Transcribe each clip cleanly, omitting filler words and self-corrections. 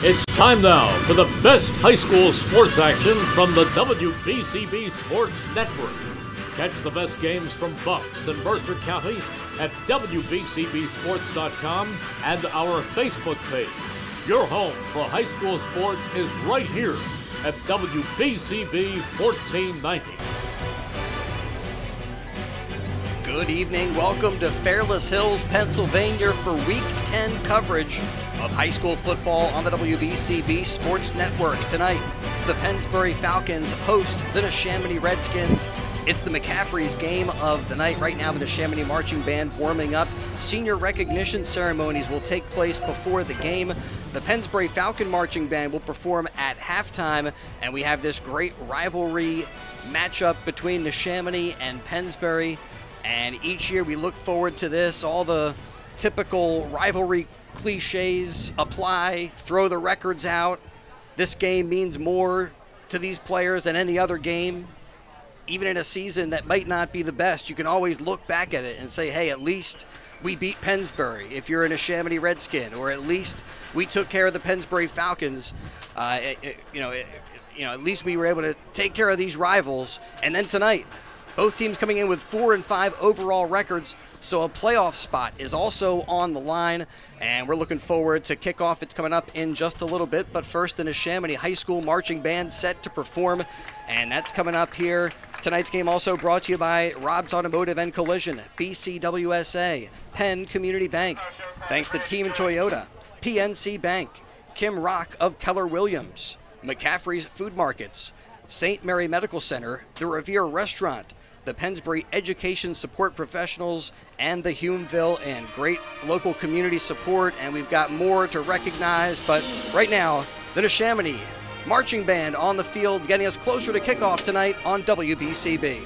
It's time now for the best high school sports action from the WBCB Sports Network. Catch the best games from Bucks and Mercer County at WBCBsports.com and our Facebook page. Your home for high school sports is right here at WBCB 1490. Good evening. Welcome to Fairless Hills, Pennsylvania for Week 10 coverage of high school football on the WBCB Sports Network. Tonight, the Pennsbury Falcons host the Neshaminy Redskins. It's the McCaffrey's game of the night. Right now, the Neshaminy Marching Band warming up. Senior recognition ceremonies will take place before the game. The Pennsbury Falcon Marching Band will perform at halftime, and we have this great rivalry matchup between Neshaminy and Pennsbury. And each year we look forward to this. All the typical rivalry cliches apply, throw the records out. This game means more to these players than any other game. Even in a season that might not be the best, you can always look back at it and say, hey, at least we beat Pennsbury if you're a Neshaminy Redskin, or at least we took care of the Pennsbury Falcons. At least we were able to take care of these rivals. And then tonight, both teams coming in with 4 and 5 overall records, so a playoff spot is also on the line, and we're looking forward to kickoff. It's coming up in just a little bit, but first, the Neshaminy High School Marching Band set to perform, and that's coming up here. Tonight's game also brought to you by Rob's Automotive and Collision, BCWSA, Penn Community Bank, thanks to Team Toyota, PNC Bank, Kim Rock of Keller Williams, McCaffrey's Food Markets, St. Mary Medical Center, the Revere Restaurant, the Pennsbury Education Support Professionals, and the Humeville, and great local community support. And we've got more to recognize, but right now, the Neshaminy Marching Band on the field, getting us closer to kickoff tonight on WBCB.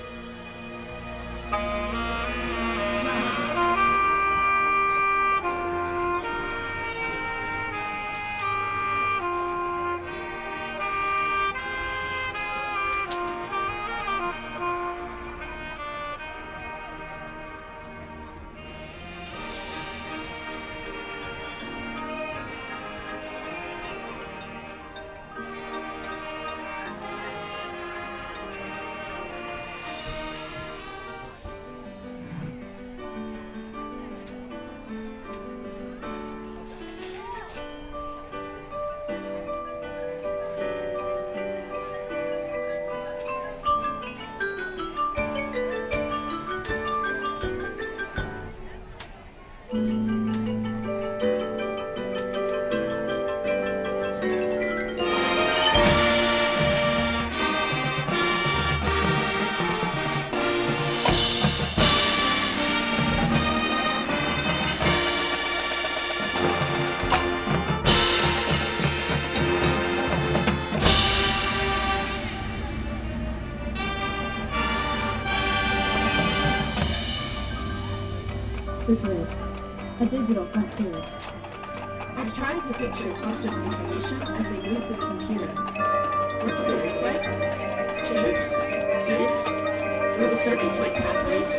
With Red, a digital frontier. I'm trying to picture clusters of information as they move through the computer. What do they look like? Chips? Disks? Little circuits like pathways?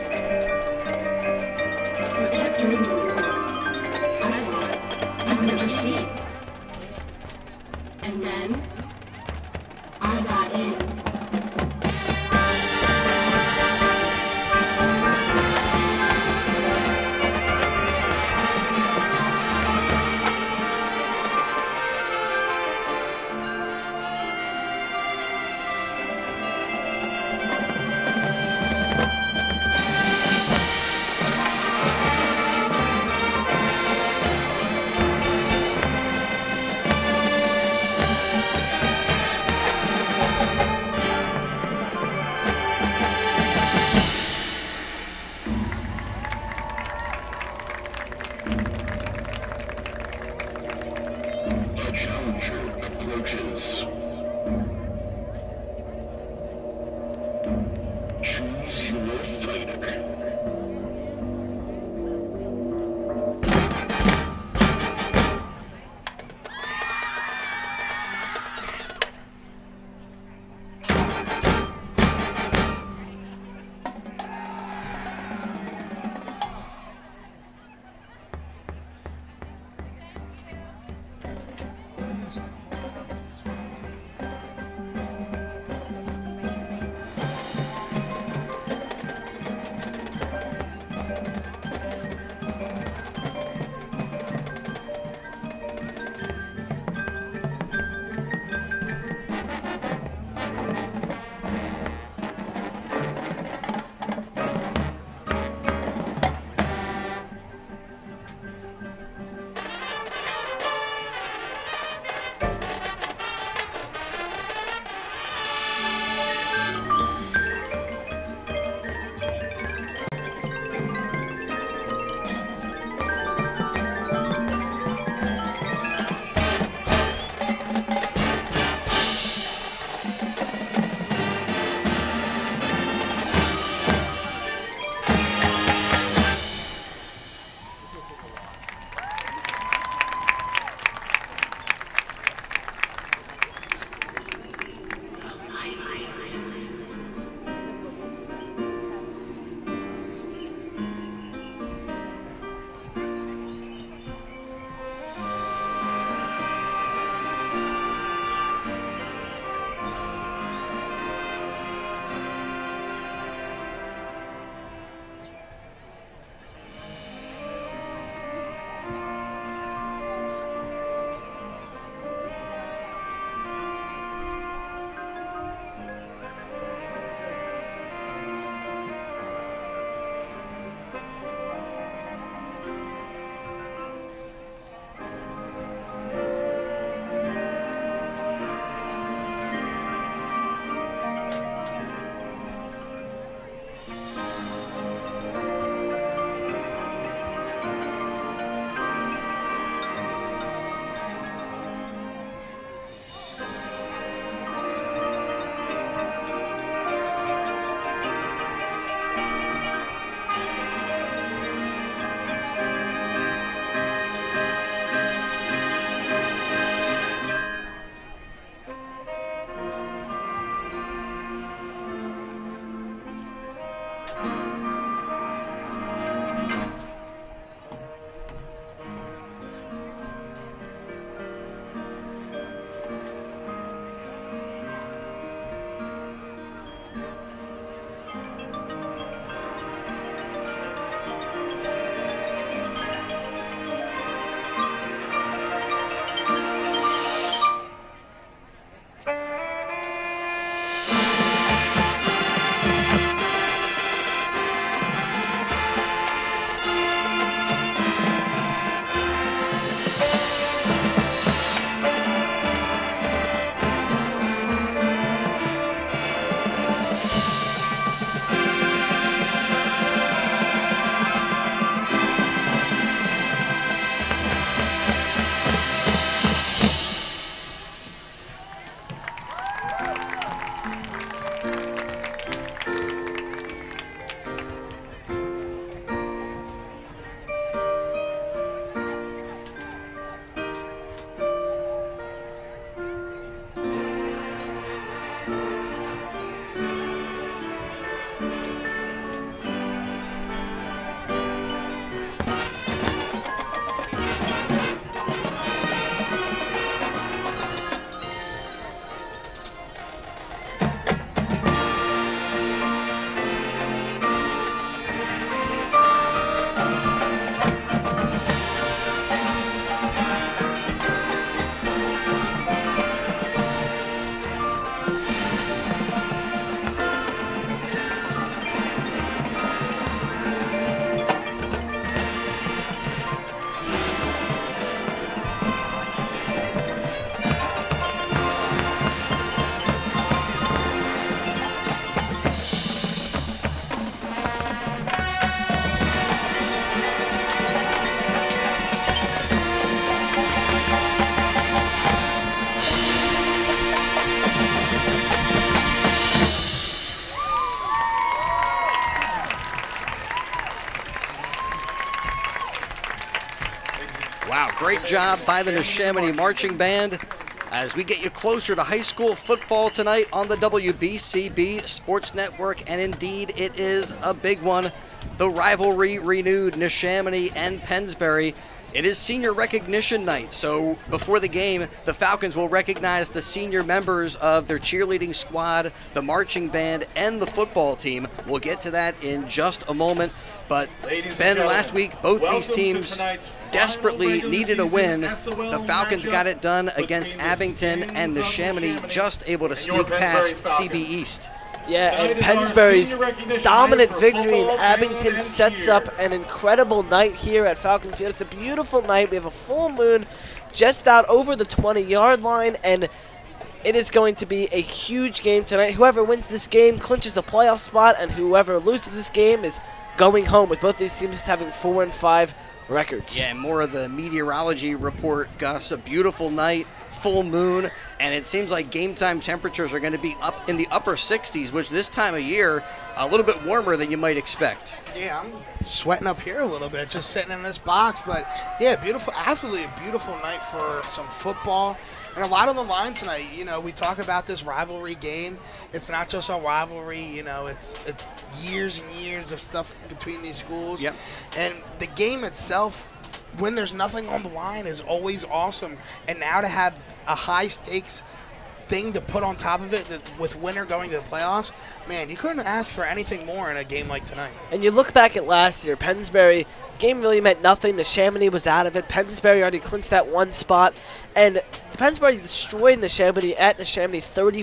But after the world, I thought I've never seen. And then I got in. job by the Neshaminy Marching Band as we get you closer to high school football tonight on the WBCB Sports Network, and indeed it is a big one. The rivalry renewed, Neshaminy and Pennsbury. It is senior recognition night, so before the game, the Falcons will recognize the senior members of their cheerleading squad, the marching band, and the football team. We'll get to that in just a moment. But Ben, last week, both these teams desperately needed a win. The Falcons got it done against Abington, and Neshaminy just able to sneak past CB East. Yeah, and Pennsbury's dominant victory in Abington sets up an incredible night here at Falcon Field. It's a beautiful night. We have a full moon just out over the 20-yard line, and it is going to be a huge game tonight. Whoever wins this game clinches a playoff spot, and whoever loses this game is going home, with both these teams having 4-5 records. Yeah, more of the meteorology report, Gus. A beautiful night, full moon, and it seems like game time temperatures are going to be up in the upper 60s, which this time of year, a little bit warmer than you might expect. Yeah, I'm sweating up here a little bit just sitting in this box, but yeah, beautiful, absolutely a beautiful night for some football. And a lot on the line tonight. You know, we talk about this rivalry game. It's not just a rivalry, you know, it's years and years of stuff between these schools. Yep. And the game itself, when there's nothing on the line, is always awesome. And now to have a high-stakes thing to put on top of it with winner going to the playoffs, man, you couldn't ask for anything more in a game like tonight. And you look back at last year, Pennsbury, game really meant nothing. Neshaminy was out of it. Pennsbury already clinched that one spot. And Pennsbury destroyed Neshaminy at Neshaminy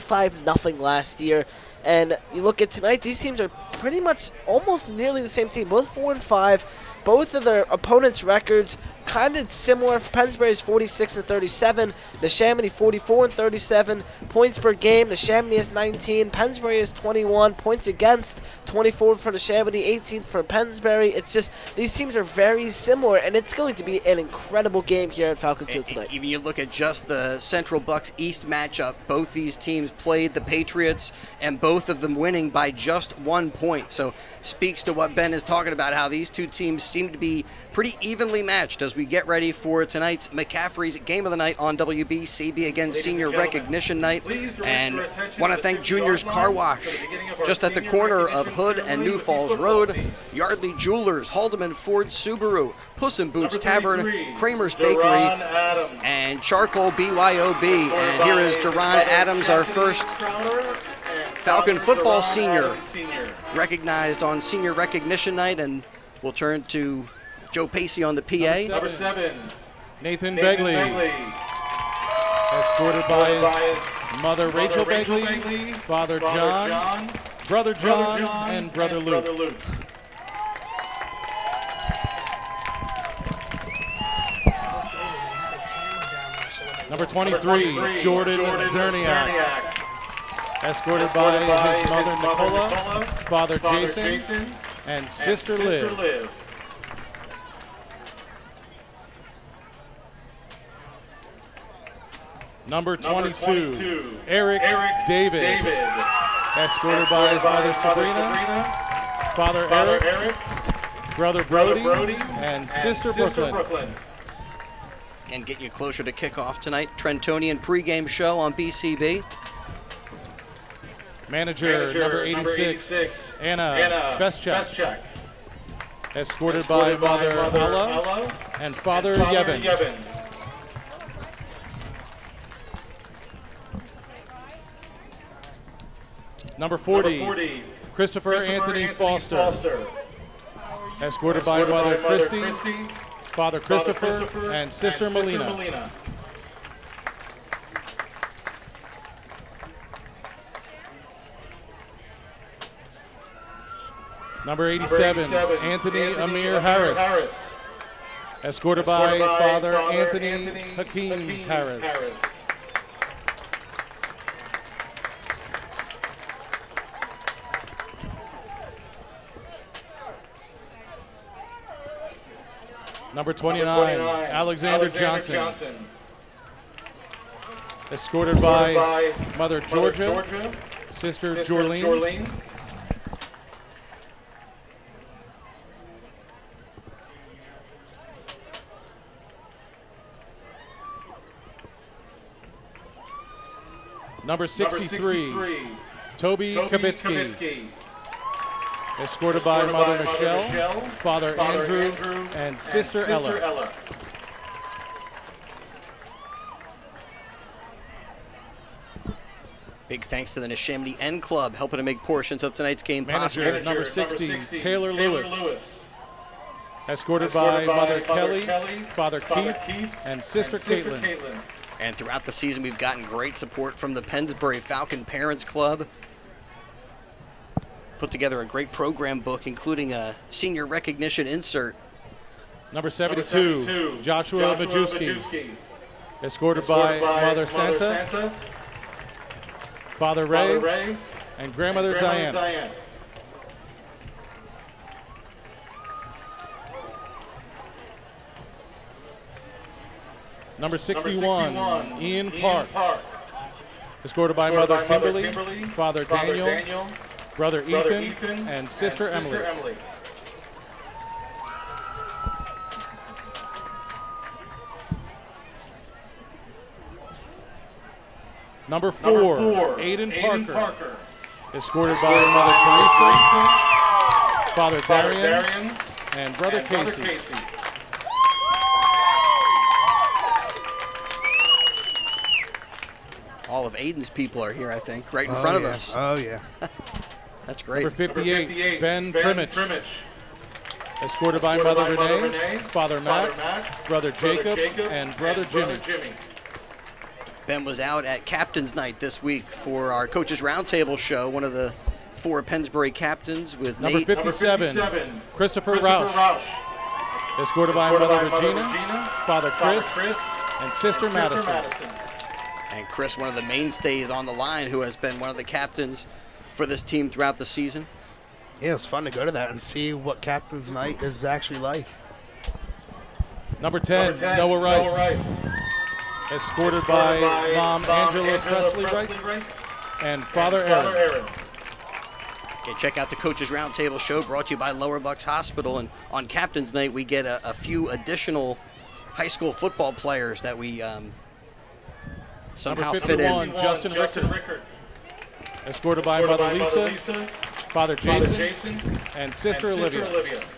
35-0 last year. And you look at tonight, these teams are pretty much almost nearly the same team, both 4-5. Both of their opponents' records kind of similar. Pennsbury is 46-37, Neshaminy 44-37. Points per game, Neshaminy is 19, Pennsbury is 21. Points against, 24 for Neshaminy, 18 for Pennsbury. It's just, these teams are very similar, and it's going to be an incredible game here at Falcon Field tonight. Even you look at just the Central Bucks East matchup, both these teams played the Patriots, and both of them winning by just 1 point. So speaks to what Ben is talking about, how these two teams seem to be pretty evenly matched as we get ready for tonight's McCaffrey's Game of the Night on WBCB. Again, senior recognition night. And want to thank Junior's Car Wash, just at the corner of Hood and New Falls Road. Yardley Jewelers, Haldeman Ford Subaru, Puss in Boots Tavern, Kramer's Bakery, and Charcoal BYOB. And here is Duran Adams, our first Falcon football senior, recognized on senior recognition night. And we'll turn to Joe Pacey on the PA. Number 7, Nathan Begley, escorted by his mother Rachel Begley, father John, brother John, and brother Luke. Number 23, Jordan Zerniak, escorted by his mother Nicola, father Jason, and sister Liv. Number 22, Eric David, escorted by his mother Sabrina, father Eric, brother Brody, and sister Brooklyn. And getting you closer to kickoff tonight, Trentonian pregame show on BCB. Manager number 86, Anna Feschak, escorted by mother Ella and father Yevon. Number 40, Christopher Anthony Foster, escorted by mother Christy, father Christopher, and sister Melina. Number 87, Anthony Amir Harris, escorted by father Anthony Hakeem Harris. Number 29, Alexander Johnson, escorted by mother Georgia, sister Jorlene. Number 63, Toby Kabitsky. Escorted by Mother Michelle, Father Andrew, and Sister Ella. Big thanks to the Neshaminy N Club helping to make portions of tonight's game possible. Manager number 60, Taylor Lewis. Escorted by Mother Kelly, Father Keith, and Sister Caitlin. And throughout the season, we've gotten great support from the Pennsbury Falcon Parents Club. Put together a great program book, including a senior recognition insert. Number 72, Joshua Majewski. Escorted by Mother Santa, Father Ray, and Grandmother Diana. Number 61, Ian Park. Escorted by Mother Kimberly, Father Daniel, Brother Ethan, and Sister Emily. Number 4, Aiden Parker. Escorted by Mother Teresa, Father Darian, and Brother Casey. All of Aiden's people are here, I think, right in front of us. Oh, yeah. That's great. Number 58, Ben Primich. Escorted by Mother Renee, Father Matt, Brother Jacob, and Brother Jimmy. Ben was out at Captain's Night this week for our Coaches Roundtable show, one of the 4 Pennsbury captains with Number Nate. 57, Christopher Roush. Escorted by Mother Regina, Father Chris, and Sister Madison. And Chris, one of the mainstays on the line, who has been one of the captains for this team throughout the season. Yeah, it was fun to go to that and see what Captain's Night is actually like. Number 10, Noah Rice. Escorted by Mom Angela Presley Rice and Father Aaron. Okay, check out the Coaches Roundtable show brought to you by Lower Bucks Hospital. And on Captain's Night, we get a few additional high school football players that we somehow Number 51, fit in. Justin Rickert. Escorted by Mother Lisa, Father Jason, and Sister Olivia.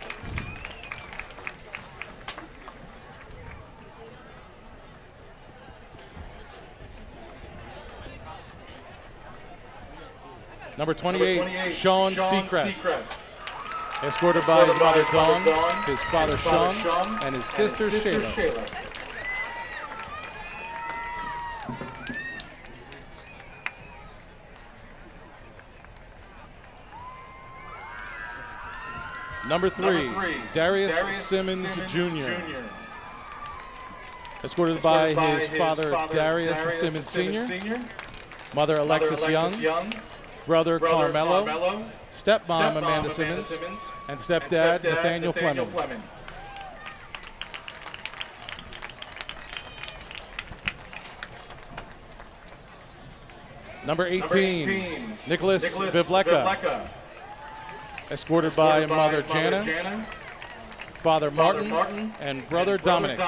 Number 28, Sean Seacrest. Escorted by his mother Dawn, his father Sean, and his sister Shayla. Number 3, Darius Simmons Jr. Escorted by his father Darius Simmons Sr., mother Alexis Young, brother Carmelo, stepmom Amanda Simmons, and stepdad Nathaniel Fleming. Number 18, Nicholas Vivleka. Escorted by Mother Jana, Father Martin, and Brother Dominic.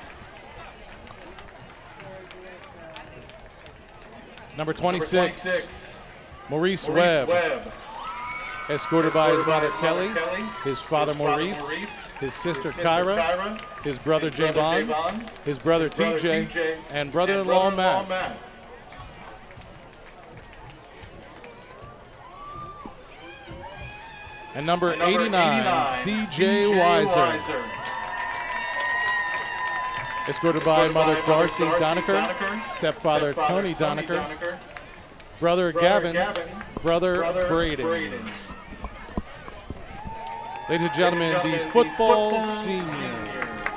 Number 26, Maurice Webb. Escorted by his mother Kelly, his father Maurice, his sister Kyra, his brother Javon, his brother TJ, and brother-in-law Matt. And number 89, C.J. Weiser. Escorted by Mother Darcy Donaker, stepfather Tony Donaker, brother Gavin, brother Braden. Ladies and gentlemen, the football seniors.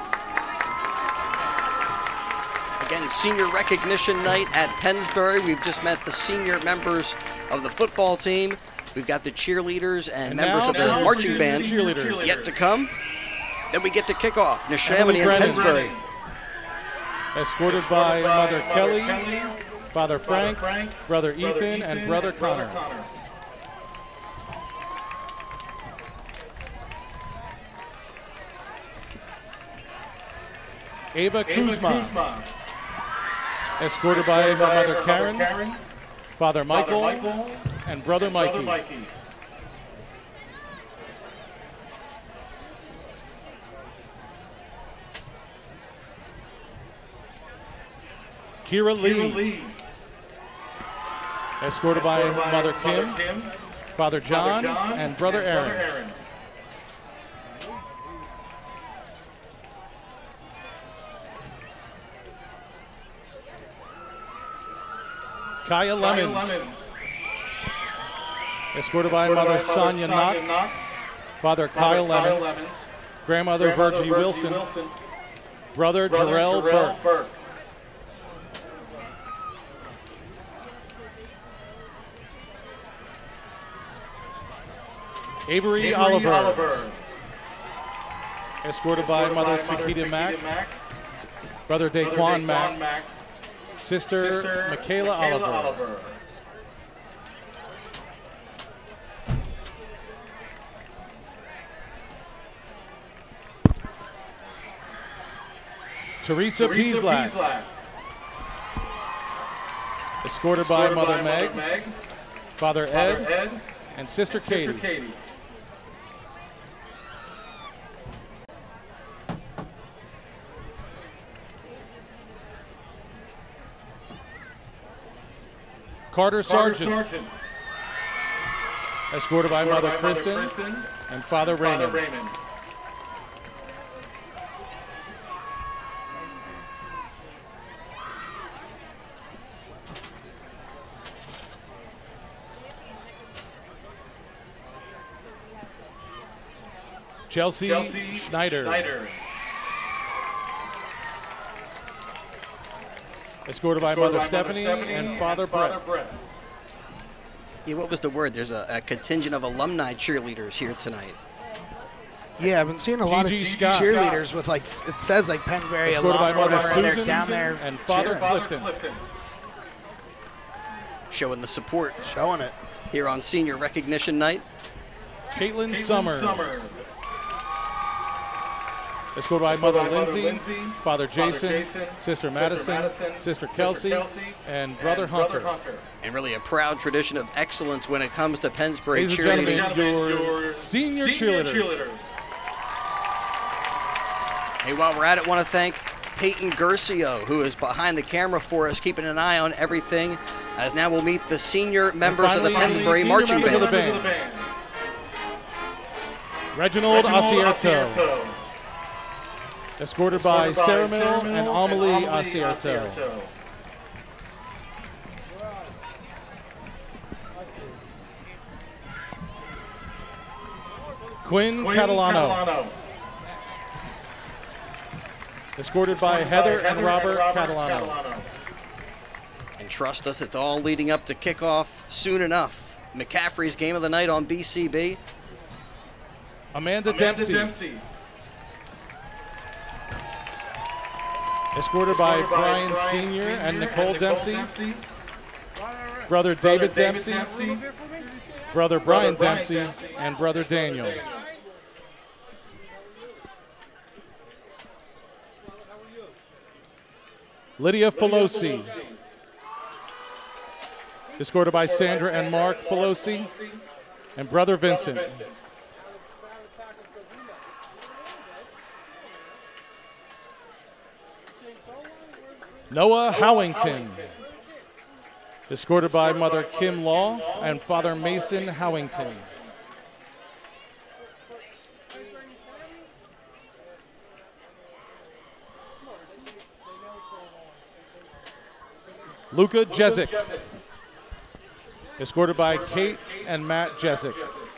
Again, senior recognition night at Pennsbury. We've just met the senior members of the football team. We've got the cheerleaders and members of the marching band yet to come. Then we get to kick off Neshaminy and Pennsbury. Escorted by Mother Kelly, Father Frank, Brother Ethan, and Brother Connor. Ava Kuzma. Escorted by Mother Karen, Father Michael, and Brother Mikey. Kira Lee, escorted by Mother Kim, Father John, and Brother Aaron. Kaya Lemons, escorted by Mother Sonia Knock, Father Kyle Lemons, Grandmother Virgie Wilson, Brother Jarrell Burke. Avery Oliver, escorted by Mother Takita Mack, Brother Daquan Mack, Sister Michaela Oliver. Teresa Peaslak, escorted by Mother Meg, Father Ed, and Sister Katie. Carter Sargent, escorted by Mother Kristen and Father Raymond. Chelsea Schneider, escorted by Mother Stephanie and Father Brett. Yeah, what was the word? There's a contingent of alumni cheerleaders here tonight. Yeah, I've been seeing a lot of cheerleaders with, like, it says, like, Pennsbury alumni, and they're down there and Father Clifton. Showing the support. Showing it. Here on Senior Recognition Night. Caitlin Summers, escorted by Mother Lindsay, Father Jason, Sister Madison, Sister Kelsey, and Brother Hunter. And really a proud tradition of excellence when it comes to Pennsbury Ladies cheerleading. and gentlemen, your senior cheerleaders. Hey, while we're at it, want to thank Peyton Gercio, who is behind the camera for us, keeping an eye on everything, as now we'll meet the senior members of the Pennsbury Marching Band. Reginald Acierto, escorted by Sarah Mill and Amelie Acierto. Quinn Catalano, escorted by Heather and Robert Catalano. And trust us, it's all leading up to kickoff soon enough. McCaffrey's game of the night on BCB. Amanda Dempsey, escorted by Brian Sr. and Nicole Dempsey, Brother David Dempsey, Brother Brian Dempsey, and Brother Daniel. Lydia Pelosi, escorted by Sandra and Mark Pelosi, and Brother Vincent. Noah Howington, escorted by Mother Kim Law and Father Mason Howington. Luca Jezik, escorted by Kate and Matt Jezik.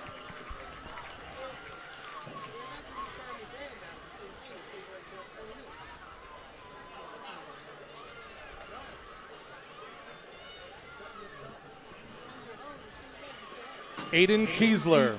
Aiden Kiesler,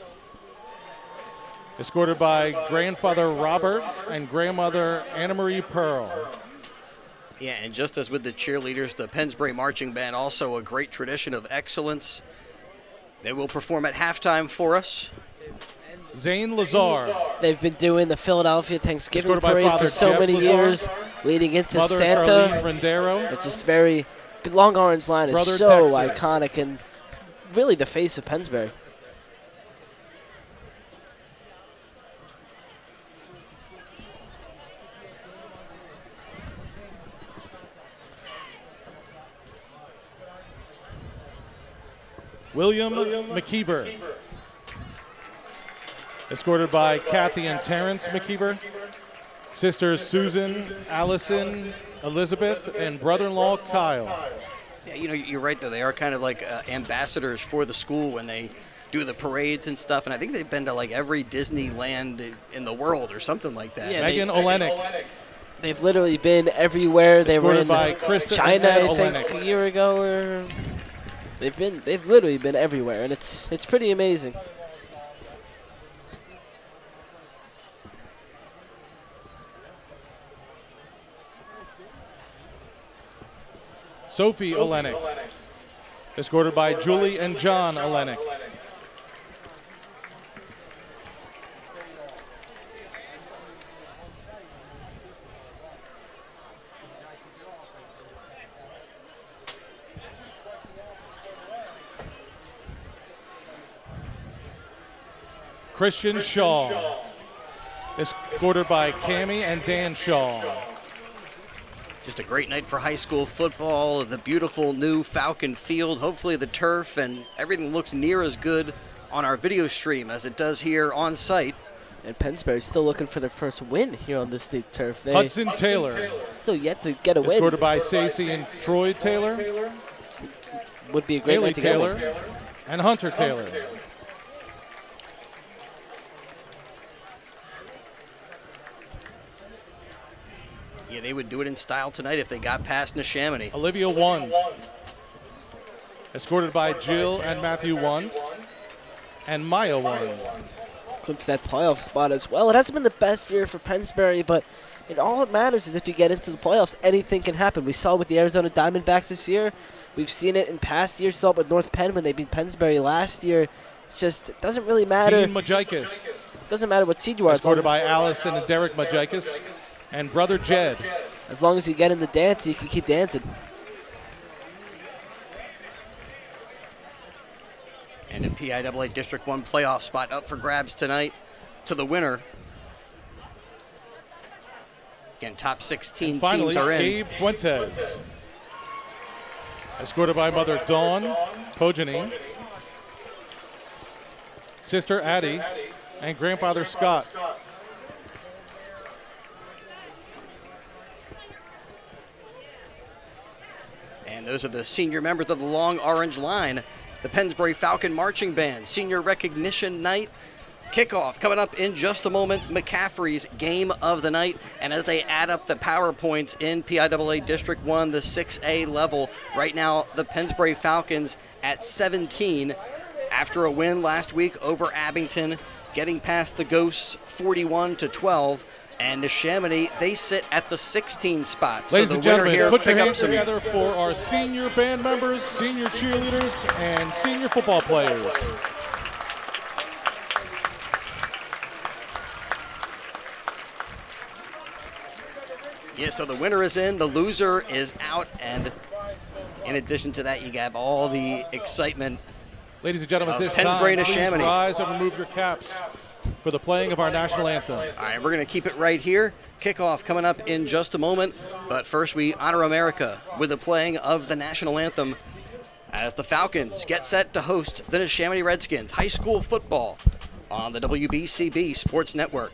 escorted by Grandfather Robert and Grandmother Anna Marie Pearl. Yeah, and just as with the cheerleaders, the Pennsbury Marching Band, also a great tradition of excellence. They will perform at halftime for us. Zane Lazar. They've been doing the Philadelphia Thanksgiving Escorted by Parade Father for so Jeff many Lazar, years, leading into Mother Santa. Charlene Rendero, It's just very The long orange line is Brother so Dexter. iconic and really the face of Pennsbury. William McKeever. Escorted by Kathy and Terrence McKeever. Sisters Susan, Allison, Elizabeth, and brother-in-law Kyle. Yeah, you know, you're right, though. They are kind of like ambassadors for the school when they do the parades and stuff. And I think they've been to like every Disneyland in the world or something like that. Yeah, Megan Olenek. They've literally been everywhere. They were Escorted in by Krista China, and I think, Olenek. a year ago. Or they've literally been everywhere, and it's pretty amazing. Sophie Olenek. Escorted by Julie and John Olenek. Christian Shaw. Escorted by Cammie and Dan Shaw. Just a great night for high school football. The beautiful new Falcon field. Hopefully the turf and everything looks near as good on our video stream as it does here on site. And Pennsbury's still looking for their first win here on this new turf. They Hudson Taylor. still yet to get a win. Escorted by Stacey and Troy Taylor. Would be a great Haley night to get one. Taylor. And Hunter Taylor. Yeah, they would do it in style tonight if they got past Neshaminy. Olivia Wand. Escorted by Jill and Matthew Wand. And Maya Wand. Clips that playoff spot as well. It hasn't been the best year for Pennsbury, but all that matters is if you get into the playoffs, anything can happen. We saw it with the Arizona Diamondbacks this year. We've seen it in past years. Saw it with North Penn when they beat Pennsbury last year. It's just, it doesn't really matter. Dean Majikis. It doesn't matter what seed you are. Escorted by Allison and Derek Majikis. And brother Jed. As long as you get in the dance, you can keep dancing. And a PIAA District 1 playoff spot up for grabs tonight to the winner. Again, top 16 Finally, teams are in. Gabe Fuentes. Escorted by mother Dawn Pogany, sister Addie, and grandfather Scott. And those are the senior members of the Long Orange Line, the Pennsbury Falcon Marching Band. Senior recognition night. Kickoff coming up in just a moment. McCaffrey's game of the night. And as they add up the power points in PIAA District 1, the 6A level, right now the Pennsbury Falcons at 17 after a win last week over Abington, getting past the Ghosts 41-12. And Neshaminy, they sit at the 16 spot. Ladies so the and gentlemen, winner here put your pick up hands some. together for our senior band members, senior cheerleaders, and senior football players. Yeah, so the winner is in, the loser is out, and in addition to that, you have all the excitement. Ladies and gentlemen, at this Pennsbury time, and please Neshaminy. rise and remove your caps for the playing of our national anthem. All right, we're going to keep it right here. Kickoff coming up in just a moment. But first, we honor America with the playing of the national anthem as the Falcons get set to host the Neshaminy Redskins high school football on the WBCB Sports Network.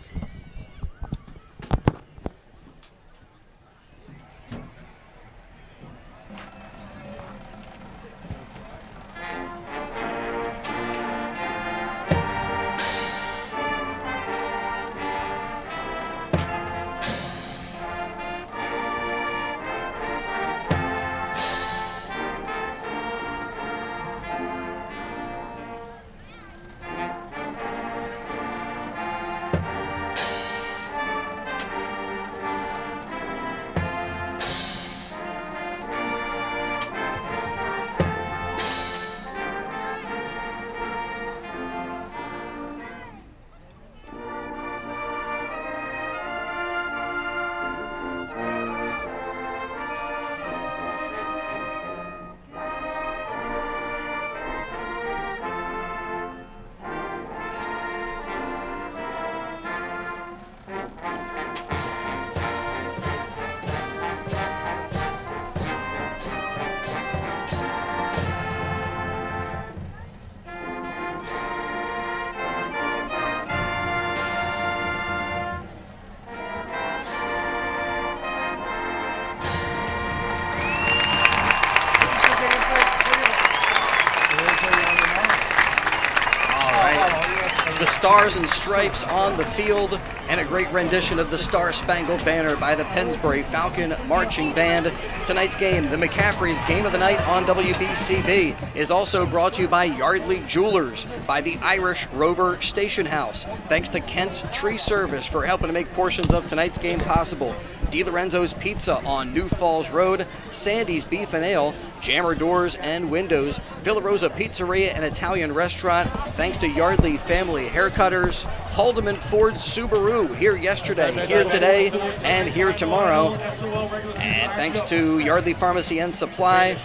Stars and Stripes on the field, and a great rendition of the Star Spangled Banner by the Pennsbury Falcon Marching Band. Tonight's game, the McCaffrey's Game of the Night on WBCB, is also brought to you by Yardley Jewelers, by the Irish Rover Station House. Thanks to Kent's Tree Service for helping to make portions of tonight's game possible. DiLorenzo's Pizza on New Falls Road, Sandy's Beef and Ale, Jammer Doors and Windows, Villa Rosa Pizzeria and Italian Restaurant, thanks to Yardley Family Haircutters, Haldeman Ford Subaru, here yesterday, here today, and here tomorrow. And thanks to Yardley Pharmacy and Supply.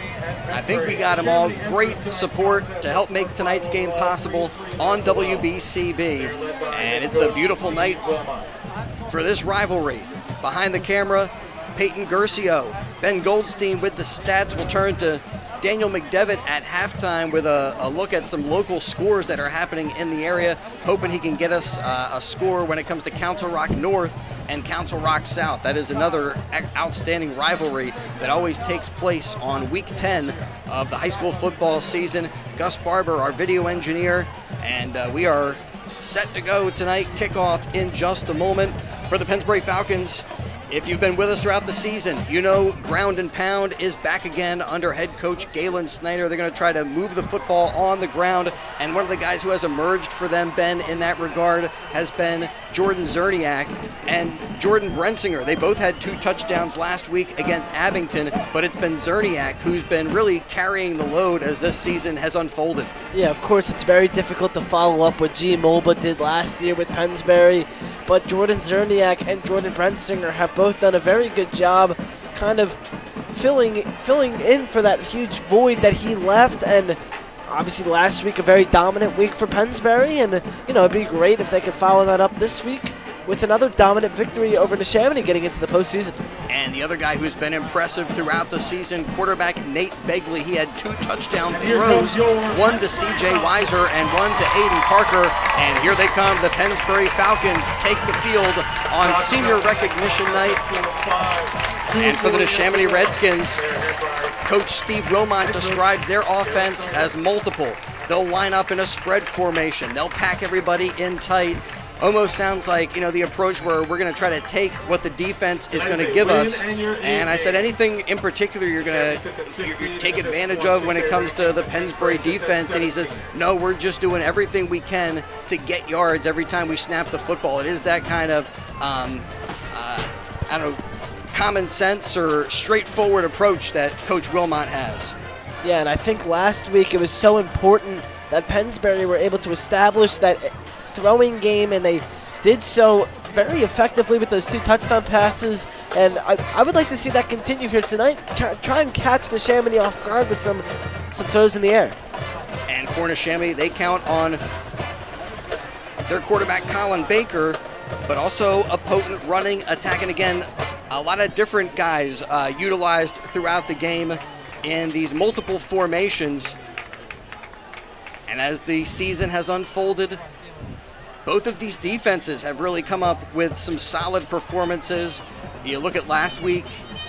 I think we got them all. Great support to help make tonight's game possible on WBCB. And it's a beautiful night for this rivalry. Behind the camera, Peyton Gercio. Ben Goldstein with the stats will turn to Daniel McDevitt at halftime with a look at some local scores that are happening in the area, hoping he can get us a score when it comes to Council Rock North and Council Rock South. That is another outstanding rivalry that always takes place on week 10 of the high school football season. Gus Barber, our video engineer, and we are set to go tonight. Kickoff in just a moment for the Pennsbury Falcons. If you've been with us throughout the season, you know Ground and Pound is back again under head coach Galen Snyder. They're going to try to move the football on the ground, and one of the guys who has emerged for them, Ben, in that regard, has been Jordan Zerniak and Jordan Brensinger. They both had 2 touchdowns last week against Abington, but it's been Zerniak who's been really carrying the load as this season has unfolded. Yeah, of course, it's very difficult to follow up what G. Mulba did last year with Pennsbury, but Jordan Zerniak and Jordan Brensinger have both done a very good job kind of filling in for that huge void that he left. And obviously last week a very dominant week for Pennsbury, and you know, it'd be great if they could follow that up this week with another dominant victory over Neshaminy getting into the postseason. And the other guy who's been impressive throughout the season, quarterback Nate Begley. He had 2 touchdown throws, one to C.J. Weiser and one to Aiden Parker. And here they come, the Pennsbury Falcons take the field on senior recognition night. And for the Neshaminy Redskins, Coach Steve Wilmot describes their offense as multiple. They'll line up in a spread formation. They'll pack everybody in tight. Almost sounds like, you know, the approach where we're going to try to take what the defense is going to give us. And I said, anything in particular you're going to take advantage of when it comes to the Pennsbury defense? And he says, no, we're just doing everything we can to get yards every time we snap the football. It is that kind of, I don't know, common sense or straightforward approach that Coach Wilmot has. Yeah, and I think last week it was so important that Pennsbury were able to establish that throwing game, and they did so very effectively with those 2 touchdown passes. And I would like to see that continue here tonight. Try and catch Neshaminy off guard with some throws in the air. And for Neshaminy, they count on their quarterback Colin Baker, but also a potent running, attacking again. A lot of different guys utilized throughout the game in these multiple formations. And as the season has unfolded, both of these defenses have really come up with some solid performances. You look at last week,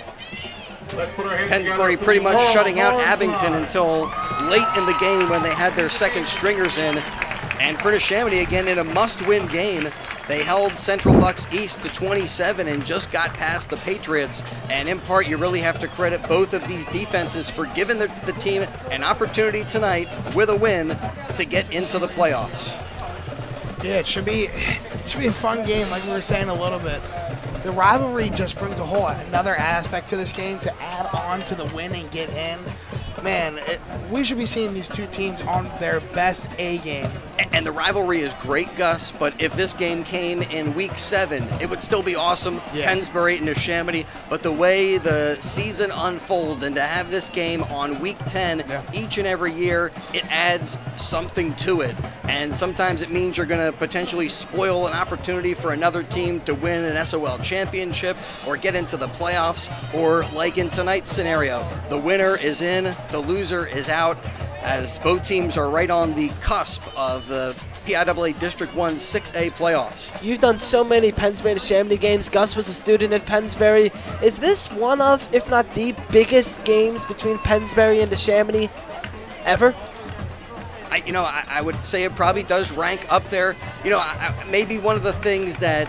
Pennsbury pretty much shutting out Abington until late in the game when they had their second stringers in. And for Neshaminy, again, in a must-win game, they held Central Bucks East to 27 and just got past the Patriots. And in part, you really have to credit both of these defenses for giving the team an opportunity tonight with a win to get into the playoffs. Yeah, it should be a fun game, like we were saying a little bit. The rivalry just brings another aspect to this game to add on to the win and get in. Man, we should be seeing these 2 teams on their best A game. And the rivalry is great, Gus, but if this game came in week 7, it would still be awesome. Yeah. Pennsbury and Neshaminy, but the way the season unfolds and to have this game on week 10 each and every year, it adds something to it. And sometimes it means you're going to potentially spoil an opportunity for another team to win an SOL championship or get into the playoffs, or like in tonight's scenario, the winner is in, the loser is out, as both teams are right on the cusp of the PIAA District 1 6A playoffs. You've done so many Pennsbury Neshaminy games. Gus was a student at Pennsbury. Is this one of, if not the biggest games between Pennsbury and Neshaminy ever? I would say it probably does rank up there. Maybe one of the things that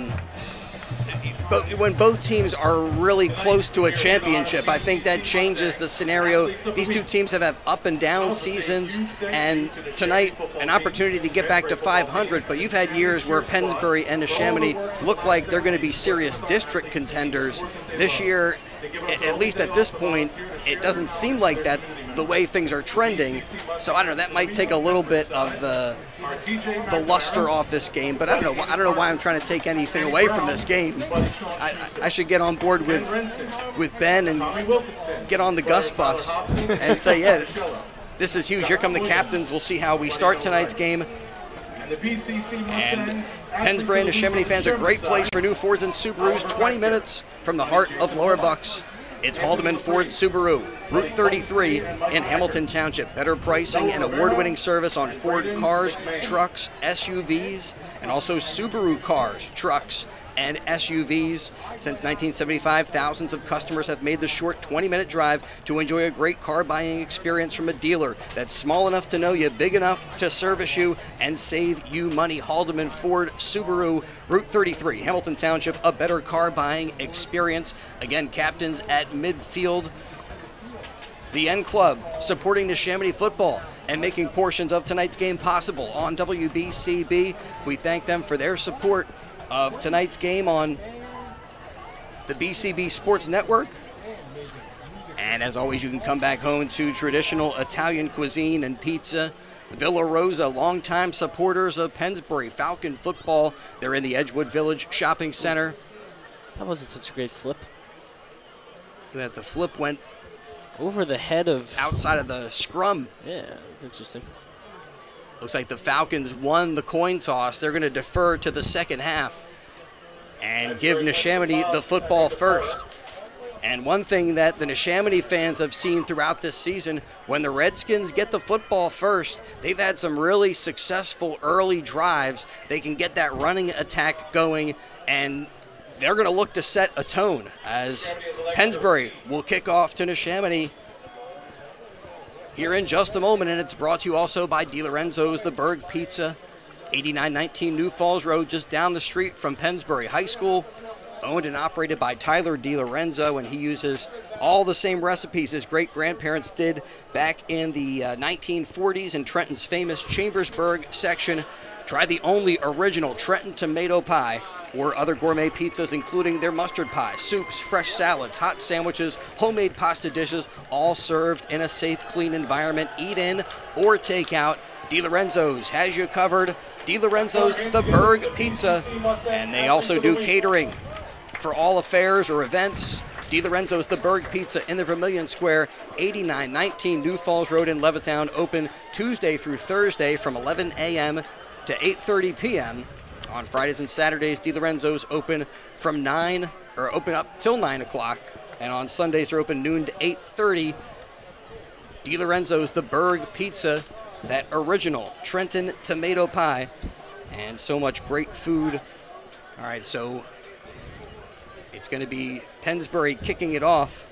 but when both teams are really close to a championship, I think that changes the scenario. These two teams have had up and down seasons, and tonight an opportunity to get back to 500, but you've had years where Pennsbury and Neshaminy look like they're going to be serious district contenders. This year, at least at this point, it doesn't seem like that's the way things are trending. So I don't know, that might take a little bit of the luster off this game, but I don't know why I'm trying to take anything away from this game. I should get on board with Ben and get on the Gus bus and say, yeah, this is huge. Here come the captains. We'll see how we start tonight's game. And Pennsbury and Neshaminy fans, a great place for new Fords and Subarus, 20 minutes from the heart of Lower Bucks. It's Haldeman Ford Subaru, Route 33 in Hamilton Township. Better pricing and award-winning service on Ford cars, trucks, SUVs, and also Subaru cars, trucks, and SUVs. Since 1975, thousands of customers have made the short 20-minute drive to enjoy a great car buying experience from a dealer that's small enough to know you, big enough to service you, and save you money. Haldeman Ford Subaru, Route 33, Hamilton Township, a better car buying experience. Again, captains at midfield. The N Club supporting Neshaminy football and making portions of tonight's game possible on WBCB. We thank them for their support of tonight's game on the BCB Sports Network. And as always, you can come back home to traditional Italian cuisine and pizza. Villa Rosa, longtime supporters of Pennsbury Falcon football. They're in the Edgewood Village Shopping Center. That wasn't such a great flip. The flip went over the head of outside of the scrum. Yeah, that's interesting. Looks like the Falcons won the coin toss. They're going to defer to the second half and give Neshaminy the football first. And one thing that the Neshaminy fans have seen throughout this season, when the Redskins get the football first, they've had some really successful early drives. They can get that running attack going, and they're going to look to set a tone as Pennsbury will kick off to Neshaminy here in just a moment, and it's brought to you also by DiLorenzo's The Berg Pizza, 8919 New Falls Road, just down the street from Pennsbury High School. Owned and operated by Tyler DiLorenzo, and he uses all the same recipes his great-grandparents did back in the 1940s in Trenton's famous Chambersburg section. Try the only original Trenton tomato pie or other gourmet pizzas, including their mustard pie, soups, fresh salads, hot sandwiches, homemade pasta dishes, all served in a safe, clean environment. Eat in or take out. DiLorenzo's has you covered. DiLorenzo's The Berg Pizza, and they also do catering for all affairs or events. DiLorenzo's The Berg Pizza in the Vermilion Square, 8919 New Falls Road in Levittown, open Tuesday through Thursday from 11 a.m. to 8:30 p.m. On Fridays and Saturdays, DiLorenzo's open open up till 9 o'clock, and on Sundays they're open noon to 8:30. DiLorenzo's The Berg Pizza, that original Trenton tomato pie, and so much great food. All right, so it's going to be Pennsbury kicking it off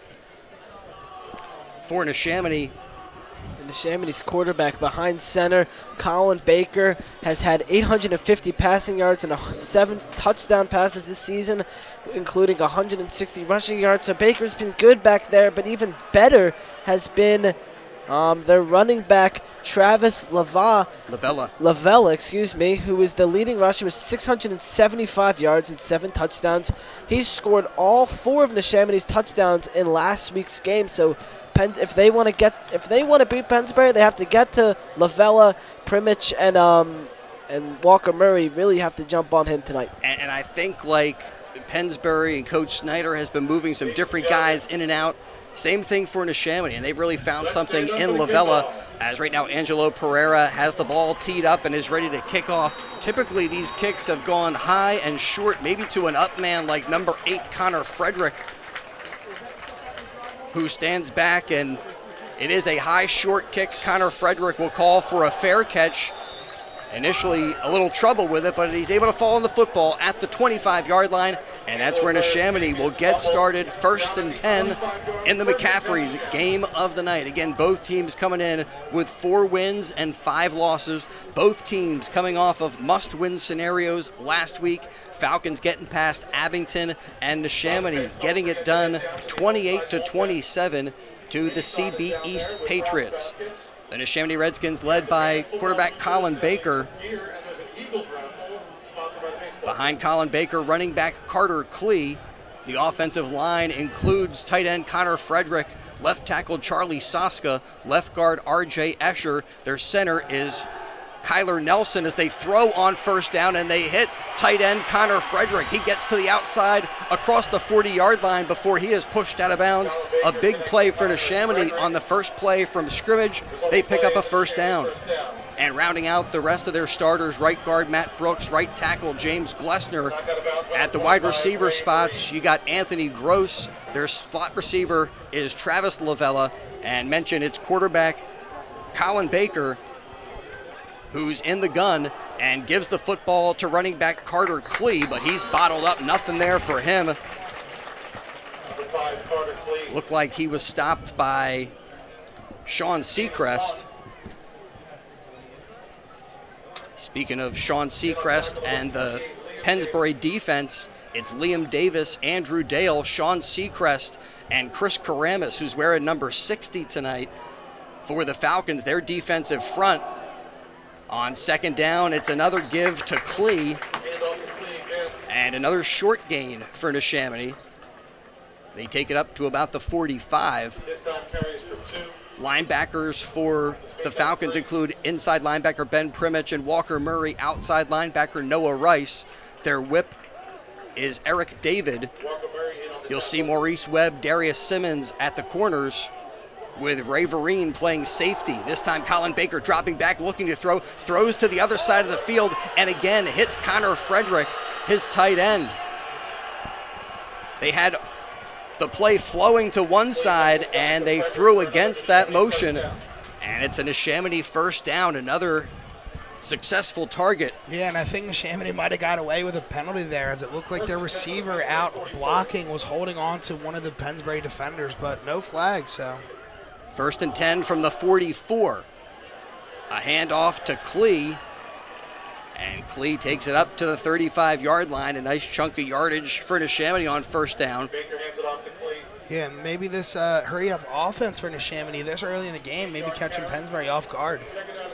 for Neshaminy. Neshamany's quarterback behind center, Colin Baker, has had 850 passing yards and 7 touchdown passes this season, including 160 rushing yards. So Baker's been good back there, but even better has been their running back, Travis Lavella, who is the leading rusher with 675 yards and 7 touchdowns. He's scored all 4 of Neshamany's touchdowns in last week's game. So if they want to beat Pennsbury, they have to get to Lavella, Primich, and Walker Murray. Really have to jump on him tonight. And I think like Pennsbury and Coach Snyder has been moving some different guys in and out. Same thing for Neshaminy, and they've really found something in Lavella, as right now Angelo Pereira has the ball teed up and is ready to kick off. Typically these kicks have gone high and short, maybe to an up man like number 8 Connor Frederick, who stands back, and it is a high short kick. Connor Frederick will call for a fair catch, initially a little trouble with it, but he's able to fall on the football at the 25-yard line, and that's where Neshaminy will get started 1st and 10 in the McCaffrey's game of the night. Again, both teams coming in with 4 wins and 5 losses. Both teams coming off of must-win scenarios last week. Falcons getting past Abington, and Neshaminy getting it done 28-27 to the CB East Patriots. The Neshaminy Redskins led by quarterback Colin Baker. Behind Colin Baker, running back Carter Klee. The offensive line includes tight end Connor Frederick, left tackle Charlie Soska, left guard RJ Escher. Their center is Kyler Nelson as they throw on 1st down, and they hit tight end Connor Frederick. He gets to the outside across the 40-yard line before he is pushed out of bounds. A big play for Neshaminy on the first play from scrimmage. They pick up a 1st down. And rounding out the rest of their starters, right guard Matt Brooks, right tackle James Glessner. At the wide receiver spots, you got Anthony Gross. Their slot receiver is Travis Lavella. And mention it's quarterback Colin Baker, who's in the gun and gives the football to running back Carter Klee, but he's bottled up. Nothing there for him. Looked like he was stopped by Sean Seacrest. Speaking of Sean Seacrest and the Pennsbury defense, it's Liam Davis, Andrew Dale, Sean Seacrest, and Chris Karamis, who's wearing number 60 tonight for the Falcons, their defensive front. On 2nd down, it's another give to Klee, and another short gain for Neshaminy. They take it up to about the 45. Linebackers for the Falcons include inside linebacker Ben Primich and Walker Murray, outside linebacker Noah Rice. Their whip is Eric David. You'll see Maurice Webb, Darius Simmons at the corners, with Ray Vereen playing safety. This time Colin Baker dropping back, looking to throw, throws to the other side of the field, and again hits Connor Frederick, his tight end. They had the play flowing to one side, and they threw against that motion, and it's a Neshaminy 1st down, another successful target. Yeah, and I think Neshaminy might have got away with a penalty there, as it looked like their receiver out blocking was holding on to one of the Pennsbury defenders, but no flag, so... 1st and 10 from the 44. A handoff to Klee, and Klee takes it up to the 35-yard line. A nice chunk of yardage for Neshaminy on 1st down. Yeah, maybe this hurry-up offense for Neshaminy this early in the game, maybe catching Pennsbury off guard.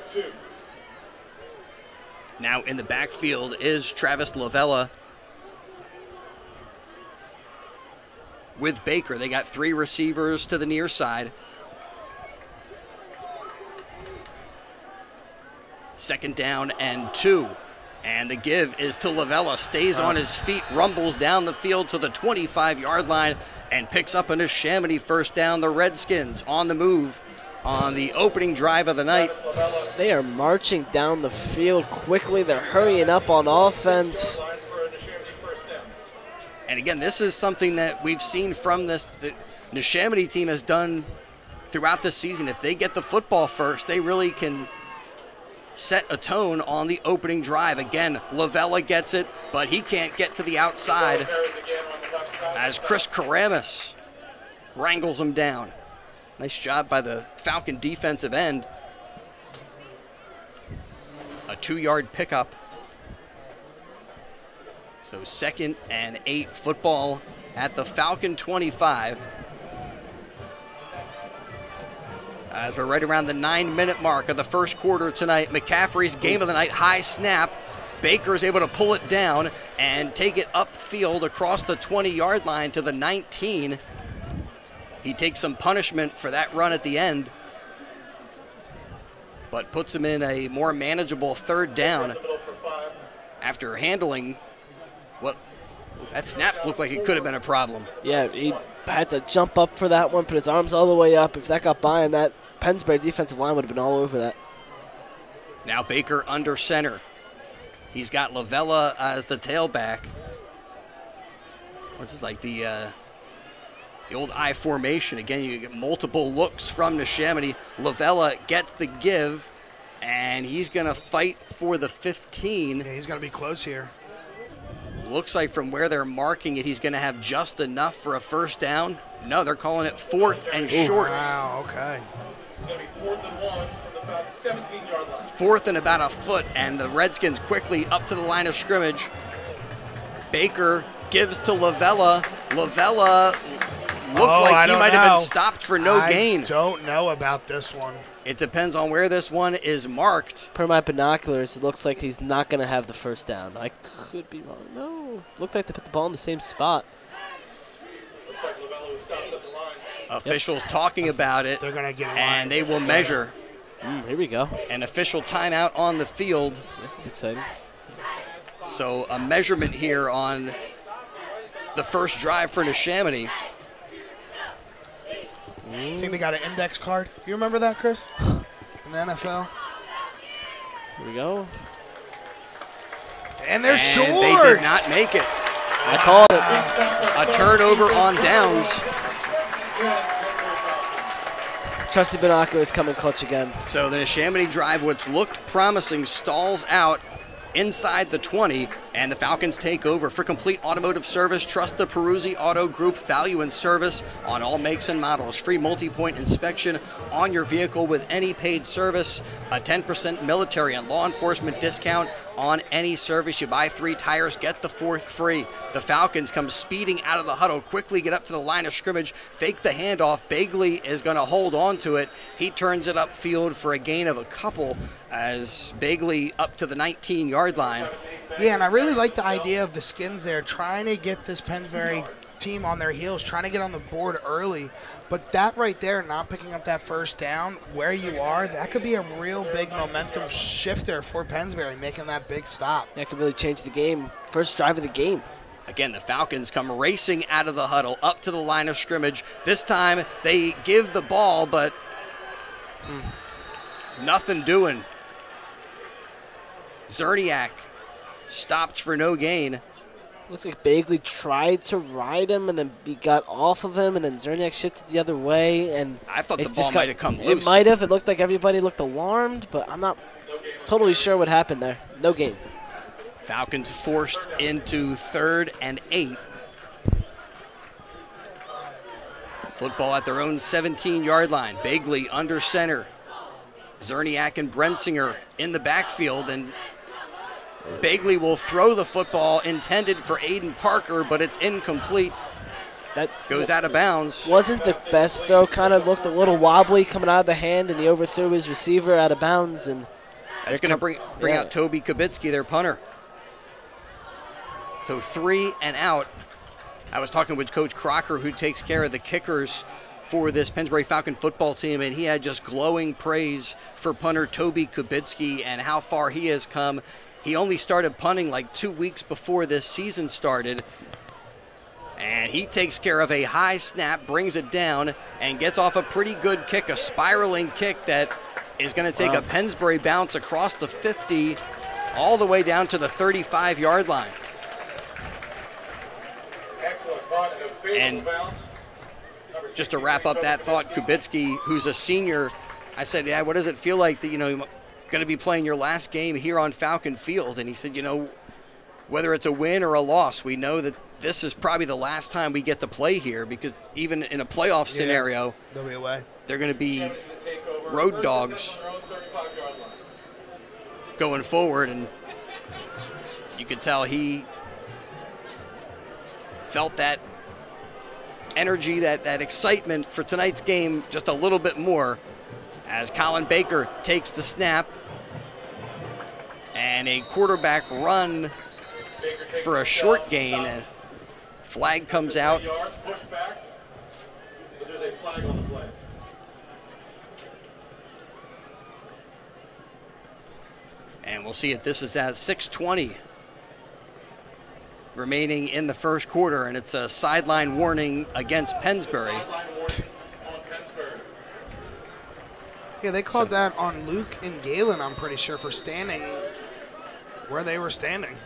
Now in the backfield is Travis Lavella with Baker. They got 3 receivers to the near side. 2nd down and 2. And the give is to Lavella. Stays on his feet, rumbles down the field to the 25-yard line, and picks up a Neshaminy 1st down. The Redskins on the move on the opening drive of the night. They are marching down the field quickly. They're hurrying up on offense. And again, this is something that we've seen from this. The Neshaminy team has done throughout the season. If they get the football first, they really can set a tone on the opening drive. Again, Lavella gets it, but he can't get to the outside as Chris Karamis wrangles him down. Nice job by the Falcon defensive end. A 2-yard pickup. So 2nd and 8, football at the Falcon 25. As we're right around the 9-minute mark of the 1st quarter tonight, McCaffrey's game of the night, high snap. Baker is able to pull it down and take it upfield across the 20-yard line to the 19. He takes some punishment for that run at the end, but puts him in a more manageable 3rd down after handling what that snap looked like it could have been a problem. Yeah, he had to jump up for that one, put his arms all the way up. If that got by him, that Pennsbury defensive line would have been all over that. Now Baker under center. He's got Lavella as the tailback. This is like the old I formation. Again, you get multiple looks from Neshaminy. Lavella gets the give, And he's going to fight for the 15. Yeah, he's going to be close here. Looks like from where they're marking it, he's going to have just enough for a first down. No, they're calling it 4th and short. Wow, okay. It's going to be 4th and 1 from the 17-yard line. 4th and about a foot, and the Redskins quickly up to the line of scrimmage. Baker gives to Lavella. Lavella looked like he might have been stopped for no gain. I don't know about this one. It depends on where this one is marked. Per my binoculars, it looks like he's not going to have the first down. I could be wrong. No. Looked like they put the ball in the same spot. Looks like Lavella was stopped at the line. Officials talking about it. They're going to get in line. And they will measure. Here we go. An official timeout on the field. This is exciting. So a measurement here on the first drive for Neshaminy. I think they got an index card. You remember that, Chris? In the NFL? Here we go. And they're short. They did not make it. I called it. A turnover on downs. Trusty binoculars coming clutch again. So the Neshaminy drive, which looked promising, stalls out inside the 20, and the Falcons take over. For complete automotive service, trust the Peruzzi Auto Group. Value and service on all makes and models. Free multi-point inspection on your vehicle with any paid service. A 10% military and law enforcement discount on any service. You buy 3 tires, get the 4th free. The Falcons come speeding out of the huddle, quickly get up to the line of scrimmage, fake the handoff. Bagley is going to hold on to it. He turns it upfield for a gain of a couple as Bagley up to the 19-yard line. Yeah, and I really like the idea of the Skins there, trying to get this Pennsbury team on their heels, trying to get on the board early. But that right there, not picking up that first down where you are, that could be a real big momentum shifter for Pennsbury, making that big stop. That could really change the game. First drive of the game. Again, the Falcons come racing out of the huddle, up to the line of scrimmage. This time, they give the ball, but nothing doing. Zerniak stopped for no gain. Looks like Bagley tried to ride him, and then he got off of him, and then Zerniak shifted the other way. And I thought the ball might have come loose. It might have. It looked like everybody looked alarmed, but I'm not totally sure what happened there. No gain. Falcons forced into 3rd and 8. Football at their own 17-yard line. Bagley under center. Zerniak and Brensinger in the backfield, and Bagley will throw the football intended for Aiden Parker, but it's incomplete. That goes out of bounds. Wasn't the best throw. Kind of looked a little wobbly coming out of the hand, and he overthrew his receiver out of bounds. And that's going to bring out Toby Kubitsky, their punter. So 3 and out. I was talking with Coach Crocker, who takes care of the kickers for this Pennsbury Falcon football team, and he had just glowing praise for punter Toby Kubitsky and how far he has come. He only started punting like 2 weeks before this season started, and he takes care of a high snap, brings it down, and gets off a pretty good kick, a spiraling kick that is going to take a Pennsbury bounce across the 50 all the way down to the 35-yard line. And just to wrap up that thought, Kubitsky, who's a senior, I said, yeah, what does it feel like that, you're going to be playing your last game here on Falcon Field? And he said, whether it's a win or a loss, we know that this is probably the last time we get to play here, because even in a playoff scenario, they'll be away. They're going to be road dogs going forward. And you could tell he felt that energy, that excitement for tonight's game just a little bit more as Colin Baker takes the snap, and a quarterback run for a short gain. And flag comes out. And we'll see if this is at 6:20 remaining in the first quarter, and it's a sideline warning against Pennsbury. Yeah, they called that on Luke and Galen, I'm pretty sure, for standing where they were standing.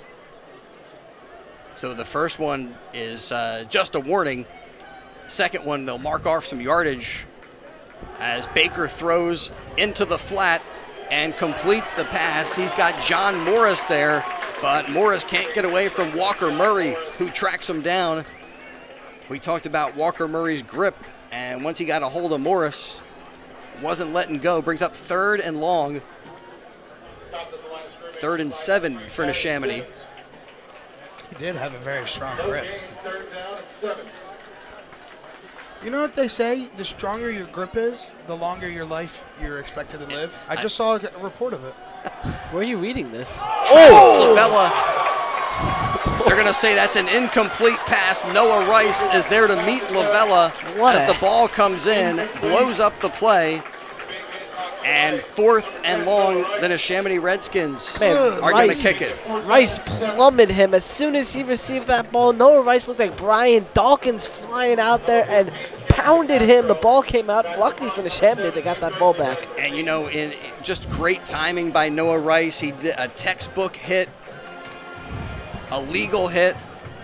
So the first one is just a warning. Second one, they'll mark off some yardage as Baker throws into the flat, and completes the pass. He's got John Morris there, but Morris can't get away from Walker Murray, who tracks him down. We talked about Walker Murray's grip, and once he got a hold of Morris, wasn't letting go. Brings up 3rd and long. 3rd and 7 for Neshaminy. He did have a very strong grip. You know what they say? The stronger your grip is, the longer your life you're expected to live. I just saw a report of it. Where are you reading this? Lavella. They're going to say that's an incomplete pass. Noah Rice is there to meet Lavella as the ball comes in, blows up the play. And 4th and long, the Neshaminy Redskins are going to kick it. Rice plummeted him as soon as he received that ball. Noah Rice looked like Brian Dawkins flying out there and pounded him. The ball came out. Luckily for Neshaminy, they got that ball back. And, you know, in just great timing by Noah Rice. He did a textbook hit, a legal hit,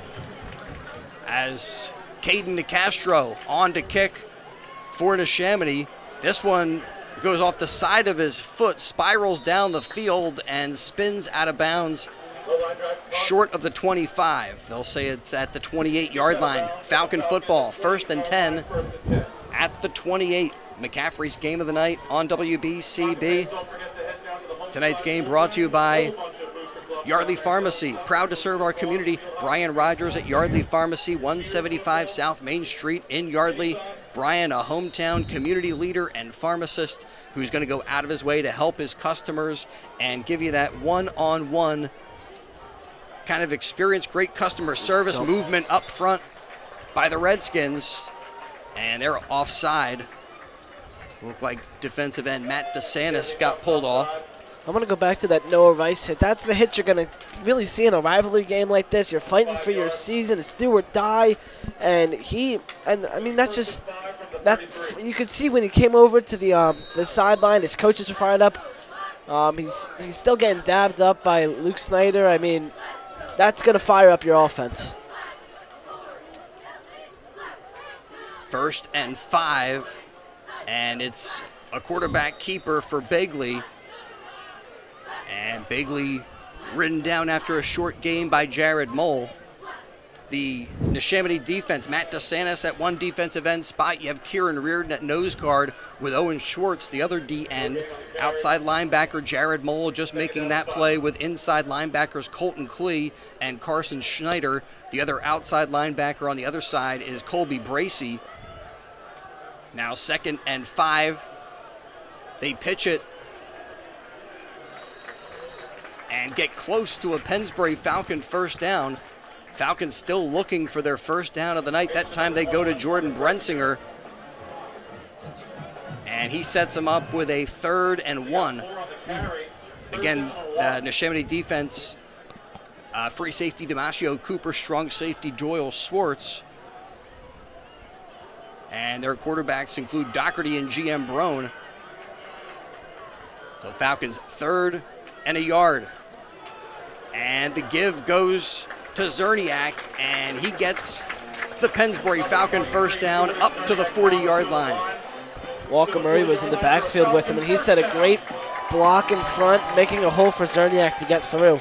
as Caden DeCastro on to kick for Neshaminy. This one goes off the side of his foot, spirals down the field, and spins out of bounds short of the 25. They'll say it's at the 28-yard line. Falcon football, 1st and 10 at the 28. McCaffrey's game of the night on WBCB. Tonight's game brought to you by Yardley Pharmacy. Proud to serve our community. Brian Rogers at Yardley Pharmacy, 175 South Main Street in Yardley. Brian, a hometown community leader and pharmacist who's going to go out of his way to help his customers and give you that one-on-one kind of experience. Great customer service, movement up front by the Redskins. And they're offside. Looked like defensive end Matt DeSantis got pulled off. I'm going to go back to that Noah Rice hit. That's the hit you're going to really see in a rivalry game like this. You're fighting for your season. It's do or die. And I mean, that's just, that you could see when he came over to the sideline, his coaches were fired up. He's still getting dabbed up by Luke Snyder. I mean, that's going to fire up your offense. 1st and 5, and it's a quarterback keeper for Begley. And Begley ridden down after a short game by Jared Mole. The Neshaminy defense, Matt DeSantis at one defensive end spot. You have Kieran Reardon at nose guard with Owen Schwartz, the other D end. Outside linebacker Jared Mole just making that play with inside linebackers Colton Klee and Carson Schneider. The other outside linebacker on the other side is Colby Bracey. Now 2nd and 5. They pitch it and get close to a Pennsbury Falcon 1st down. Falcons still looking for their 1st down of the night. That time they go to Jordan Brensinger. And he sets them up with a 3rd and 1. Again, Neshaminy defense, free safety Damasio Cooper, strong safety Doyle Swartz. And their quarterbacks include Doherty and GM Brown. So Falcons 3rd and a yard. And the give goes to Zerniak, and he gets the Pennsbury Falcon 1st down up to the 40-yard line. Walker Murray was in the backfield with him, and he set a great block in front, making a hole for Zerniak to get through.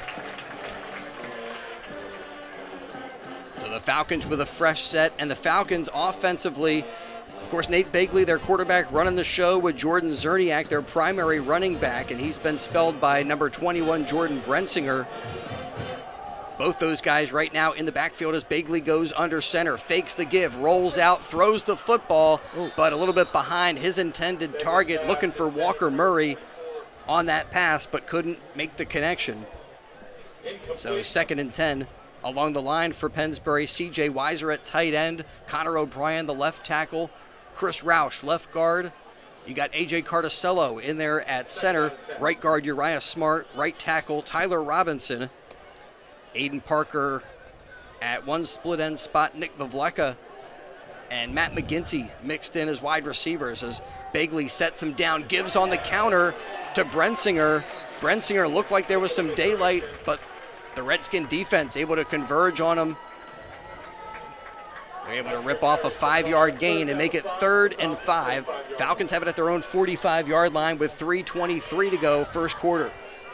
So the Falcons with a fresh set, and the Falcons offensively, of course, Nate Begley, their quarterback, running the show with Jordan Zerniak, their primary running back, and he's been spelled by number 21, Jordan Brensinger. Both those guys right now in the backfield as Begley goes under center, fakes the give, rolls out, throws the football, but a little bit behind his intended target, looking for Walker Murray on that pass, but couldn't make the connection. So 2nd and 10 along the line for Pennsbury. CJ Weiser at tight end, Connor O'Brien, the left tackle, Chris Roush, left guard. You got A.J. Carticello in there at center, right guard Uriah Smart, right tackle Tyler Robinson. Aiden Parker at one split end spot, Nick Vavleka and Matt McGinty mixed in as wide receivers as Begley sets him down, gives on the counter to Brensinger. Brensinger looked like there was some daylight, but the Redskin defense able to converge on him. They're able to rip off a 5-yard gain and make it 3rd and 5. Falcons have it at their own 45-yard line with 3:23 to go, first quarter.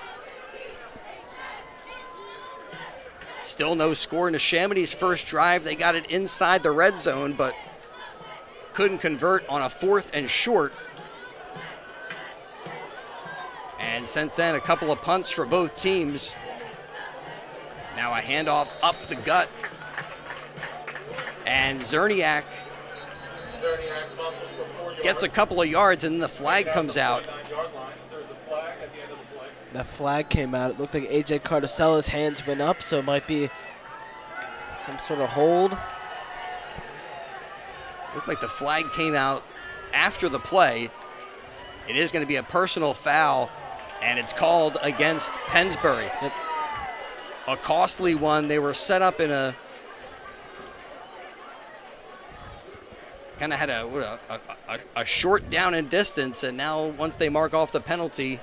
Still no score. Neshaminy's first drive, they got it inside the red zone, but couldn't convert on a 4th and short. And since then, a couple of punts for both teams. Now a handoff up the gut. And Zerniak gets a couple of yards, and then the flag comes out. That flag came out. It looked like A.J. Cardocella's hands went up, so it might be some sort of hold. Looked like the flag came out after the play. It is going to be a personal foul, and it's called against Pennsbury. Yep. A costly one. They were set up in a kind of had a short down and distance, and now once they mark off the penalty,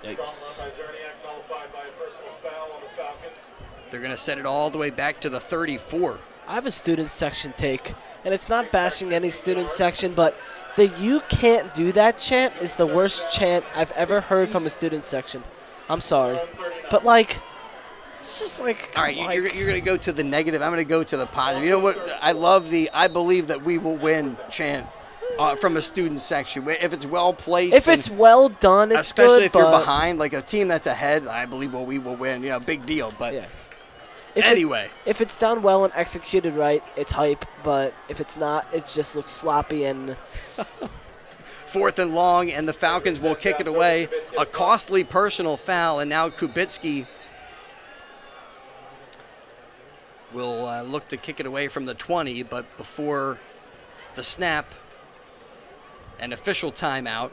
they're going to set it all the way back to the 34. I have a student section take, and it's not bashing any student section, but the "you can't do that" chant is the worst chant I've ever heard from a student section. I'm sorry. But, like, it's just like... All right, you're going to go to the negative. I'm going to go to the positive. You know what? I love the "I believe that we will win" chant from a student section. If it's well placed. If it's well done, it's especially good, if you're behind, like a team that's ahead, I believe we will win. You know, big deal. But yeah. If it's done well and executed right, it's hype. But if it's not, it just looks sloppy and... 4th and long, and the Falcons will kick it away. A costly personal foul, and now Kubitsky will look to kick it away from the 20, but before the snap, an official timeout.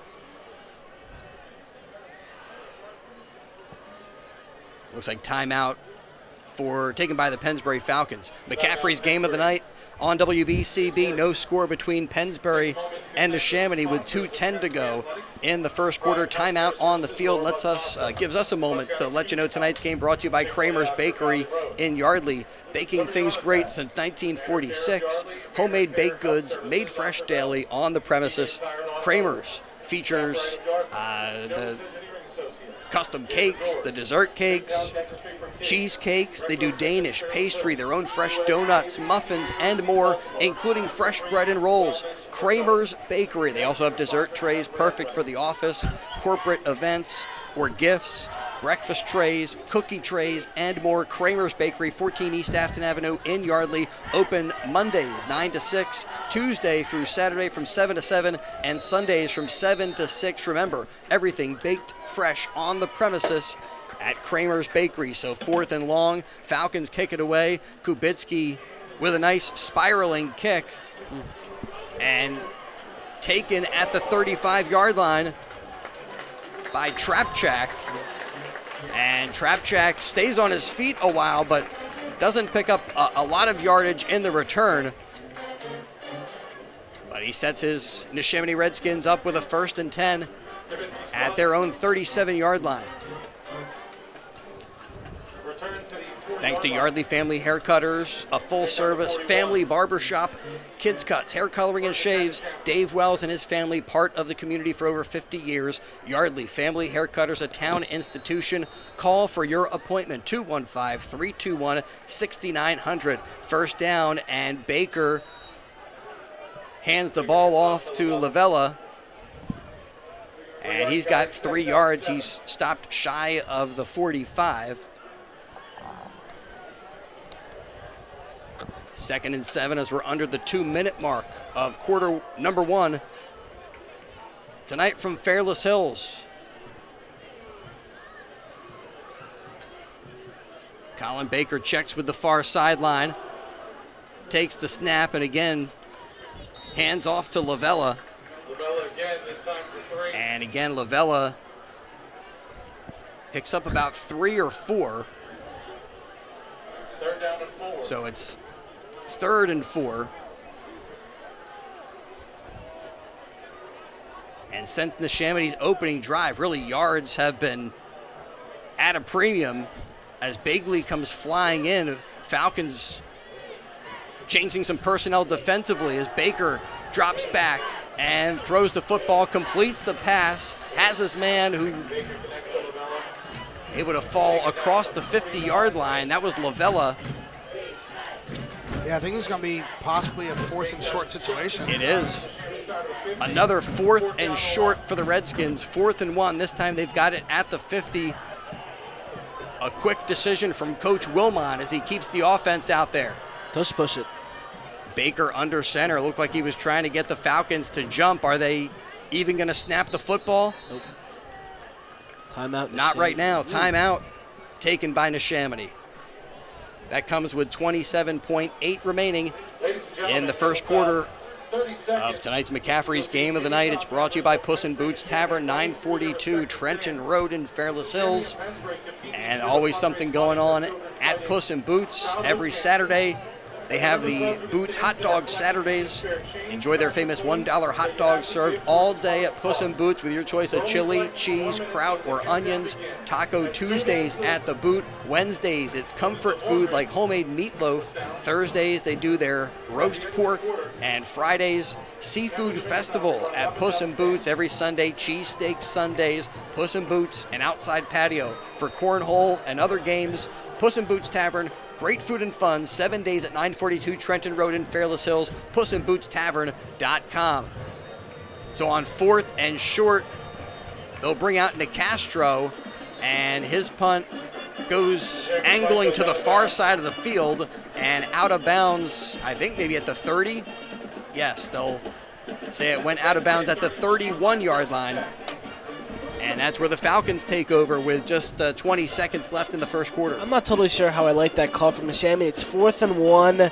Looks like timeout taken by the Pennsbury Falcons. McCaffrey's game of the night on WBCB. No score between Pennsbury and Neshaminy with 2:10 to go in the first quarter. Timeout on the field gives us a moment to let you know tonight's game brought to you by Kramer's Bakery in Yardley. Baking things great since 1946. Homemade baked goods made fresh daily on the premises. Kramer's features the custom cakes, the dessert cakes, cheesecakes. They do Danish pastry, their own fresh donuts, muffins, and more, including fresh bread and rolls. Kramer's Bakery. They also have dessert trays perfect for the office, corporate events, or gifts, breakfast trays, cookie trays, and more. Kramer's Bakery, 14 East Afton Avenue in Yardley. Open Mondays 9 to 6, Tuesday through Saturday from 7 to 7, and Sundays from 7 to 6. Remember, everything baked fresh on the premises at Kramer's Bakery. So 4th and long, Falcons kick it away. Kubitsky with a nice spiraling kick and taken at the 35-yard line by Trapchak. And Trapchak stays on his feet a while, but doesn't pick up a lot of yardage in the return. But he sets his Neshaminy Redskins up with a 1st and 10 at their own 37-yard line. Thanks to Yardley Family Haircutters, a full-service family barbershop, kids cuts, hair coloring, and shaves. Dave Wells and his family, part of the community for over 50 years. Yardley Family Haircutters, a town institution. Call for your appointment, 215-321-6900. First down, and Baker hands the ball off to Lavella. And he's got 3 yards. He's stopped shy of the 45. 2nd and 7 as we're under the 2-minute mark of quarter number 1. Tonight from Fairless Hills. Colin Baker checks with the far sideline. Takes the snap and again hands off to Lavella. And again, Lavella picks up about 3 or 4. Third down and 4. So it's 3rd and 4. And since Neshaminy's opening drive, really yards have been at a premium as Bagley comes flying in. Falcons changing some personnel defensively as Baker drops back and throws the football, completes the pass, has his man who able to fall across the 50-yard line. That was Lavella. Yeah, I think it's going to be possibly a 4th and short situation. It is. Another 4th and short for the Redskins. 4th and 1. This time they've got it at the 50. A quick decision from Coach Wilmot as he keeps the offense out there. Just push it. Baker under center. Looked like he was trying to get the Falcons to jump. Are they even going to snap the football? Nope. Timeout. Not right now. Timeout taken by Neshaminy. That comes with 27.8 remaining in the first quarter of tonight's McCaffrey's Game of the Night. It's brought to you by Puss in Boots Tavern, 942 Trenton Road in Fairless Hills. And always something going on at Puss in Boots every Saturday. They have the Boots Hot Dog Saturdays. Enjoy their famous $1 hot dogs served all day at Puss in Boots with your choice of chili, cheese, kraut, or onions. Taco Tuesdays at the Boot. Wednesdays, it's comfort food like homemade meatloaf. Thursdays, they do their roast pork. And Fridays, Seafood Festival at Puss in Boots. Every Sunday, cheesesteak Sundays. Puss in Boots, an outside patio for cornhole and other games. Puss in Boots Tavern, great food and fun, 7 days at 942 Trenton Road in Fairless Hills, pussinbootstavern.com. So on 4th and short, they'll bring out Nicastro, and his punt goes angling to the far side of the field and out of bounds, I think maybe at the 30. Yes, they'll say it went out of bounds at the 31-yard line. And that's where the Falcons take over with just 20 seconds left in the first quarter. I'm not totally sure how I like that call from Neshaminy. It's 4th and 1.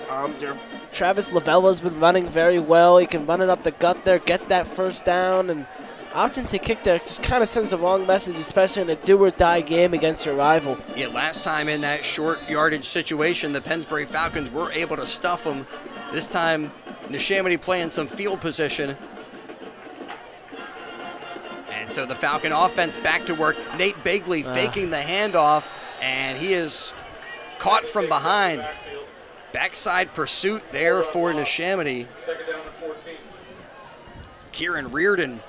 Travis Lavella's been running very well. He can run it up the gut there, get that first down, and opting to kick there just kind of sends the wrong message, especially in a do-or-die game against your rival. Yeah, last time in that short yardage situation, the Pennsbury Falcons were able to stuff them. This time, Neshaminy playing some field position. And so the Falcon offense back to work. Nate Begley faking the handoff, and he is caught from behind. Backside pursuit there for Neshaminy. Kieran Reardon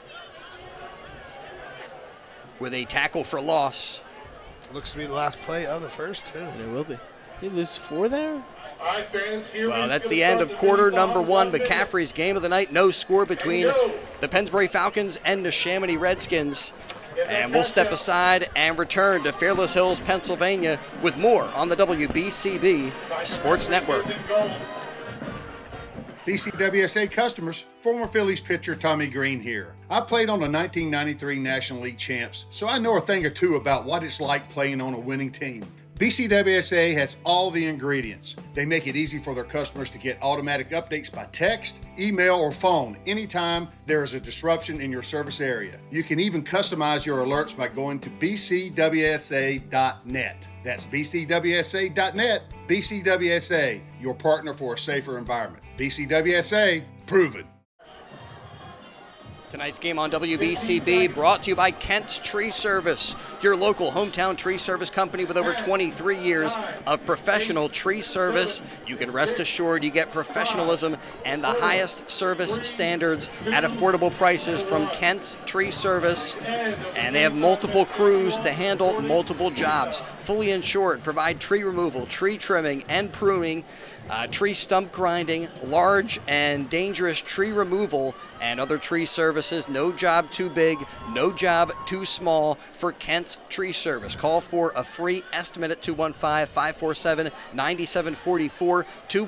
with a tackle for loss. Looks to be the last play of the first, too. There will be. Did he lose 4 there? Well, that's the end of quarter number 1. McCaffrey's Game of the Night. No score between the Pennsbury Falcons and Neshaminy Redskins. And we'll step aside and return to Fairless Hills, Pennsylvania with more on the WBCB Sports Network. BCWSA customers, former Phillies pitcher Tommy Green here. I played on the 1993 National League champs, so I know a thing or two about what it's like playing on a winning team. BCWSA has all the ingredients. They make it easy for their customers to get automatic updates by text, email, or phone anytime there is a disruption in your service area. You can even customize your alerts by going to bcwsa.net. That's bcwsa.net. BCWSA, your partner for a safer environment. BCWSA, proven. Tonight's game on WBCB brought to you by Kent's Tree Service, your local hometown tree service company with over 23 years of professional tree service. You can rest assured you get professionalism and the highest service standards at affordable prices from Kent's Tree Service. And they have multiple crews to handle multiple jobs. Fully insured, provide tree removal, tree trimming, and pruning, tree stump grinding, large and dangerous tree removal, and other tree services. No job too big, no job too small for Kent's Tree Service. Call for a free estimate at 215-547-9744,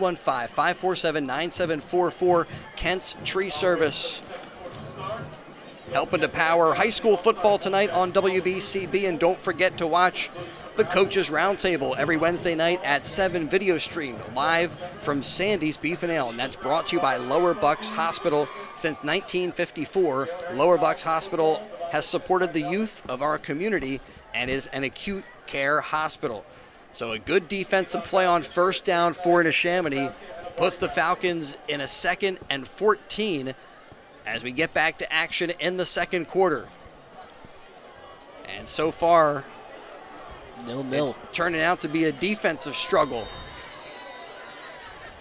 215-547-9744, Kent's Tree Service. Helping to power high school football tonight on WBCB, and don't forget to watch the Coaches Roundtable every Wednesday night at 7, video streamed live from Sandy's Beef and Ale, and that's brought to you by Lower Bucks Hospital. Since 1954, Lower Bucks Hospital has supported the youth of our community and is an acute care hospital. So a good defensive play on first down for Neshaminy puts the Falcons in a 2nd and 14 as we get back to action in the second quarter. And so far, it's turning out to be a defensive struggle.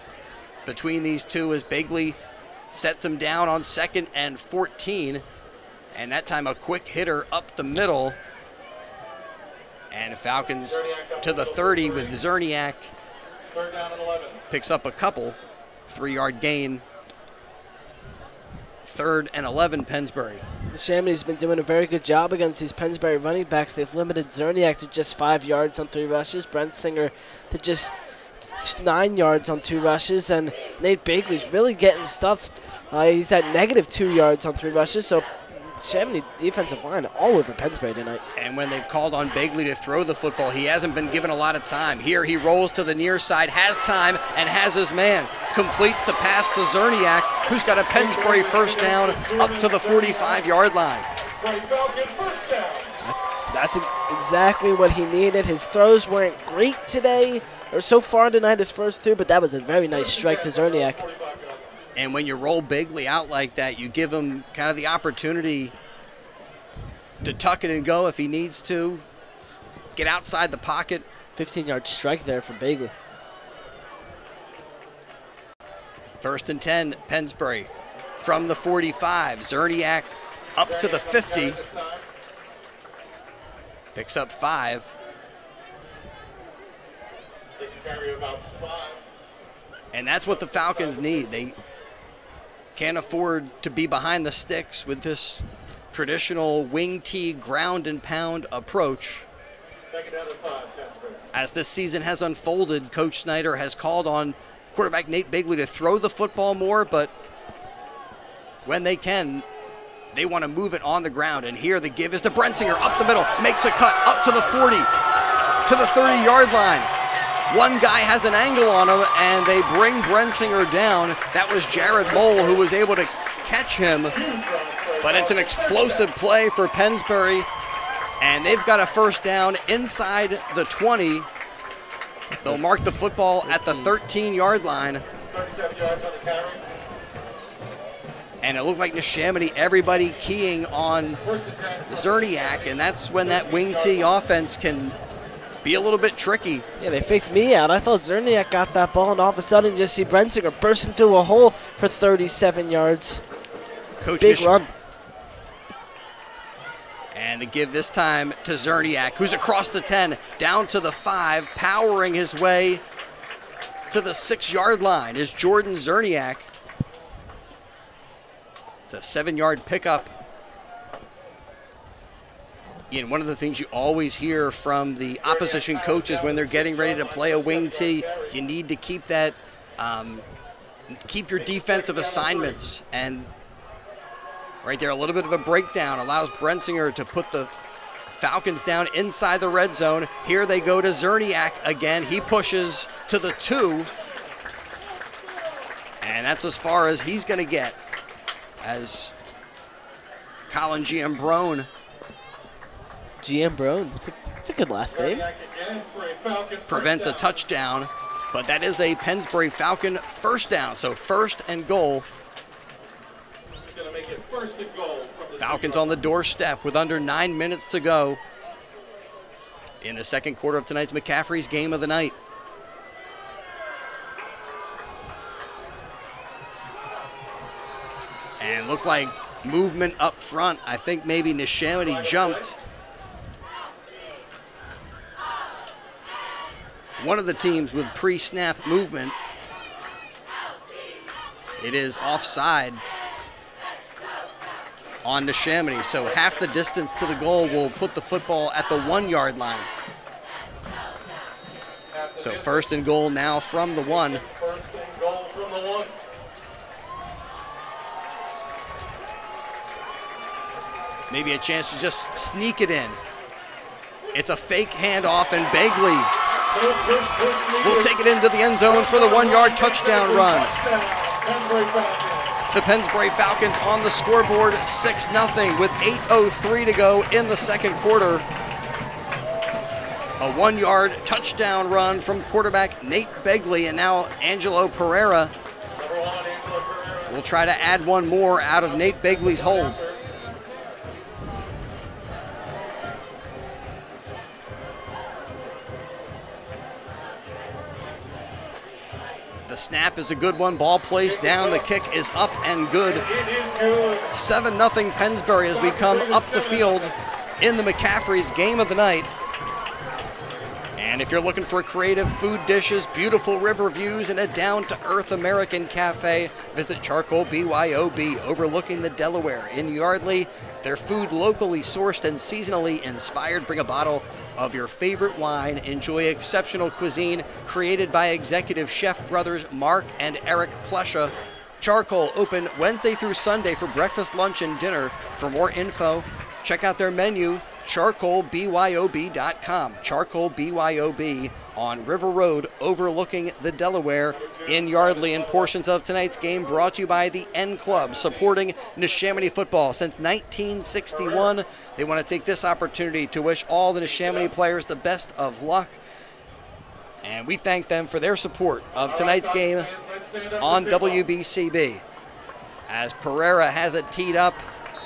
between these two as Begley sets him down on 2nd and 14. And that time a quick hitter up the middle. And Falcons to the 30 with Zerniak. 3rd down and 11. Picks up a couple. 3-yard gain. 3rd and 11, Pennsbury. Neshaminy's been doing a very good job against these Pennsbury running backs. They've limited Zerniak to just 5 yards on 3 rushes, Brent Singer to just 9 yards on 2 rushes, and Nate Begley's really getting stuffed. He's at -2 yards on 3 rushes, so Neshaminy defensive line all over Pennsbury tonight. And when they've called on Begley to throw the football, he hasn't been given a lot of time. Here he rolls to the near side, has time, and has his man. Completes the pass to Zerniak, who's got a Pennsbury first down up to the 45-yard line. That's exactly what he needed. His throws weren't great today, or so far tonight, his first 2, but that was a very nice strike to Zerniak. And when you roll Begley out like that, you give him kind of the opportunity to tuck it and go if he needs to, get outside the pocket. 15-yard strike there for Begley. 1st and 10, Pennsbury from the 45. Zerniak up to the 50. Picks up 5. They can carry about 5. And that's what the Falcons need. They can't afford to be behind the sticks with this traditional wing tee ground and pound approach. 2nd down and 5, Pennsbury. As this season has unfolded, Coach Snyder has called on quarterback Nate Begley to throw the football more, but when they can, they want to move it on the ground. And here the give is to Brensinger up the middle, makes a cut up to the 40, to the 30-yard line. One guy has an angle on him, and they bring Brensinger down. That was Jared Mole who was able to catch him. But it's an explosive play for Pennsbury, and they've got a first down inside the 20. They'll mark the football at the 13-yard line. 37 yards on the carry. And it looked like Neshaminy, everybody keying on Zerniak, and that's when that wing tee offense can be a little bit tricky. Yeah, they faked me out. I thought Zerniak got that ball, and all of a sudden you just see Brensinger burst into a hole for 37 yards. Coach Big run. And the give this time to Zerniak, who's across the 10, down to the 5, powering his way to the 6-yard line is Jordan Zerniak. It's a 7-yard pickup. And one of the things you always hear from the opposition coaches when they're getting ready to play a wing tee, you need to keep that, keep your defensive assignments. And right there, a little bit of a breakdown allows Brensinger to put the Falcons down inside the red zone. Here they go to Zerniak again. He pushes to the 2. And that's as far as he's going to get as Colin Giambrone. Giambrone. It's a good last name. Prevents a touchdown, but that is a Pennsbury Falcon first down. So 1st and goal. Going to make it 1st and goal. Falcons on the doorstep with under 9 minutes to go in the 2nd quarter of tonight's McCaffrey's game of the night. And looked like movement up front. I think maybe Neshaminy jumped. One of the teams with pre-snap movement. It is offside on Neshaminy, so half the distance to the goal will put the football at the 1-yard line. So 1st and goal now from the 1. 1st and goal from the 1. Maybe a chance to just sneak it in. It's a fake handoff, and Begley will take it into the end zone for the 1-yard touchdown run. The Pennsbury Falcons on the scoreboard 6-0 with 8:03 to go in the 2nd quarter. A 1-yard touchdown run from quarterback Nate Begley, and now Angelo Pereira will try to add one more out of Nate Begley's hold. The The snap is a good one. Ball placed down. The kick is up and good. 7-0 Pennsbury as we come up the field in the McCaffrey's game of the night. And if you're looking for creative food dishes, beautiful river views, and a down-to-earth American cafe, visit Charcoal BYOB overlooking the Delaware in Yardley. Their food locally sourced and seasonally inspired. Bring a bottle of your favorite wine. Enjoy exceptional cuisine created by executive chef brothers Mark and Eric Plesha. Charcoal open Wednesday through Sunday for breakfast, lunch, and dinner. For more info, check out their menu, charcoalbyob.com. Charcoal BYOB on River Road overlooking the Delaware in Yardley. And portions of tonight's game brought to you by the N Club, supporting Neshaminy football since 1961. They want to take this opportunity to wish all the Neshaminy players the best of luck. And we thank them for their support of tonight's game on WBCB. As Pereira has it teed up.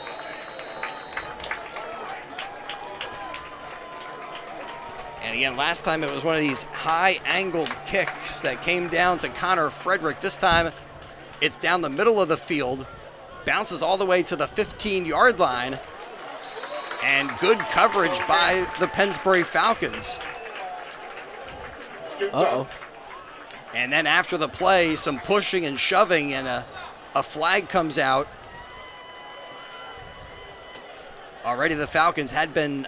And again, last time it was one of these high-angled kicks that came down to Connor Frederick. This time, it's down the middle of the field, bounces all the way to the 15-yard line, and good coverage by the Pennsbury Falcons. Uh-oh. And then after the play, some pushing and shoving, and a flag comes out. Already the Falcons had been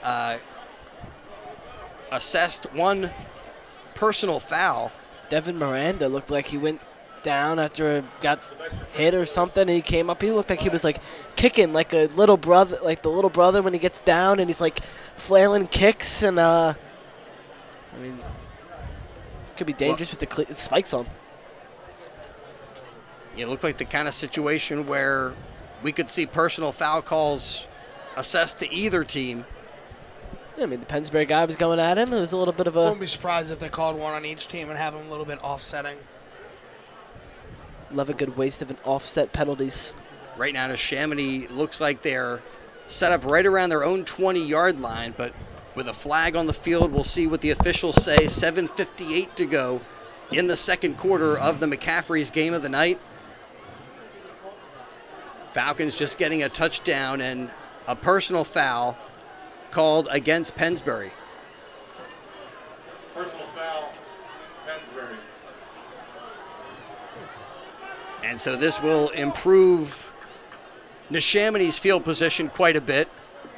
assessed one personal foul. Devin Miranda looked like he went down after it got hit or something, and he came up. He looked like he was like kicking like a little brother, like the little brother when he gets down and he's like flailing kicks. And I mean, it could be dangerous with the spikes on. It looked like the kind of situation where we could see personal foul calls assessed to either team. I mean, the Pennsbury guy was going at him. It was a little bit of a... Wouldn't be surprised if they called one on each team and have them a little bit offsetting. Love a good waste of an offset penalties. Right now, Neshaminy looks like they're set up right around their own 20-yard line, but with a flag on the field, we'll see what the officials say. 7:58 to go in the second quarter of the McCaffrey's game of the night. Falcons just getting a touchdown and a personal foul called against Pennsbury. Personal foul, Pennsbury. And so this will improve Neshaminy's field position quite a bit.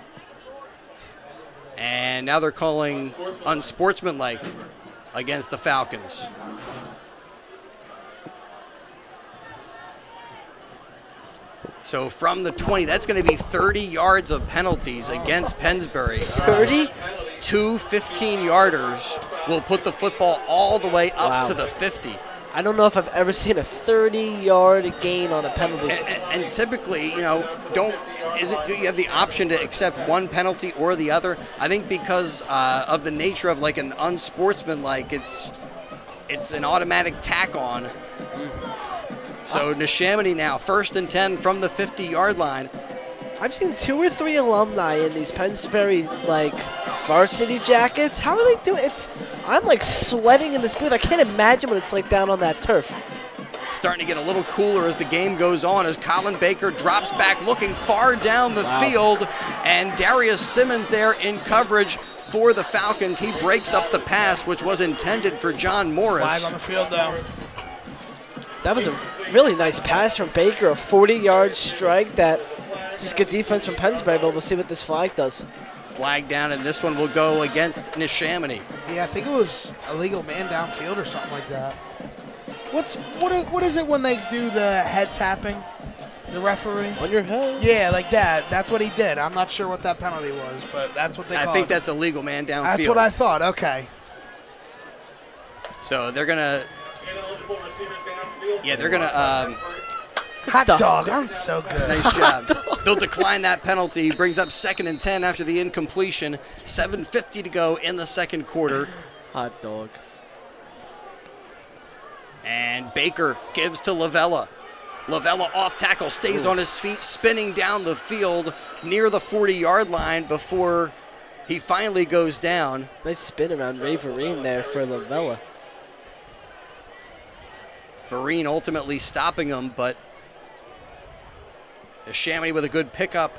And now they're calling unsportsmanlike against the Falcons. So from the 20, that's going to be 30 yards of penalties against Pennsbury. 30? Two 15-yarders will put the football all the way up to the 50. I don't know if I've ever seen a 30-yard gain on a penalty. And typically, you know, do you have the option to accept one penalty or the other? I think because of the nature of like an unsportsmanlike, it's an automatic tack on. So Neshaminy now, 1st and 10 from the 50-yard line. I've seen 2 or 3 alumni in these Pennsbury like varsity jackets. How are they doing? I'm like sweating in this booth. I can't imagine what it's like down on that turf. It's starting to get a little cooler as the game goes on, as Colin Baker drops back looking far down the field, and Darius Simmons there in coverage for the Falcons. He breaks up the pass, which was intended for John Morris. Flag on the field though. That was a really nice pass from Baker, a 40-yard strike. That just good defense from Pennsbury, but we'll see what this flag does. Flag down, and this one will go against Neshaminy. Yeah, I think it was illegal man downfield or something like that. What is it when they do the head tapping? The referee? On your head? Yeah, like that. That's what he did. I'm not sure what that penalty was, but that's what they called it. I think that's illegal man downfield. That's what I thought. Okay. So they're going to... Yeah, they're going to... Hot dog, I'm so good. Nice job. They'll decline that penalty. Brings up 2nd and 10 after the incompletion. 7:50 to go in the second quarter. Hot dog. And Baker gives to Lavella. Lavella off tackle, stays on his feet, spinning down the field near the 40-yard line before he finally goes down. Nice spin around Raverine there for Lavella. Vereen ultimately stopping him, but Neshaminy with a good pickup.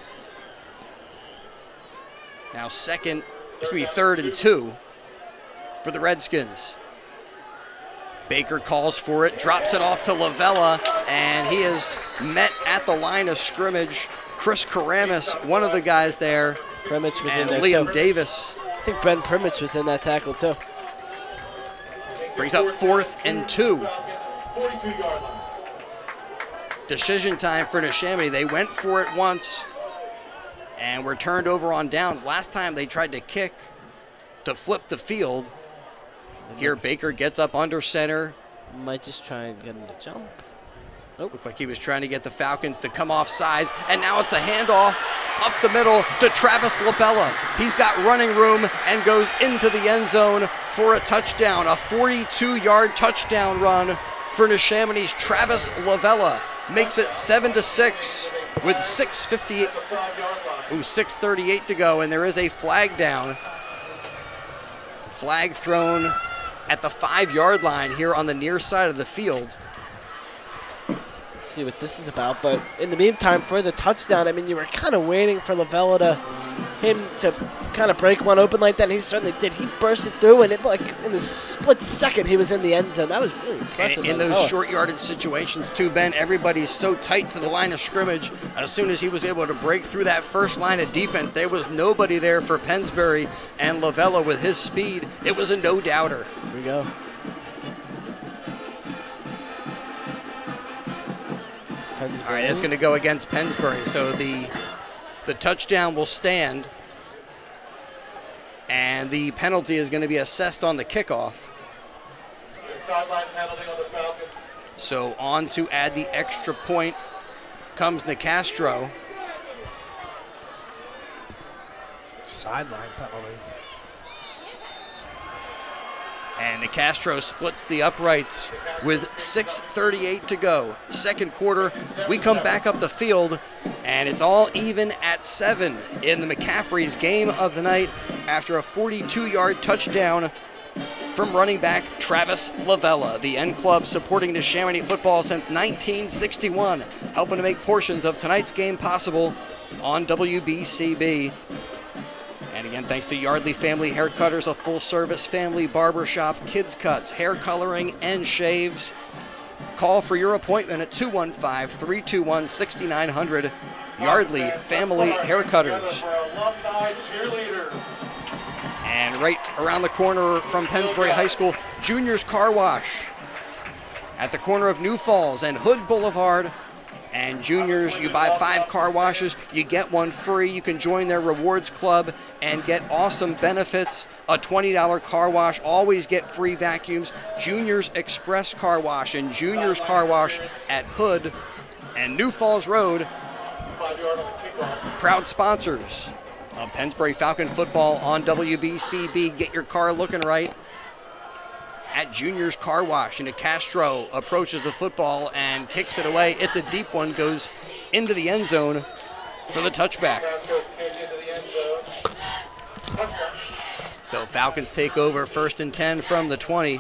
Now third and 2 for the Redskins. Baker calls for it, drops it off to Lavella, and he is met at the line of scrimmage. Chris Karamis, one of the guys there, Primich was and in there Liam too. Davis. I think Ben Primich was in that tackle too. Brings up 4th and 2. 42-yard line. Decision time for Neshaminy. They went for it once and were turned over on downs. Last time they tried to kick to flip the field. Here Baker gets up under center. Might just try and get him to jump. Looked like he was trying to get the Falcons to come off sides, and now it's a handoff up the middle to Travis Labella. He's got running room and goes into the end zone for a touchdown. A 42-yard touchdown run for Neshaminy's Travis Lavella. Makes it 7-6 with 6:38 to go, and there is a flag down. Flag thrown at the 5-yard line here on the near side of the field. See what this is about, but in the meantime, for the touchdown, I mean, you were kind of waiting for Lavella to kind of break one open like that, and he certainly did. He bursted through, and it, like, in a split second, he was in the end zone. That was really impressive. And in those short yardage situations, too, Ben, everybody's so tight to the line of scrimmage. As soon as he was able to break through that first line of defense, there was nobody there for Pennsbury, and Lavella, with his speed, it was a no-doubter. Here we go. All right, that's going to go against Pennsbury. So the touchdown will stand, and the penalty is going to be assessed on the kickoff. Sideline penalty on the Falcons. So on to add the extra point comes Nicastro. Sideline penalty. And Nicastro splits the uprights with 6:38 to go. Second quarter, we come back up the field, and it's all even at 7 in the McCaffrey's game of the night after a 42-yard touchdown from running back Travis Lavella. The N Club supporting Neshaminy football since 1961, helping to make portions of tonight's game possible on WBCB. And again, thanks to Yardley Family Haircutters, a full-service family barbershop, kids cuts, hair coloring, and shaves. Call for your appointment at 215-321-6900. Yardley Family Haircutters. And right around the corner from Pennsbury High School, Junior's Car Wash at the corner of New Falls and Hood Boulevard. And Juniors, you buy 5 car washes, you get one free. You can join their rewards club and get awesome benefits. A $20 car wash, always get free vacuums. Juniors Express Car Wash and Juniors Car Wash at Hood and New Falls Road. Proud sponsors of Pennsbury Falcon football on WBCB. Get your car looking right at Junior's Car Wash. And Castro approaches the football and kicks it away. It's a deep one, goes into the end zone for the touchback. So Falcons take over 1st and 10 from the 20.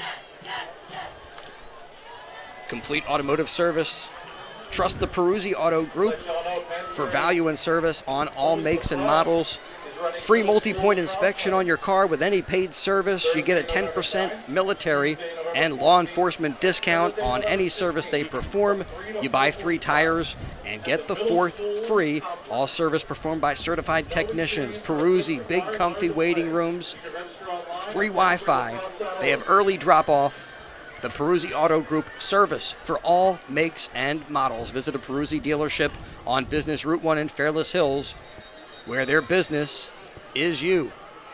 Complete automotive service. Trust the Peruzzi Auto Group for value and service on all makes and models. Free multi-point inspection on your car with any paid service. You get a 10% military and law enforcement discount on any service they perform. You buy 3 tires and get the 4th free. All service performed by certified technicians. Peruzzi, big comfy waiting rooms. Free Wi-Fi. They have early drop-off. The Peruzzi Auto Group service for all makes and models. Visit a Peruzzi dealership on Business Route 1 in Fairless Hills, where their business is you.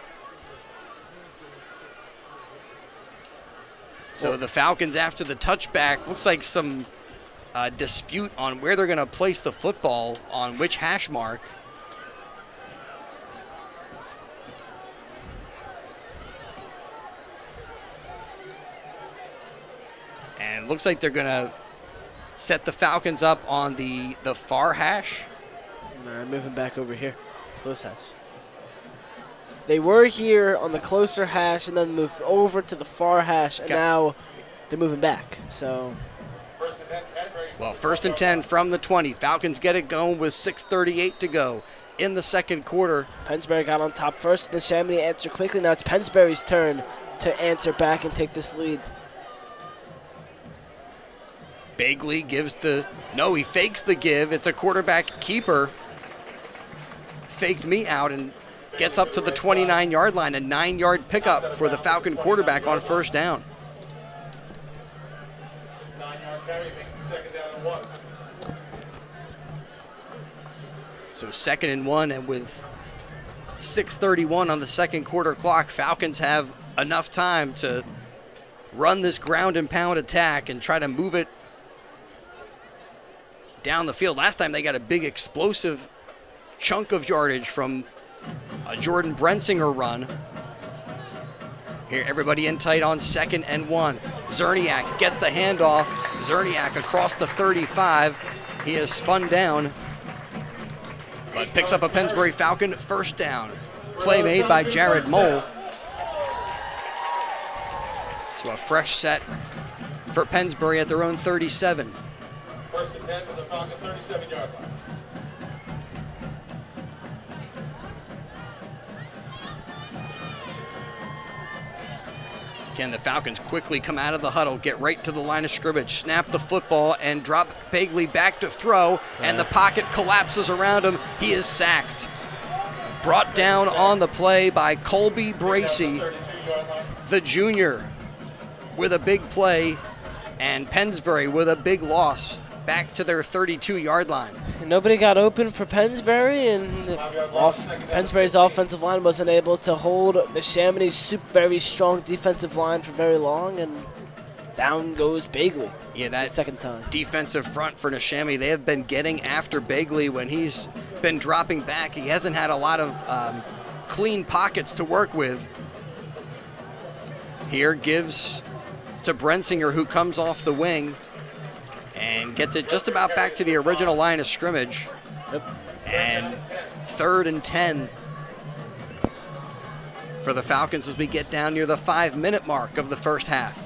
So the Falcons, after the touchback, looks like some dispute on where they're going to place the football on which hash mark. And it looks like they're going to set the Falcons up on the far hash. All right, moving back over here. Close hash. They were here on the closer hash and then moved over to the far hash, and now they're moving back. So. Well, 1st and 10 from the 20. Falcons get it going with 6:38 to go in the second quarter. Pennsbury got on top first. Neshaminy answered quickly. Now it's Pennsbury's turn to answer back and take this lead. Bagley gives he fakes the give. It's a quarterback keeper. Faked me out and gets up to the 29-yard line. A 9-yard pickup for the Falcon quarterback on first down. 9-yard carry makes it 2nd down and 1. So 2nd and 1, and with 6:31 on the second quarter clock, Falcons have enough time to run this ground and pound attack and try to move it down the field. Last time they got a big explosive chunk of yardage from a Jordan Brensinger run. Here, everybody in tight on 2nd and 1. Zerniak gets the handoff. Zerniak across the 35. He is spun down, but picks up a Pennsbury Falcon first down. Play made by Jared Mole. So a fresh set for Pennsbury at their own 37. 1st and 10 from the Falcon 37-yard line. Again, the Falcons quickly come out of the huddle, get right to the line of scrimmage, snap the football, and drop Bagley back to throw, and the pocket collapses around him. He is sacked. Brought down on the play by Colby Bracey, the junior, with a big play, and Pennsbury with a big loss back to their 32-yard line. Nobody got open for Pennsbury, and Pennsbury's offensive line wasn't able to hold Neshaminy's very strong defensive line for very long, and down goes Bagley. Yeah, that second time. Defensive front for Neshaminy, they have been getting after Bagley when he's been dropping back. He hasn't had a lot of clean pockets to work with. Here gives to Brensinger, who comes off the wing and gets it just about back to the original line of scrimmage. Yep. And 3rd and 10 for the Falcons as we get down near the 5-minute mark of the first half.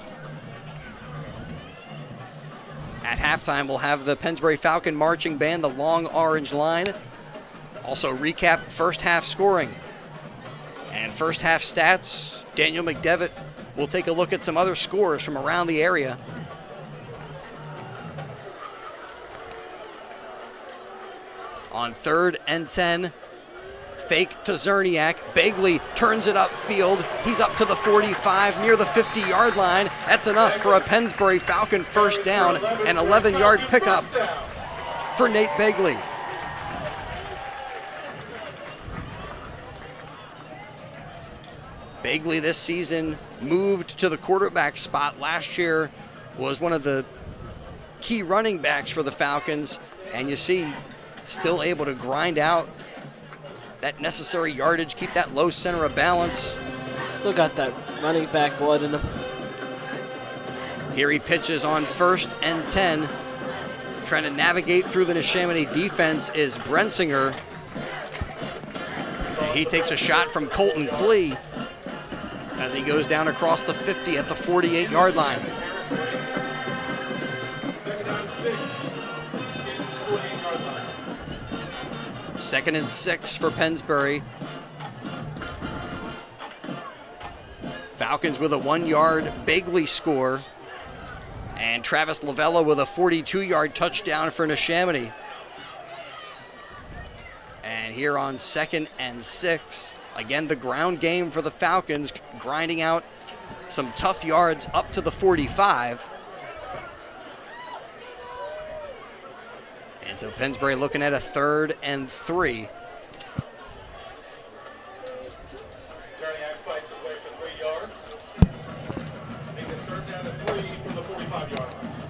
At halftime, we'll have the Pennsbury Falcon marching band, the Long Orange Line. Also recap first half scoring and first half stats. Daniel McDevitt will take a look at some other scores from around the area. On 3rd and 10, fake to Zerniak. Bagley turns it upfield. He's up to the 45, near the 50-yard line. That's enough for a Pennsbury Falcon first down, an 11-yard pickup for Nate Bagley. Bagley this season moved to the quarterback spot. Last year was one of the key running backs for the Falcons, and you see, still able to grind out that necessary yardage, keep that low center of balance. Still got that running back blood in him. Here he pitches on 1st and 10. Trying to navigate through the Neshaminy defense is Brensinger. He takes a shot from Colton Klee as he goes down across the 50 at the 48-yard line. 2nd and 6 for Pennsbury. Falcons with a 1-yard Bagley score. And Travis Lavella with a 42-yard touchdown for Neshaminy. And here on 2nd and 6, again, the ground game for the Falcons, grinding out some tough yards up to the 45. And so Pennsbury looking at a 3rd and 3. Zerniak fights his way for 3 yards. Makes it 3rd down and 3 from the 45-yard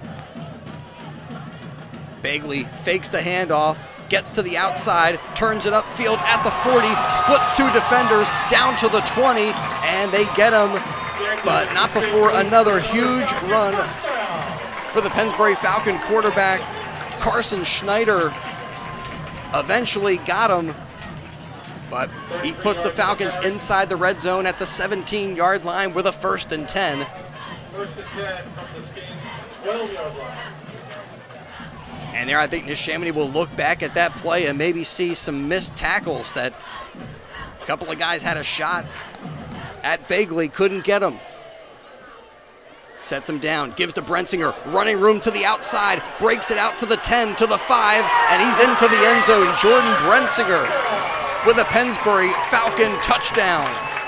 line. Bagley fakes the handoff, gets to the outside, turns it upfield at the 40, splits 2 defenders down to the 20, and they get him, but not before another huge run for the Pennsbury Falcon quarterback. Carson Schneider eventually got him, but he puts the Falcons inside the red zone at the 17-yard line with a 1st and 10. First and 10 from the scheme's 12-yard line. And there I think Neshaminy will look back at that play and maybe see some missed tackles that a couple of guys had a shot at Bagley, couldn't get him. Sets him down, gives to Brensinger, running room to the outside, breaks it out to the 10, to the 5, and he's into the end zone. Jordan Brensinger with a Pennsbury Falcon touchdown.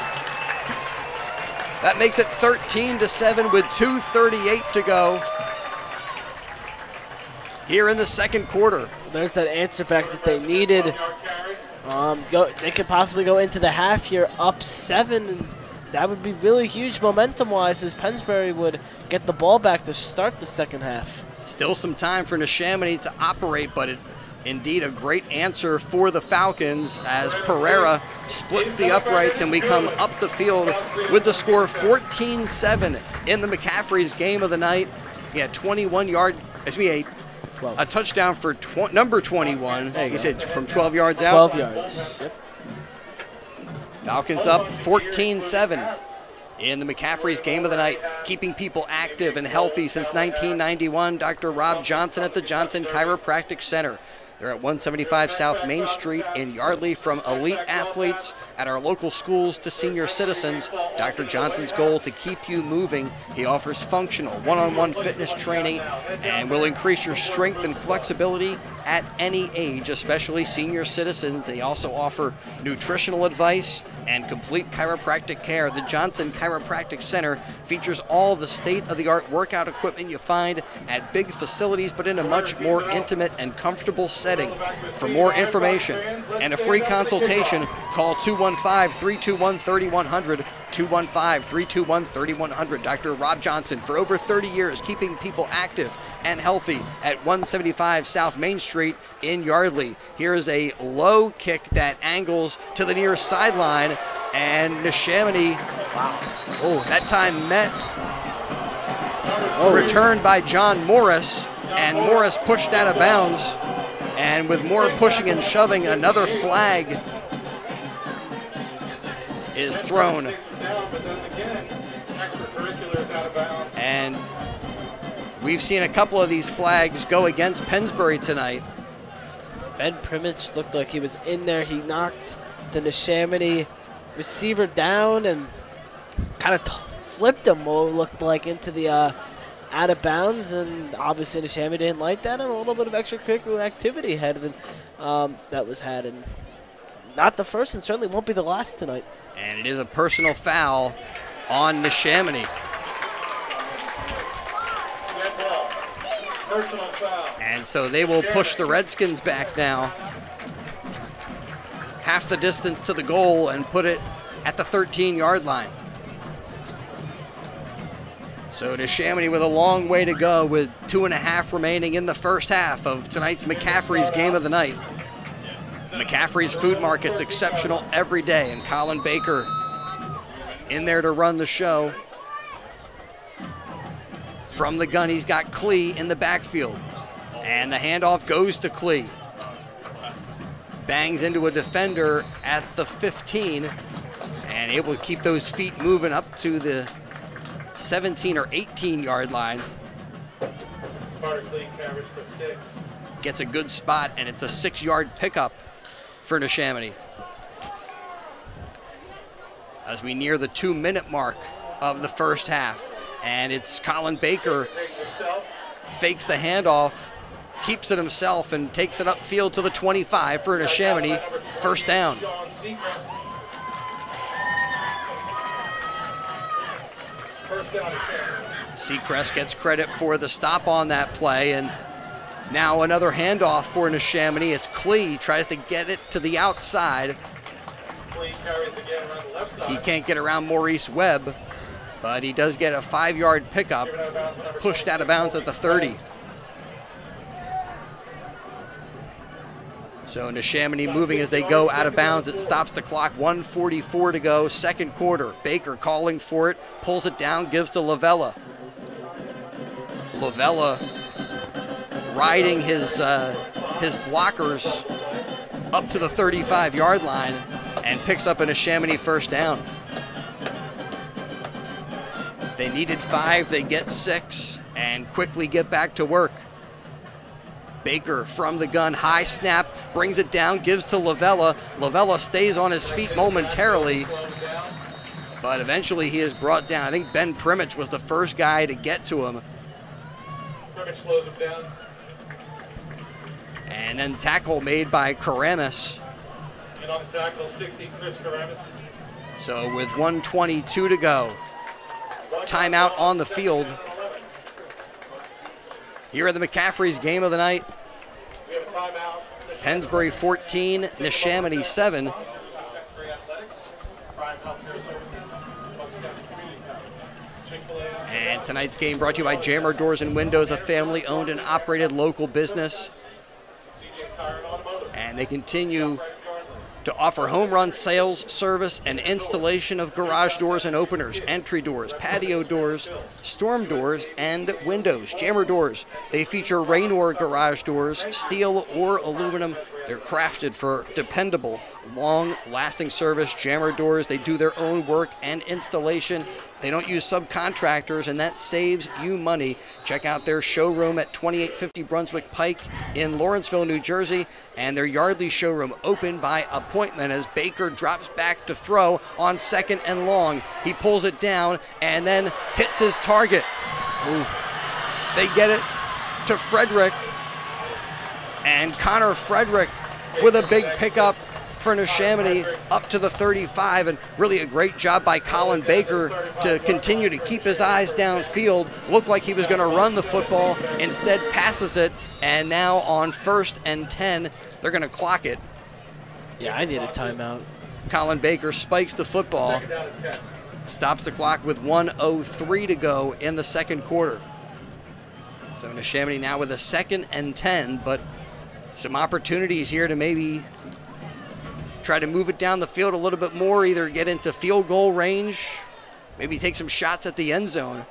That makes it 13-7 with 2:38 to go here in the second quarter. There's that answer back that they needed. They could possibly go into the half here up 7, and that would be really huge momentum-wise as Pennsbury would get the ball back to start the second half. Still some time for Neshaminy to operate, but indeed a great answer for the Falcons as Pereira splits the uprights and we come up the field with the score 14-7 in the McCaffrey's game of the night. He had 12. A touchdown for number 21. He said from 12 yards out. 12 yards. Yep. Falcons up 14-7 in the McCaffrey's game of the night, keeping people active and healthy since 1991. Dr. Rob Johnson at the Johnson Chiropractic Center. They're at 175 South Main Street in Yardley. From elite athletes at our local schools to senior citizens, Dr. Johnson's goal to keep you moving. He offers functional one-on-one fitness training and will increase your strength and flexibility at any age, especially senior citizens. They also offer nutritional advice and complete chiropractic care. The Johnson Chiropractic Center features all the state-of-the-art workout equipment you find at big facilities, but in a much more intimate and comfortable setting. For more information and a free consultation, call 215-321-3100, 215-321-3100. Dr. Rob Johnson, for over 30 years, keeping people active and healthy at 175 South Main Street in Yardley. Here is a low kick that angles to the near sideline, and Neshaminy, that time met, returned by John Morris, and Morris pushed out of bounds. And with more pushing and shoving, another flag is thrown. And we've seen a couple of these flags go against Pennsbury tonight. Ben Primich looked like he was in there. He knocked the Neshaminy receiver down and kind of flipped him, what looked like, into the out of bounds, and obviously Neshaminy didn't like that, and a little bit of extracurricular activity that was had, and not the first and certainly won't be the last tonight. And it is a personal foul on Neshaminy. Personal foul. And so they will push the Redskins back now, half the distance to the goal, and put it at the 13-yard line. So Neshaminy with a long way to go with 2.5 remaining in the first half of tonight's McCaffrey's game of the night. McCaffrey's Food Market's exceptional every day, and Colin Baker in there to run the show. From the gun, he's got Klee in the backfield, and the handoff goes to Klee. Bangs into a defender at the 15, and able to keep those feet moving up to the 17 or 18-yard line. Gets a good spot, and it's a 6-yard pickup for Neshaminy. As we near the 2-minute mark of the first half, and it's Colin Baker fakes the handoff, keeps it himself, and takes it upfield to the 25 for Neshaminy. First down. Seacrest gets credit for the stop on that play, and now another handoff for Neshaminy. It's Klee, tries to get it to the outside. He can't get around Maurice Webb, but he does get a 5-yard pickup, pushed out of bounds at the 30. So Neshaminy moving as they go out of bounds. It stops the clock, 1:44 to go, second quarter. Baker calling for it, pulls it down, gives to Lavella. Lavella riding his blockers up to the 35-yard line and picks up a Neshaminy first down. They needed 5, they get 6, and quickly get back to work. Baker from the gun, high snap, brings it down, gives to Lavella. Lavella stays on his feet momentarily, but eventually he is brought down. I think Ben Primich was the first guy to get to him. Primich slows him down. And then tackle made by Karamis. And on the tackle, 60, Chris Karamis. So with 1:22 to go, timeout on the field. Here are the McCaffrey's game of the night. We have a timeout. Pennsbury 14, Neshaminy 7. And tonight's game brought to you by Jammer Doors and Windows, a family-owned and operated local business. And they continue to offer home run sales, service, and installation of garage doors and openers, entry doors, patio doors, storm doors, and windows. Jammer Doors, they feature Raynor garage doors, steel or aluminum. They're crafted for dependable, long-lasting service. Jammer Doors, they do their own work and installation. They don't use subcontractors, and that saves you money. Check out their showroom at 2850 Brunswick Pike in Lawrenceville, New Jersey, and their Yardley showroom open by appointment as Baker drops back to throw on 2nd and long. He pulls it down and then hits his target. Ooh. They get it to Frederick, and Connor Frederick with a big pickup for Neshaminy up to the 35, and really a great job by Colin Baker to continue to keep his eyes downfield. Looked like he was going to run the football, instead passes it, and now on 1st and 10, they're going to clock it. Yeah, I need a timeout. Colin Baker spikes the football, stops the clock with 1:03 to go in the second quarter. So Neshaminy now with a 2nd and 10, but some opportunities here to maybe try to move it down the field a little bit more, either get into field goal range, maybe take some shots at the end zone.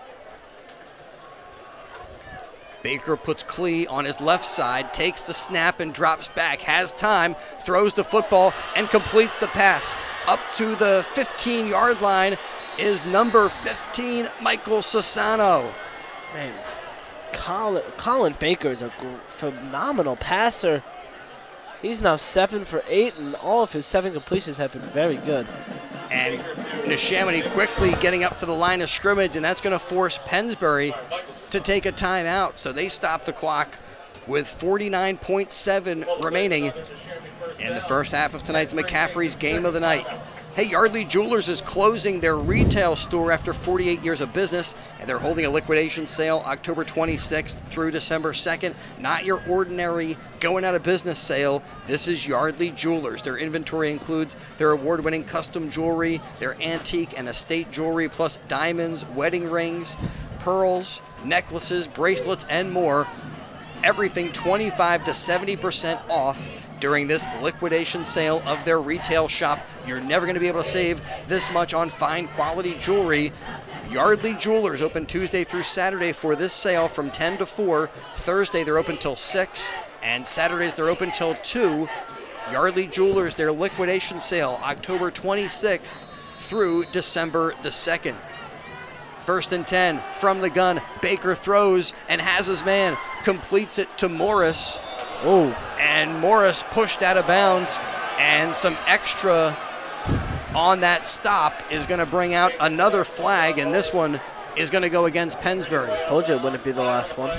Baker puts Klee on his left side, takes the snap and drops back, has time, throws the football and completes the pass. Up to the 15-yard line is number 15, Michael Sassano. Man, Colin Baker is a phenomenal passer. He's now 7 for 8, and all of his 7 completions have been very good. And Neshaminy quickly getting up to the line of scrimmage, and that's going to force Pennsbury to take a timeout. So they stop the clock with 49.7 remaining in the first half of tonight's McCaffrey's game of the night. Hey, Yardley Jewelers is closing their retail store after 48 years of business, and they're holding a liquidation sale October 26th through December 2nd. Not your ordinary going out of business sale. This is Yardley Jewelers. Their inventory includes their award-winning custom jewelry, their antique and estate jewelry, plus diamonds, wedding rings, pearls, necklaces, bracelets, and more. Everything 25 to 70% off during this liquidation sale of their retail shop. You're never going to be able to save this much on fine quality jewelry. Yardley Jewelers open Tuesday through Saturday for this sale from 10 to 4. Thursday they're open till 6, and Saturdays they're open till 2. Yardley Jewelers, their liquidation sale October 26th through December the 2nd. 1st and 10 from the gun. Baker throws and has his man, completes it to Morris. Oh. And Morris pushed out of bounds, and some extra on that stop is going to bring out another flag, and this one is going to go against Pennsbury. Told you it wouldn't be the last one.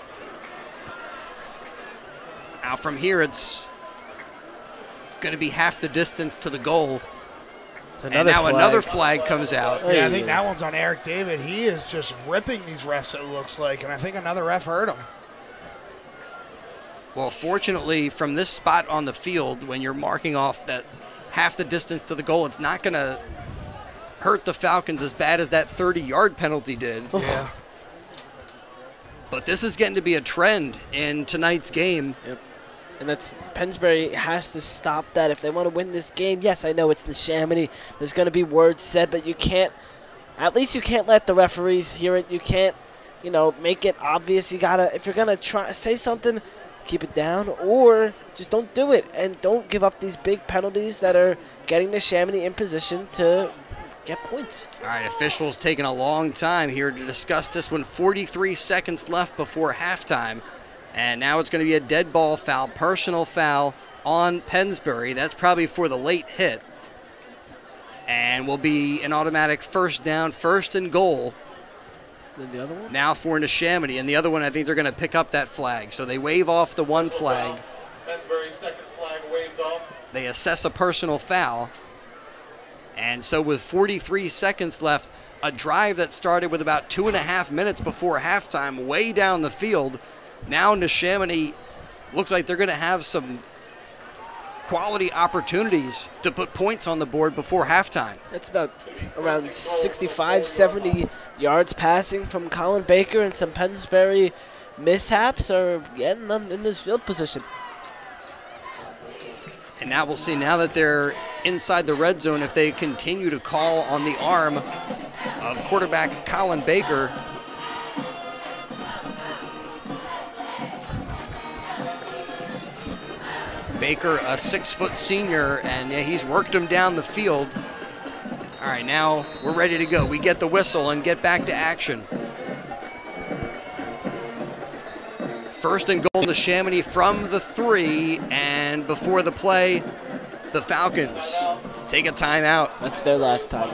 Now from here, it's going to be half the distance to the goal. And now another flag comes out. Yeah, I think that one's on Eric David. He is just ripping these refs, it looks like, and I think another ref hurt him. Well, fortunately, from this spot on the field, when you're marking off that half the distance to the goal, it's not going to hurt the Falcons as bad as that 30-yard penalty did. Yeah. But this is getting to be a trend in tonight's game. Yep. And that's Pennsbury has to stop that if they want to win this game. Yes, I know it's Neshaminy. There's going to be words said, but you can't. At least you can't let the referees hear it. You can't, make it obvious. You gotta. If you're gonna try say something, keep it down, or just don't do it and don't give up these big penalties that are getting Neshaminy in position to get points. All right, officials taking a long time here to discuss this one. 43 seconds left before halftime. And now it's going to be a dead ball foul, personal foul on Pennsbury. That's probably for the late hit. And will be an automatic first down, 1st and goal. Then the other one? Now for Neshaminy. And the other one, I think they're going to pick up that flag. So they wave off the one flag. Pennsbury's second flag waved off. They assess a personal foul. And so with 43 seconds left, a drive that started with about 2.5 minutes before halftime, way down the field. Now Neshaminy looks like they're going to have some quality opportunities to put points on the board before halftime. That's about around 65, 70 yards passing from Colin Baker, and some Pennsbury mishaps are getting them in this field position. And now we'll see, now that they're inside the red zone, if they continue to call on the arm of quarterback Colin Baker. Baker, a 6-foot senior, and yeah, he's worked him down the field. All right, now we're ready to go. We get the whistle and get back to action. 1st and goal, Neshaminy from the 3, and before the play, the Falcons take a timeout. That's their last time.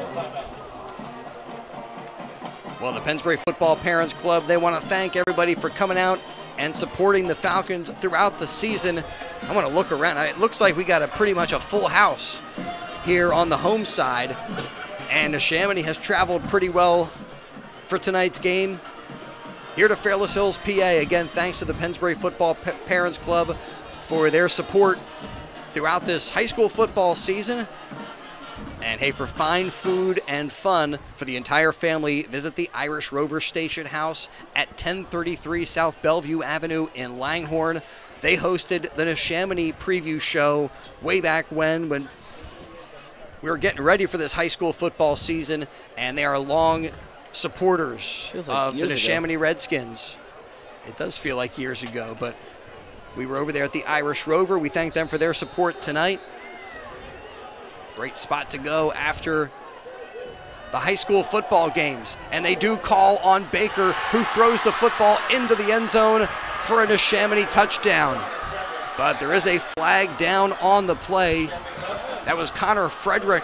Well, the Pennsbury Football Parents Club, they want to thank everybody for coming out and supporting the Falcons throughout the season. I want to look around. It looks like we got pretty much a full house here on the home side, and Neshaminy has traveled pretty well for tonight's game. Here to Fairless Hills, PA. Again, thanks to the Pennsbury Football Parents Club for their support throughout this high school football season. And hey, for fine food and fun for the entire family, visit the Irish Rover Station House at 1033 South Bellevue Avenue in Langhorne. They hosted the Neshaminy preview show way back when we were getting ready for this high school football season, and they are long supporters of the Neshaminy Redskins. It does feel like years ago, but we were over there at the Irish Rover. We thank them for their support tonight. Great spot to go after the high school football games. And they do call on Baker, who throws the football into the end zone for a Neshaminy touchdown. But there is a flag down on the play. That was Connor Frederick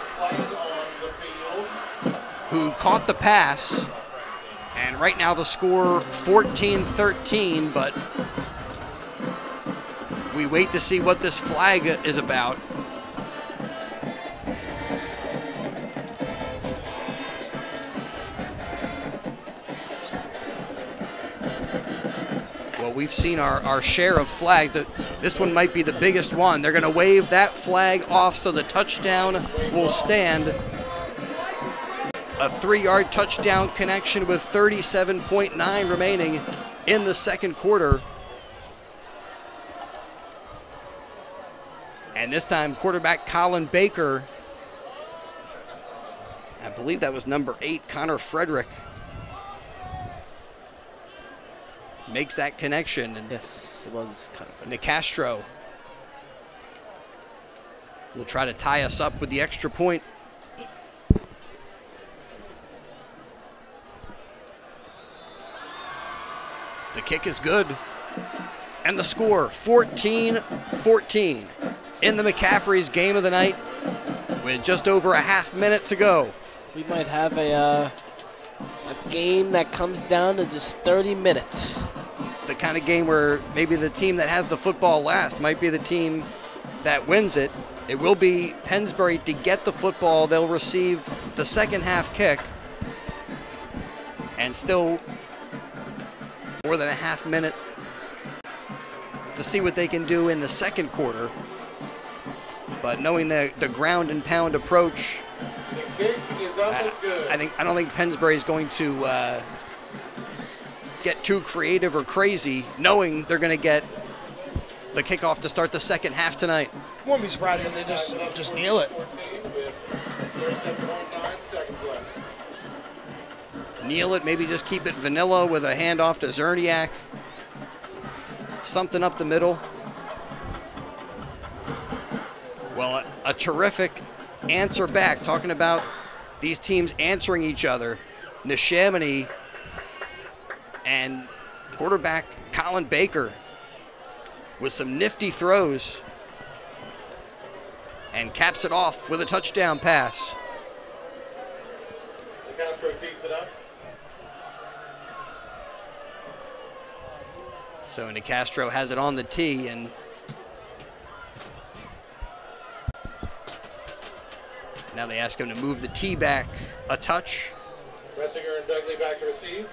who caught the pass. And right now the score 14-13, but we wait to see what this flag is about. Well, we've seen our share of flags. This one might be the biggest one. They're going to wave that flag off so the touchdown will stand. A 3-yard touchdown connection with 37.9 remaining in the second quarter. And this time, quarterback Colin Baker, I believe that was number 8, Connor Frederick, makes that connection. And yes, it was kind of. Nicastro will try to tie us up with the extra point. The kick is good. And the score, 14-14 in the McCaffrey's game of the night with just over a half minute to go. We might have a game that comes down to just 30 minutes. The kind of game where maybe the team that has the football last might be the team that wins it. It will be Pennsbury to get the football. They'll receive the second half kick. And still more than a half minute to see what they can do in the second quarter. But knowing the ground and pound approach, I don't think Pennsbury is going to get too creative or crazy, knowing they're going to get the kickoff to start the second half tonight. Won't be surprised if they just kneel it. Kneel it, maybe just keep it vanilla with a handoff to Zerniak. Something up the middle. Well, a terrific answer back, talking about these teams answering each other. Neshaminy and quarterback Colin Baker with some nifty throws and caps it off with a touchdown pass. Castro tees it up. So Nicastro has it on the tee, and now they ask him to move the tee back a touch. Ressinger and Begley back to receive.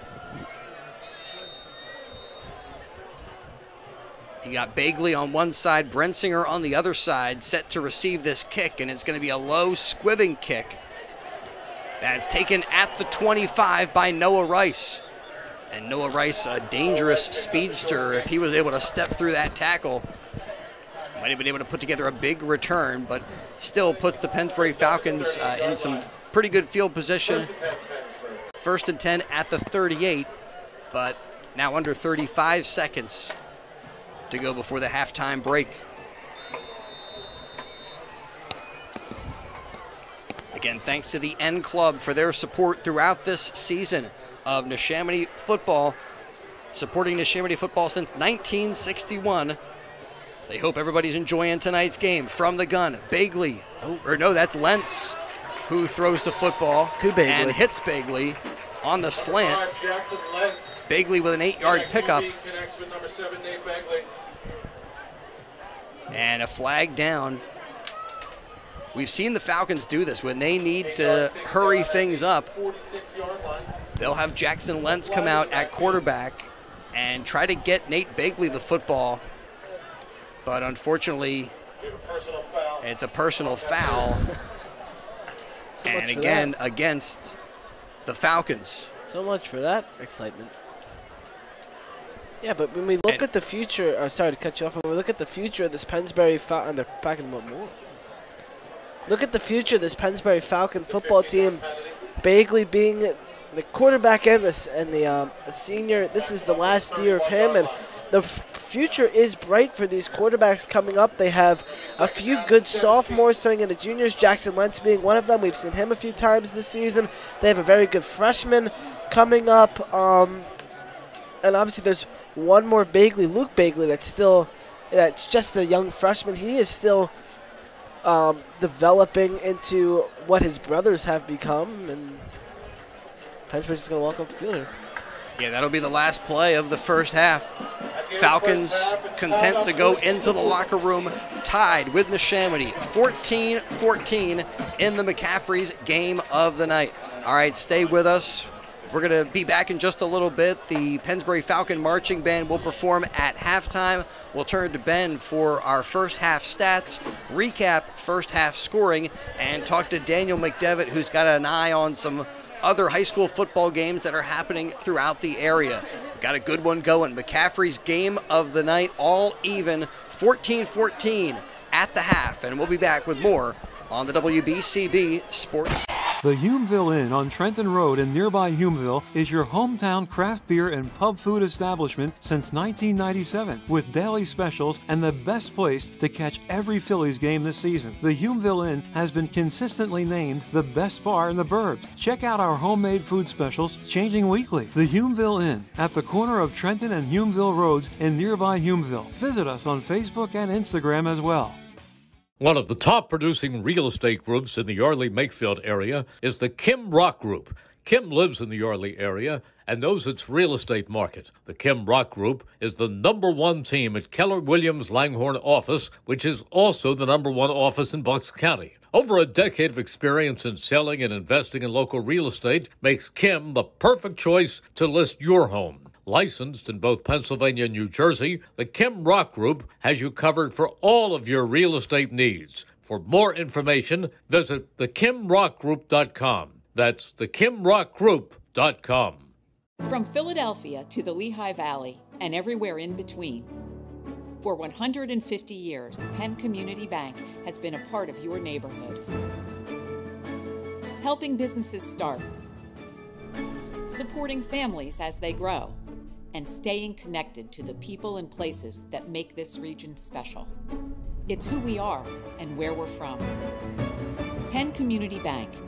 You got Begley on one side, Brensinger on the other side, set to receive this kick, and it's going to be a low squibbing kick. That's taken at the 25 by Noah Rice. And Noah Rice, a dangerous speedster. If he was able to step through that tackle, might have been able to put together a big return, but still puts the Pennsbury Falcons in some pretty good field position. 1st and 10 at the 38, but now under 35 seconds to go before the halftime break. Again, thanks to the N Club for their support throughout this season of Neshaminy football, supporting Neshaminy football since 1961. They hope everybody's enjoying tonight's game. From the gun, Begley, or no, that's Lentz, who throws the football and hits Begley on the slant. Begley with an 8-yard pickup. And a flag down. We've seen the Falcons do this when they need to hurry things up. They'll have Jackson Lentz come out at quarterback and try to get Nate Begley the football. But unfortunately, it's a personal foul. And again, against the Falcons. So much for that excitement. Yeah, but when we look at the future, sorry to cut you off, when we look at the future of this Pennsbury Falcon, they're packing one more. Look at the future of this Pennsbury Falcon football team. Begley being the quarterback and the senior. This is the last year of him, and the future is bright for these quarterbacks coming up. They have a few good sophomores turning into juniors, Jackson Lentz being one of them. We've seen him a few times this season. They have a very good freshman coming up. And obviously there's one more Begley, Luke Begley, that's just a young freshman. He is still developing into what his brothers have become, and Pennsbury's just going to walk off the field here. Yeah, that'll be the last play of the first half. Falcons content to go into the locker room tied with Neshaminy, 14-14 in the McCaffrey's game of the night. All right, stay with us. We're going to be back in just a little bit. The Pennsbury Falcon Marching Band will perform at halftime. We'll turn to Ben for our first half stats, recap first half scoring, and talk to Daniel McDevitt, who's got an eye on some other high school football games that are happening throughout the area. Got a good one going. McCaffrey's game of the night, all even, 14-14 at the half. And we'll be back with more on the WBCB Sports. The Humeville Inn on Trenton Road in nearby Humeville is your hometown craft beer and pub food establishment since 1997, with daily specials and the best place to catch every Phillies game this season. The Humeville Inn has been consistently named the best bar in the burbs. Check out our homemade food specials, changing weekly. The Humeville Inn, at the corner of Trenton and Humeville Roads in nearby Humeville. Visit us on Facebook and Instagram as well. One of the top producing real estate groups in the Yardley-Makefield area is the Kim Rock Group. Kim lives in the Yardley area and knows its real estate market. The Kim Rock Group is the #1 team at Keller Williams Langhorne office, which is also the #1 office in Bucks County. Over a decade of experience in selling and investing in local real estate makes Kim the perfect choice to list your home. Licensed in both Pennsylvania and New Jersey, the Kim Rock Group has you covered for all of your real estate needs. For more information, visit thekimrockgroup.com. That's thekimrockgroup.com. From Philadelphia to the Lehigh Valley and everywhere in between. For 150 years, Penn Community Bank has been a part of your neighborhood. Helping businesses start, supporting families as they grow, and staying connected to the people and places that make this region special. It's who we are and where we're from. Penn Community Bank,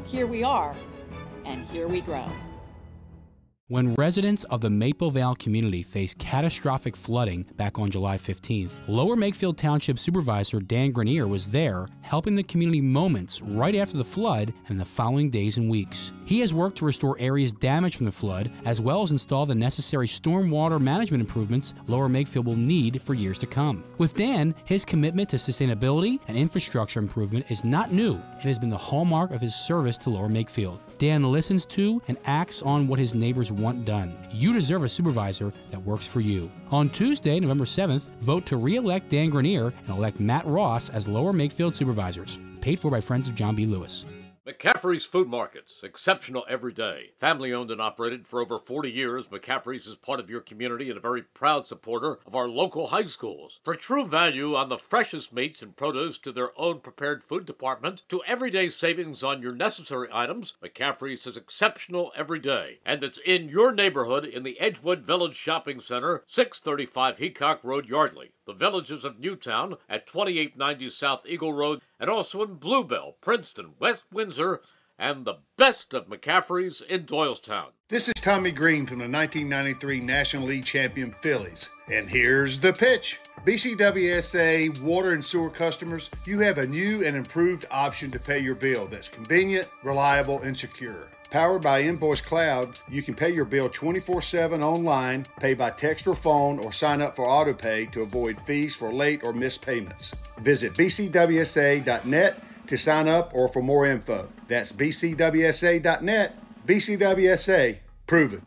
Here we are, and here we grow. When residents of the Maple Vale community faced catastrophic flooding back on July 15th, Lower Makefield Township Supervisor Dan Grenier was there helping the community moments right after the flood and the following days and weeks. He has worked to restore areas damaged from the flood, as well as install the necessary stormwater management improvements Lower Makefield will need for years to come. With Dan, his commitment to sustainability and infrastructure improvement is not new and has been the hallmark of his service to Lower Makefield. Dan listens to and acts on what his neighbors want done. You deserve a supervisor that works for you. On Tuesday, November 7th, vote to re-elect Dan Grenier and elect Matt Ross as Lower Makefield supervisors. Paid for by Friends of John B. Lewis. McCaffrey's Food Markets, exceptional every day. Family owned and operated for over 40 years, McCaffrey's is part of your community and a very proud supporter of our local high schools. For true value on the freshest meats and produce to their own prepared food department, to everyday savings on your necessary items, McCaffrey's is exceptional every day. And it's in your neighborhood in the Edgewood Village Shopping Center, 635 Heacock Road, Yardley. The Villages of Newtown at 2890 South Eagle Road, and also in Bluebell, Princeton, West Windsor, and the best of McCaffrey's in Doylestown. This is Tommy Green from the 1993 National League champion Phillies. And here's the pitch. BCWSA water and sewer customers, you have a new and improved option to pay your bill that's convenient, reliable, and secure. Powered by Invoice Cloud, you can pay your bill 24/7 online, pay by text or phone, or sign up for AutoPay to avoid fees for late or missed payments. Visit bcwsa.net to sign up or for more info. That's bcwsa.net. BCWSA, proven.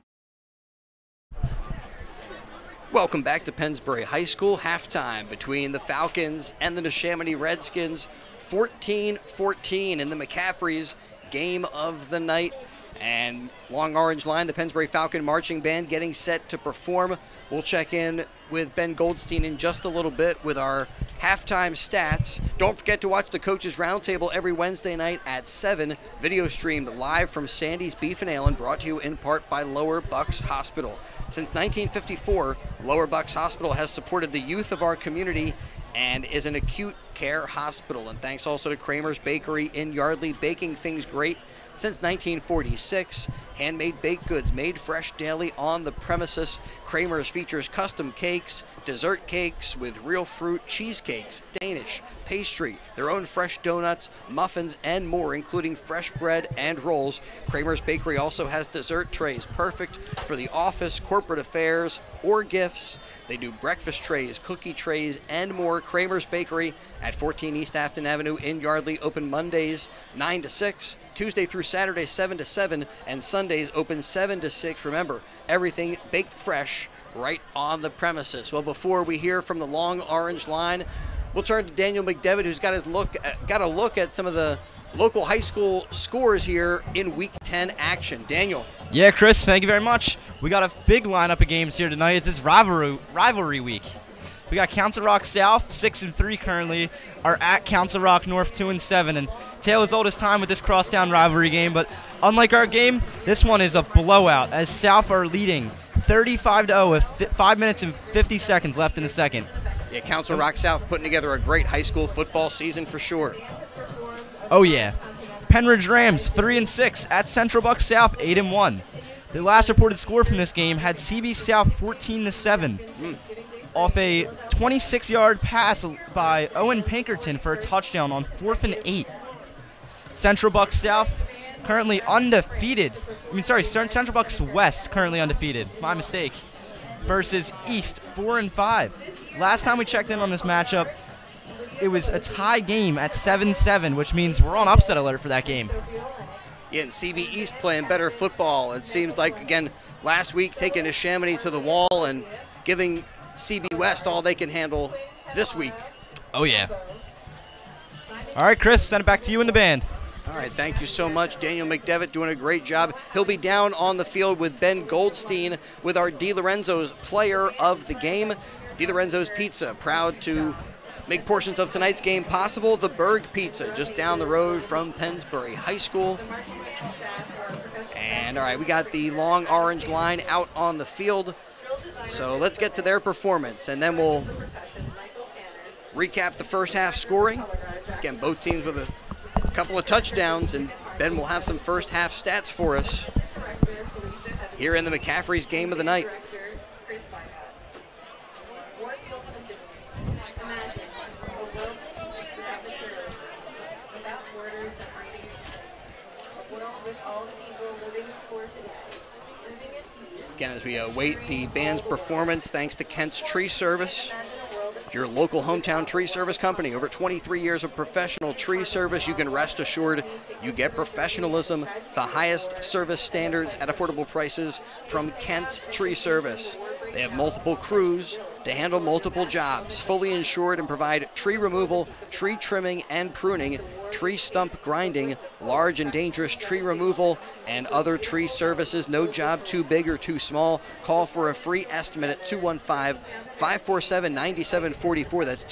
Welcome back to Pennsbury High School. Halftime between the Falcons and the Neshaminy Redskins. 14-14 in the McCaffrey's game of the night. And Long Orange Line, the Pennsbury Falcon Marching Band, getting set to perform. We'll check in with Ben Goldstein in just a little bit with our halftime stats. Don't forget to watch the Coaches Roundtable every Wednesday night at 7, video streamed live from Sandy's Beef and Ale and brought to you in part by Lower Bucks Hospital. Since 1954, Lower Bucks Hospital has supported the youth of our community and is an acute care hospital. And thanks also to Kramer's Bakery in Yardley, baking things great since 1946. Handmade baked goods made fresh daily on the premises. Kramer's features custom cakes, dessert cakes with real fruit, cheesecakes, Danish, pastry, their own fresh donuts, muffins, and more, including fresh bread and rolls. Kramer's Bakery also has dessert trays perfect for the office, corporate affairs, or gifts. They do breakfast trays, cookie trays, and more. Kramer's Bakery at 14 East Afton Avenue in Yardley, open Mondays 9 to 6, Tuesday through Saturday 7 to 7, and Sundays open 7 to 6. Remember, everything baked fresh right on the premises. Well, before we hear from the Long Orange Line, we'll turn to Daniel McDevitt, who's got a look at some of the local high school scores here in Week 10 action. Daniel. Yeah, Chris, thank you very much. We got a big lineup of games here tonight. It's rivalry week. We got Council Rock South 6-3 currently, are at Council Rock North 2-7, and Taylor's oldest time with this crosstown rivalry game. But unlike our game, this one is a blowout as South are leading 35-0 with 5 minutes and 50 seconds left in the second. Yeah, Council Rock South putting together a great high school football season for sure. Oh yeah. Penridge Rams 3-6 at Central Bucks South 8-1. The last reported score from this game had CB South 14-7 off a 26-yard pass by Owen Pinkerton for a touchdown on 4th and 8. Central Bucks South currently undefeated. Central Bucks West currently undefeated. My mistake. Versus East 4-5. Last time we checked in on this matchup, it was a tie game at 7-7, which means we're on upset alert for that game. Yeah, and CB East playing better football. It seems like, again, last week taking Neshaminy to the wall and giving CB West all they can handle this week. Oh, yeah. All right, Chris, send it back to you and the band. All right, thank you so much. Daniel McDevitt doing a great job. He'll be down on the field with Ben Goldstein with our DiLorenzo's player of the game. DiLorenzo's Pizza, proud to make portions of tonight's game possible. The Berg Pizza, just down the road from Pennsbury High School. And, all right, we got the Long Orange Line out on the field. So let's get to their performance, and then we'll recap the first half scoring. Again, both teams with a couple of touchdowns, and Ben will have some first half stats for us here in the McCaffrey's game of the night. Again, as we await the band's performance, thanks to Kent's Tree Service, your local hometown tree service company. Over 23 years of professional tree service, you can rest assured you get professionalism, the highest service standards at affordable prices from Kent's Tree Service. They have multiple crews to handle multiple jobs, fully insured, and provide tree removal, tree trimming and pruning, tree stump grinding, large and dangerous tree removal, and other tree services. No job too big or too small. Call for a free estimate at 215-547-9744. That's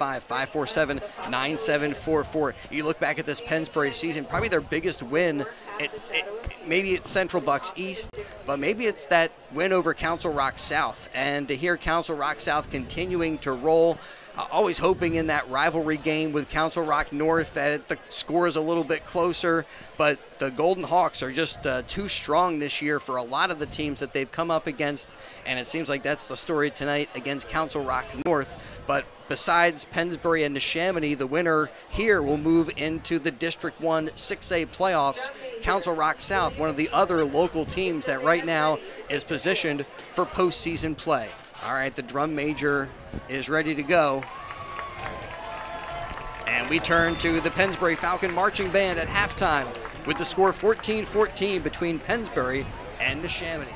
215-547-9744. You look back at this Pennsbury season, probably their biggest win. Maybe it's Central Bucks East, but maybe it's that win over Council Rock South. And to hear Council Rock South continuing to roll, always hoping in that rivalry game with Council Rock North that the score is a little bit closer, but the Golden Hawks are just too strong this year for a lot of the teams that they've come up against, and it seems like that's the story tonight against Council Rock North. But besides Pennsbury and Neshaminy, the winner here will move into the District 1 6A playoffs. Council Rock South, one of the other local teams that right now is positioned for postseason play. All right, the drum major is ready to go. And we turn to the Pennsbury Falcon Marching Band at halftime with the score 14-14 between Pennsbury and Neshaminy.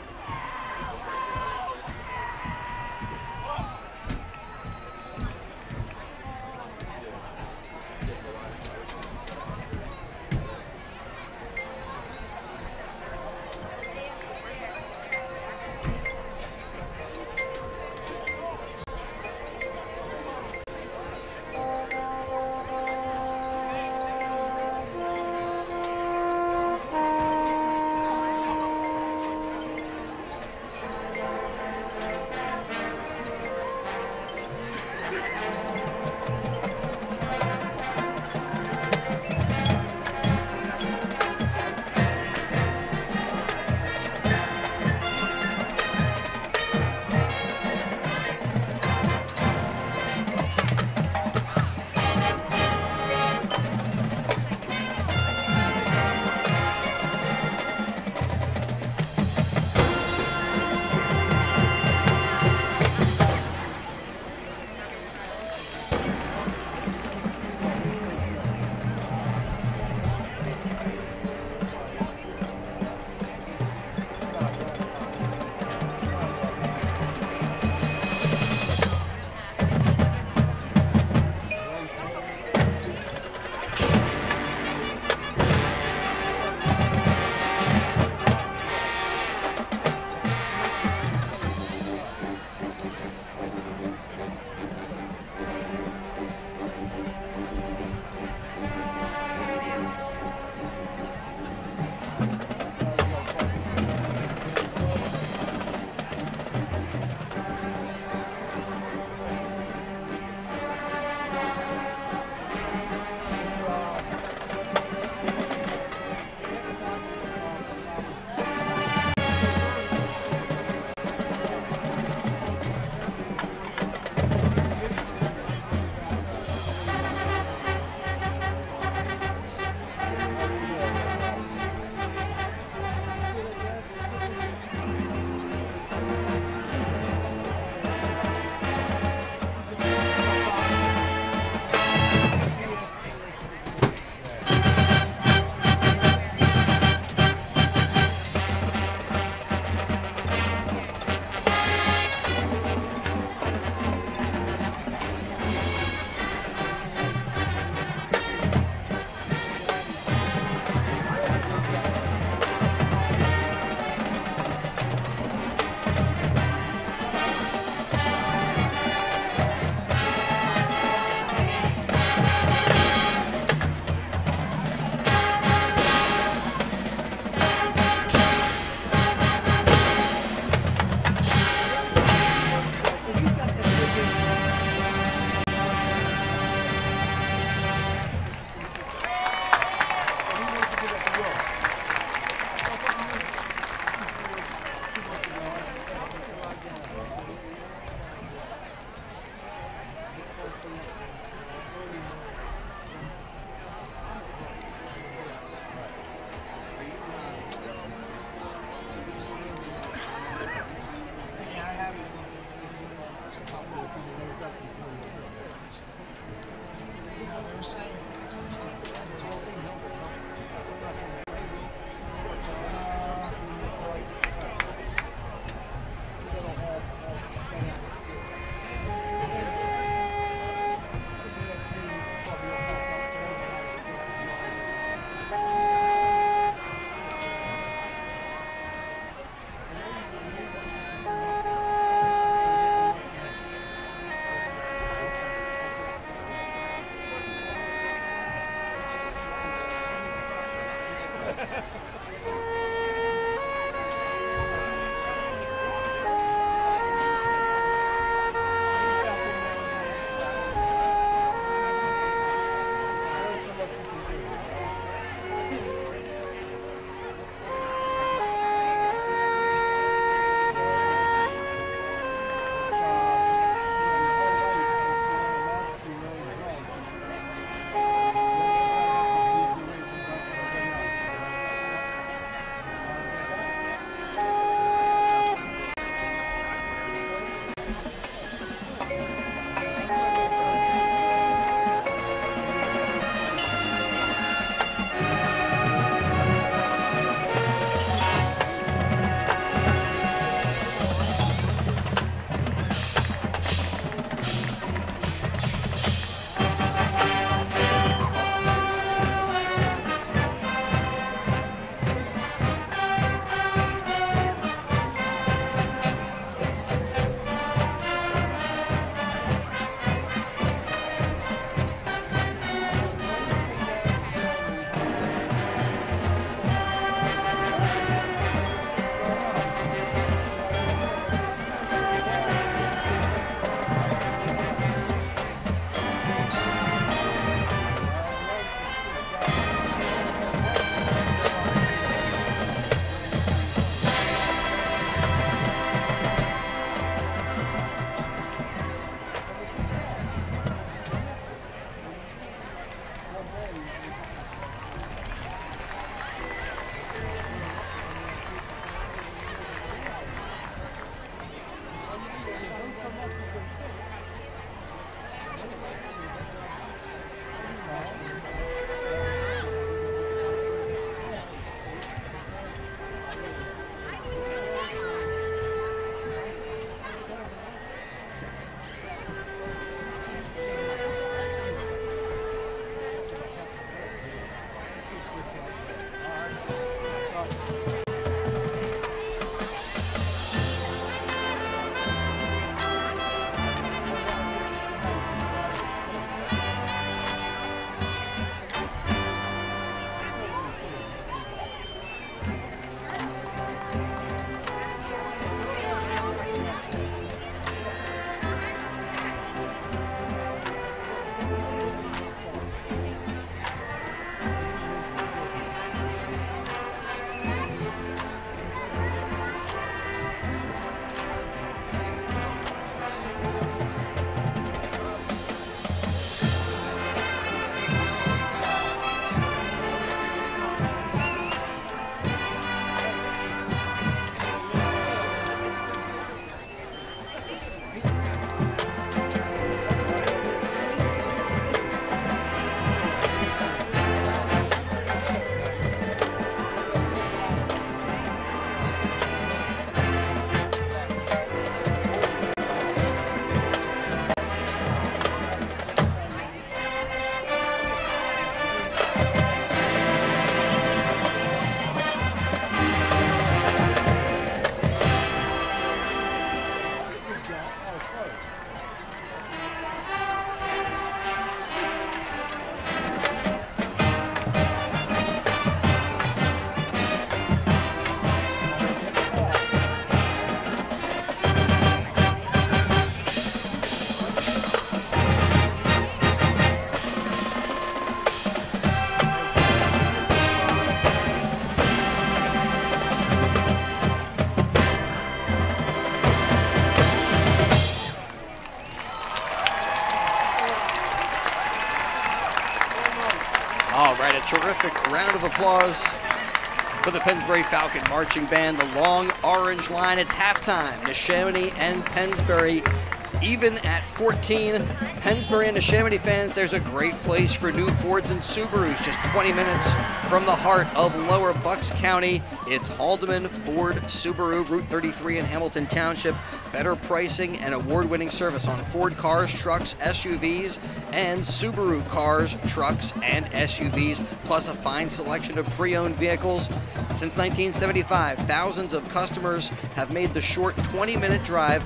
All right, a terrific round of applause for the Pennsbury Falcon Marching Band. The long orange line, it's halftime. Neshaminy and Pennsbury even at 14. Pennsbury and Neshaminy fans, there's a great place for new Fords and Subarus just 20 minutes from the heart of Lower Bucks County. It's Haldeman Ford Subaru, Route 33 in Hamilton Township. Better pricing and award-winning service on Ford cars, trucks, SUVs, and Subaru cars, trucks, and SUVs, plus a fine selection of pre-owned vehicles. Since 1975, thousands of customers have made the short 20-minute drive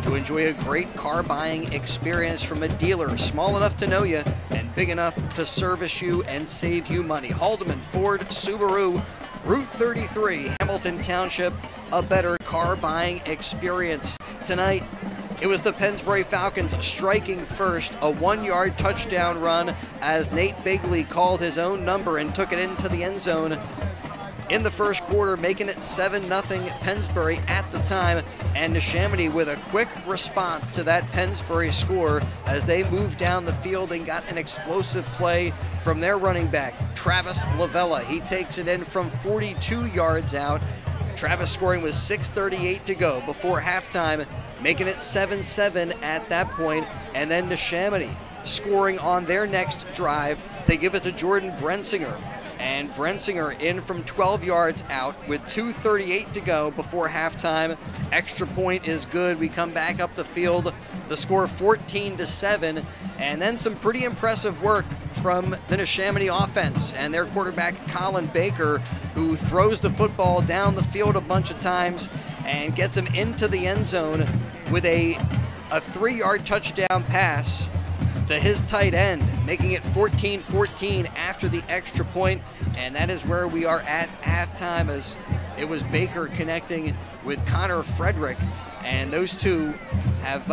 to enjoy a great car buying experience from a dealer small enough to know you and big enough to service you and save you money. Haldeman Ford Subaru, Route 33, Hamilton Township, a better car buying experience. Tonight, it was the Pennsbury Falcons striking first, a 1-yard touchdown run as Nate Bigley called his own number and took it into the end zone in the first quarter, making it 7-0 Pennsbury at the time, and Neshaminy with a quick response to that Pennsbury score as they moved down the field and got an explosive play from their running back, Travis Lavella. He takes it in from 42 yards out. Travis scoring with 6:38 to go before halftime, making it 7-7 at that point, and then Neshaminy scoring on their next drive. They give it to Jordan Brensinger. And Brensinger in from 12 yards out with 2:38 to go before halftime. Extra point is good. We come back up the field. The score 14-7. And then some pretty impressive work from the Neshaminy offense and their quarterback Colin Baker, who throws the football down the field a bunch of times and gets him into the end zone with a 3-yard touchdown pass to his tight end, making it 14-14 after the extra point, and that is where we are at halftime, as it was Baker connecting with Connor Frederick, and those two have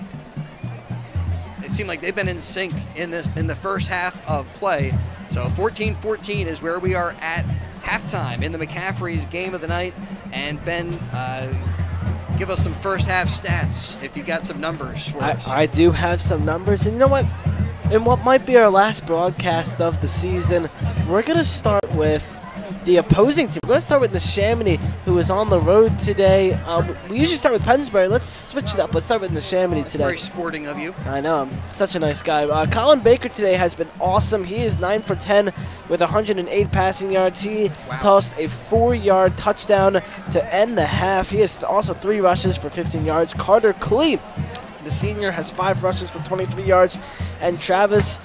it seemed like they've been in sync in the first half of play. So 14-14 is where we are at halftime in the McCaffrey's game of the night. And Ben, give us some first half stats if you got some numbers for us. I do have some numbers, and you know what? In what might be our last broadcast of the season, we're going to start with the opposing team. We're going to start with Neshaminy, who is on the road today. We usually start with Pennsbury. Let's switch it up. Let's start with Neshaminy today. Very sporting of you. I know. I'm such a nice guy. Colin Baker today has been awesome. He is 9 for 10 with 108 passing yards. He tossed a 4-yard touchdown to end the half. He has also 3 rushes for 15 yards. Carter Klee, the senior, has 5 rushes for 23 yards. And Travis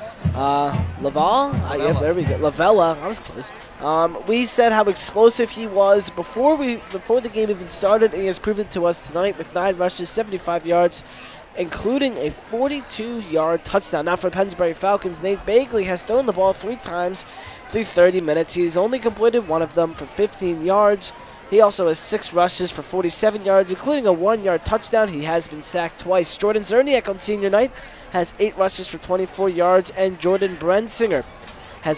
there we go. Lavella, I was close. We said how explosive he was before the game even started, and he has proven it to us tonight with 9 rushes, 75 yards, including a 42-yard touchdown. Now for Pennsbury Falcons, Nate Bagley has thrown the ball 3 times through 30 minutes. He's only completed 1 of them for 15 yards. He also has 6 rushes for 47 yards, including a 1-yard touchdown. He has been sacked twice. Jordan Zerniak on senior night has 8 rushes for 24 yards, and Jordan Brensinger has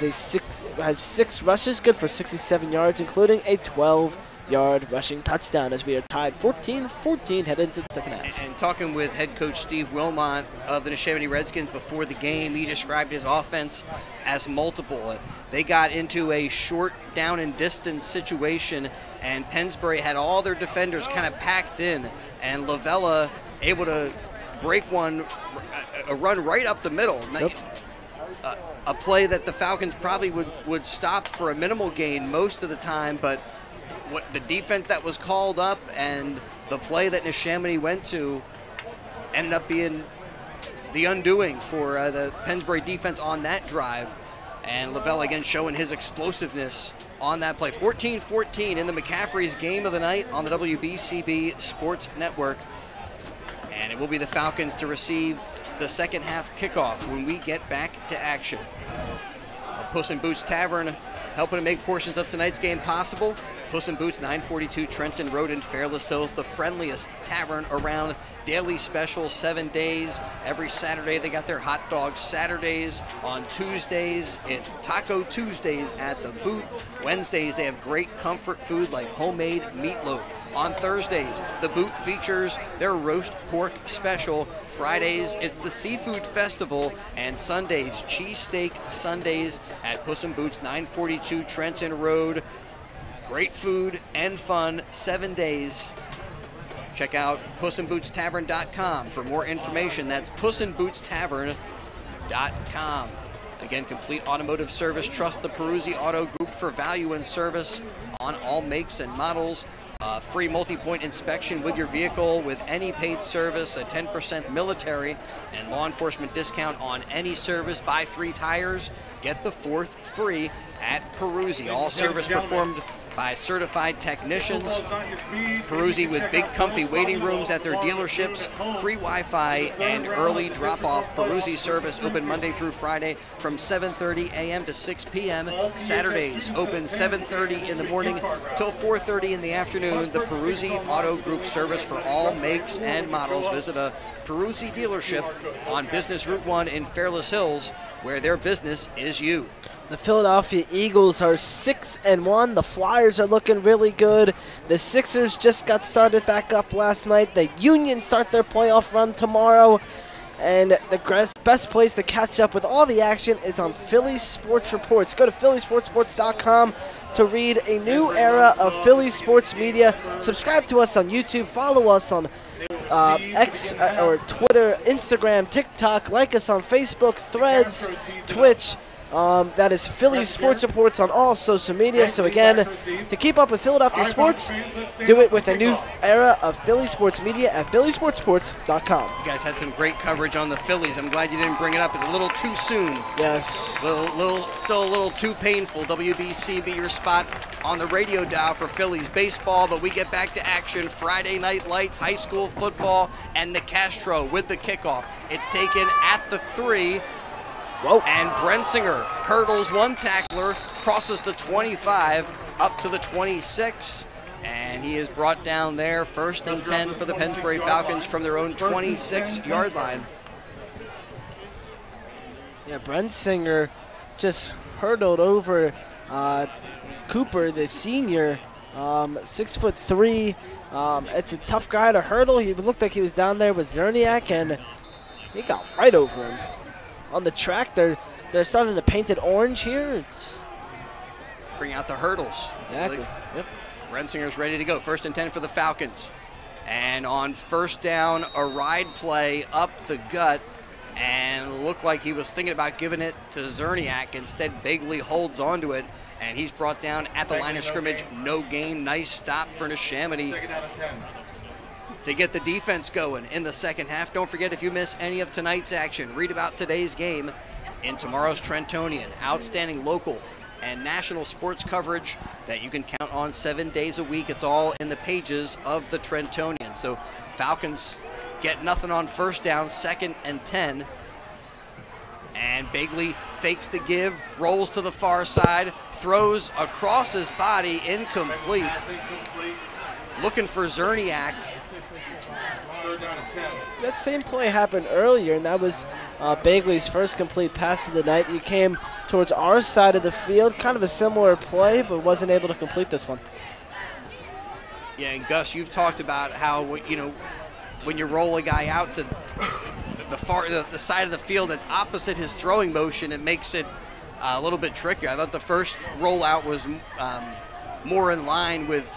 6 rushes, good for 67 yards, including a 12-yard rushing touchdown, as we are tied 14-14 headed into the second half. And talking with head coach Steve Wilmot of the Neshaminy Redskins before the game, he described his offense as multiple. They got into a short down and distance situation, and Pennsbury had all their defenders kind of packed in, and Lavella able to break a run right up the middle. Yep. A play that the Falcons probably would stop for a minimal gain most of the time, but what the defense that was called up and the play that Neshaminy went to ended up being the undoing for the Pennsbury defense on that drive. And Lavelle again showing his explosiveness on that play. 14-14 in the McCaffrey's game of the night on the WBCB Sports Network. And it will be the Falcons to receive the second half kickoff when we get back to action. Puss in Boots Tavern helping to make portions of tonight's game possible. Puss in Boots, 942 Trenton Road in Fairless Hills, the friendliest tavern around. Daily special, 7 days. Every Saturday they got their hot dog Saturdays. On Tuesdays, it's Taco Tuesdays at the Boot. Wednesdays, they have great comfort food like homemade meatloaf. On Thursdays, the Boot features their roast pork special. Fridays, it's the Seafood Festival. And Sundays, cheesesteak Sundays at Puss in Boots, 942 Trenton Road. Great food and fun, 7 days. Check out pussandbootstavern.com for more information. That's pussandbootstavern.com. Again, complete automotive service. Trust the Peruzzi Auto Group for value and service on all makes and models. Free multi-point inspection with your vehicle with any paid service, a 10% military and law enforcement discount on any service. Buy 3 tires, get the 4th free at Peruzzi. All service performed by certified technicians. Peruzzi with big comfy waiting rooms at their dealerships, free Wi-Fi, and early drop-off. Peruzzi service open Monday through Friday from 7:30 a.m. to 6 p.m. Saturdays open 7:30 in the morning till 4:30 in the afternoon. The Peruzzi Auto Group service for all makes and models. Visit a Peruzzi dealership on Business Route 1 in Fairless Hills, where their business is you. The Philadelphia Eagles are 6-1. The Flyers are looking really good. The Sixers just got started back up last night. The Union start their playoff run tomorrow. And the best place to catch up with all the action is on Philly Sports Reports. Go to phillysportsports.com to read a new era of Philly sports media. Subscribe to us on YouTube. Follow us on X or Twitter, Instagram, TikTok. Like us on Facebook, Threads, Twitch. That is Philly Sports Reports on all social media. So again, to keep up with Philadelphia sports, do it with a new era of Philly sports media at phillysportsports.com. You guys had some great coverage on the Phillies. I'm glad you didn't bring it up. It's a little too soon. Yes. Still a little too painful. WBCB, your spot on the radio dial for Phillies baseball, but we get back to action. Friday Night Lights, high school football, and Nicastro with the kickoff. It's taken at the 3. Whoa. And Brensinger hurdles one tackler, crosses the 25 up to the 26, and he is brought down there. 1st and 10 for the Pennsbury Falcons from their own 26-yard line. Yeah, Brensinger just hurdled over Cooper, the senior, 6'3". It's a tough guy to hurdle. He looked like he was down there with Zerniak, and he got right over him. On the track, they're starting to paint it orange here. Bring out the hurdles. Exactly. Yep. Brensinger's ready to go. 1st and 10 for the Falcons. And on 1st down, a ride play up the gut, and looked like he was thinking about giving it to Zerniak. Instead, Bagley holds onto it, and he's brought down at the line of scrimmage. No gain. Nice stop for Neshaminy to get the defense going in the second half. Don't forget, if you miss any of tonight's action, read about today's game in tomorrow's Trentonian. Outstanding local and national sports coverage that you can count on 7 days a week. It's all in the pages of the Trentonian. So Falcons get nothing on 1st down, 2nd and 10. And Bagley fakes the give, rolls to the far side, throws across his body, incomplete. Looking for Zerniak. That same play happened earlier, and that was Bagley's first complete pass of the night. He came towards our side of the field, kind of a similar play, but wasn't able to complete this one. Yeah, and Gus, you've talked about how, you know, when you roll a guy out to the side of the field that's opposite his throwing motion, it makes it a little bit trickier. I thought the first rollout was more in line with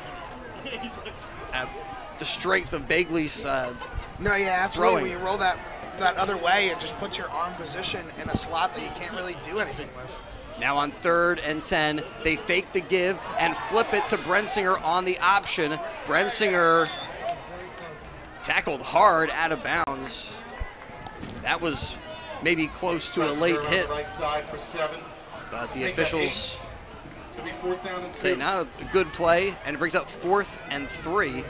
the strength of Bagley's No, yeah, absolutely. throwing. When you roll that other way, it just puts your arm position in a slot that you can't really do anything with. Now on 3rd and 10, they fake the give and flip it to Brensinger on the option. Brensinger tackled hard out of bounds. That was maybe close to a late hit, but the officials say now a good play, and it brings up 4th and 3.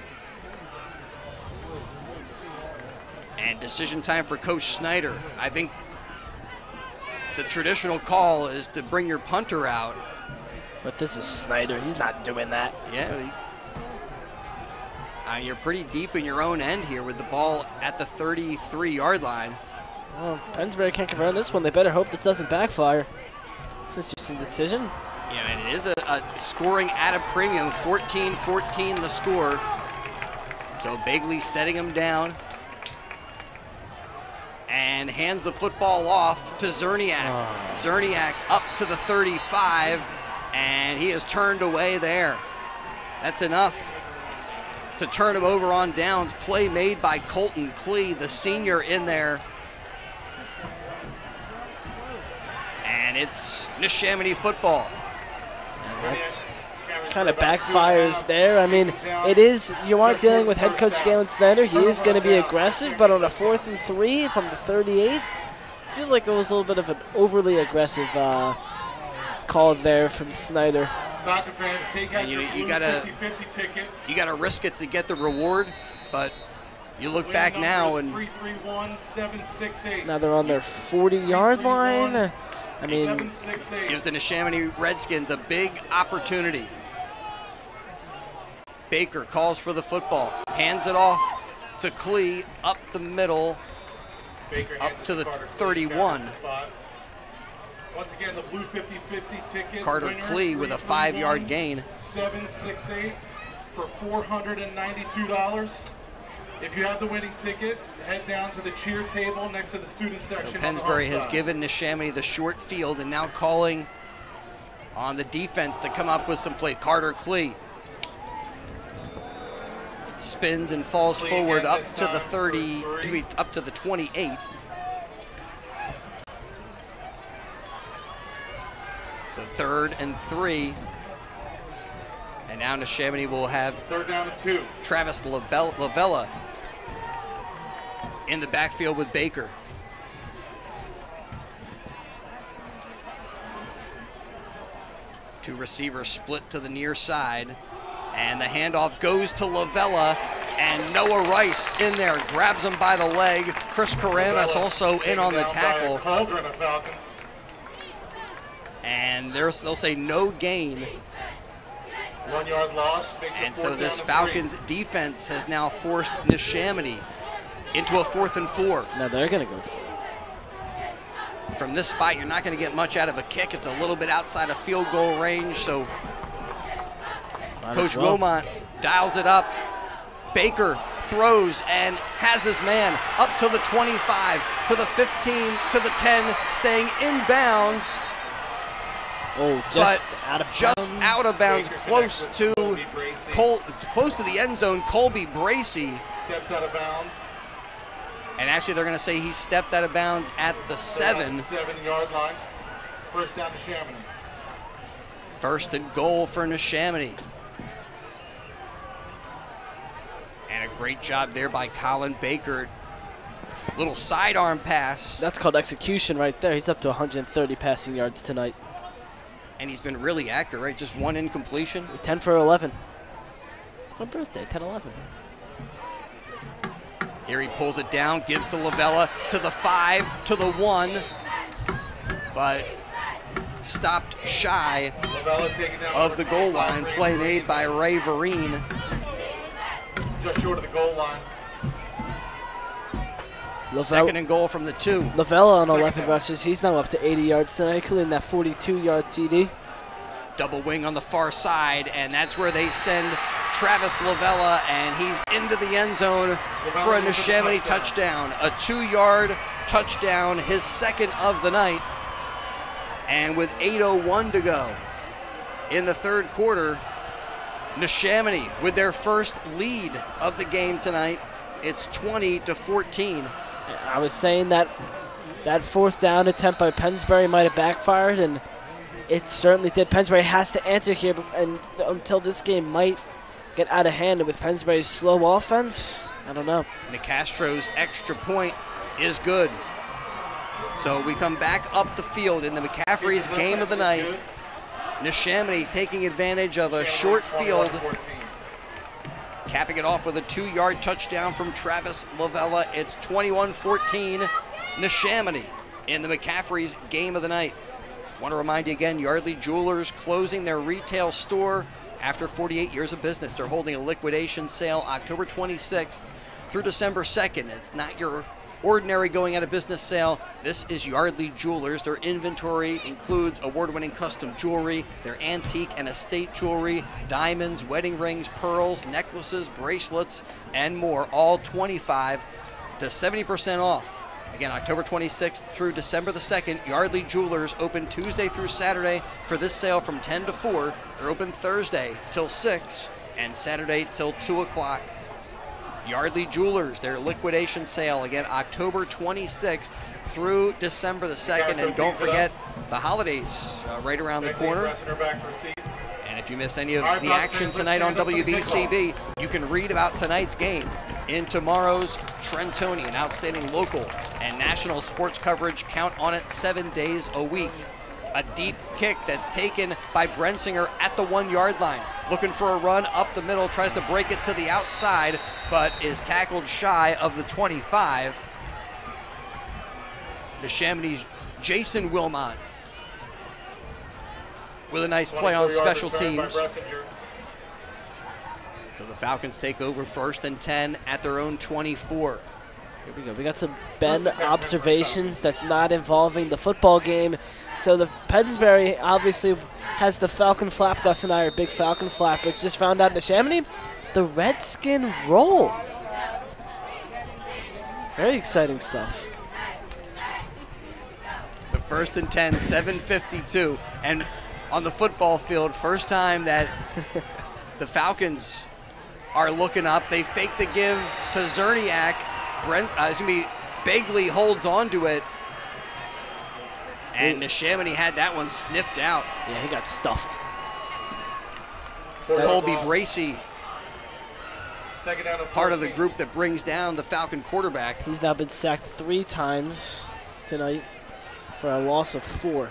And decision time for Coach Snyder. I think the traditional call is to bring your punter out. But this is Snyder. He's not doing that. Yeah. You're pretty deep in your own end here with the ball at the 33-yard line. Well, Pennsbury can't convert on this one. They better hope this doesn't backfire. It's an interesting decision. Yeah, and it is a scoring at a premium. 14-14 the score. So Bagley setting him down. And hands the football off to Zerniak. Zerniak up to the 35, and he is turned away there. That's enough to turn him over on downs. Play made by Colton Klee, the senior, in there. And it's Neshaminy football. That's kind of backfires there. I mean, it is, you aren't dealing with head coach Galen Snyder. He is going to be aggressive, but on a 4th and 3 from the 38, I feel like it was a little bit of an overly aggressive call there from Snyder. Falcon fans, take out your you blue gotta 50-50 ticket. you gotta risk it to get the reward, but you look back now and 331-768. Now they're on their 40-yard line. I mean, gives the Neshaminy Redskins a big opportunity. Baker calls for the football, hands it off to Klee up the middle, up to the 31. Once again, the blue 50-50 ticket. Carter winner, Klee with a 5-yard gain. 768 for $492. If you have the winning ticket, head down to the cheer table next to the student section. So Pennsbury has given Neshaminy the short field and now calling on the defense to come up with some play. Carter Klee spins and falls forward up to the 30, up to the 28. So 3rd and 3. And now Neshaminy will have 3rd down and 2. Travis Lavella in the backfield with Baker. Two receivers split to the near side. And the handoff goes to Lavella, and Noah Rice in there, grabs him by the leg. Chris Karamas also in on the tackle. And they'll say no gain. 1 yard loss. And so this Falcons defense has now forced Neshaminy into a 4th and 4. Now they're going to go. From this spot, you're not going to get much out of a kick. It's a little bit outside of field goal range, so Coach Romont dials it up. Baker throws and has his man up to the 25, to the 15, to the 10, staying in bounds. Oh, just out of bounds, close to the end zone. Colby Bracey steps out of bounds. And actually, they're going to say he stepped out of bounds at the 7. 7-yard line. 1st down to Neshaminy. 1st and goal for Neshaminy. And a great job there by Colin Baker. Little sidearm pass. That's called execution right there. He's up to 130 passing yards tonight. And he's been really accurate, right? Just one incompletion. 10 for 11. It's my birthday, 10-11. Here he pulls it down, gives to Lavella, to the 5, to the 1. But stopped shy of the goal line. Play made by Ray Vereen. Just short of the goal line. 2nd and goal from the 2. Lavella on 11 rushes. He's now up to 80 yards tonight, including that 42-yard TD. Double wing on the far side, and that's where they send Travis Lavella, and he's into the end zone for a Neshaminy touchdown. A 2-yard touchdown, his 2nd of the night. And with 8:01 to go in the 3rd quarter, Neshaminy with their first lead of the game tonight. It's 20-14. I was saying that 4th down attempt by Pennsbury might have backfired, and it certainly did. Pennsbury has to answer here, and until this game might get out of hand, and with Pennsbury's slow offense, I don't know. Nicastro's extra point is good. So we come back up the field in the McCaffrey's game of the night. Neshaminy taking advantage of a short field, capping it off with a 2-yard touchdown from Travis Lavella. It's 21-14, Neshaminy in the McCaffrey's game of the night. Want to remind you again, Yardley Jewelers closing their retail store after 48 years of business. They're holding a liquidation sale October 26th through December 2nd. It's not your ordinary going out of business sale. This is Yardley Jewelers. Their inventory includes award-winning custom jewelry, their antique and estate jewelry, diamonds, wedding rings, pearls, necklaces, bracelets, and more, all 25 to 70% off. Again, October 26th through December the 2nd, Yardley Jewelers open Tuesday through Saturday for this sale from 10 to 4. They're open Thursday till 6 and Saturday till 2 o'clock. Yardley Jewelers, their liquidation sale, again, October 26th through December the 2nd. And don't forget the holidays right around the corner. And if you miss any of the action tonight on WBCB, you can read about tonight's game in tomorrow's Trentonian. Outstanding local and national sports coverage. Count on it 7 days a week. A deep kick that's taken by Brensinger at the 1-yard line. Looking for a run up the middle, tries to break it to the outside, but is tackled shy of the 25. Neshaminy's Jason Wilmot with a nice play on special teams. So the Falcons take over 1st and 10 at their own 24. Here we go. We got some Ben observations that's not involving the football game. So the Pennsbury obviously has the Falcon flap. Gus and I are big Falcon flappers. Just found out Neshaminy, the Redskin roll. Very exciting stuff. So 1st and 10, 7:52. And on the football field, first time that the Falcons are looking up. They fake the give to Zerniak. Begley holds on to it. And Neshaminy had that one sniffed out. Yeah, he got stuffed. Colby Bracey, part of the group that brings down the Falcon quarterback. He's now been sacked 3 times tonight for a loss of 4.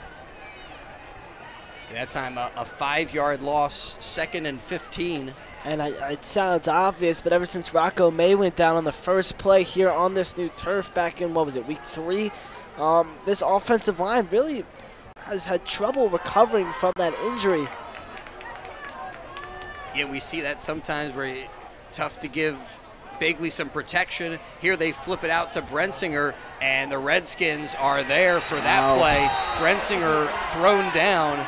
That time a 5-yard loss, 2nd and 15. And it sounds obvious, but ever since Rocco May went down on the first play here on this new turf back in, week 3, this offensive line really has had trouble recovering from that injury. Yeah, we see that sometimes where it's tough to give Begley some protection. Here they flip it out to Brensinger, and the Redskins are there for that play. Brensinger thrown down.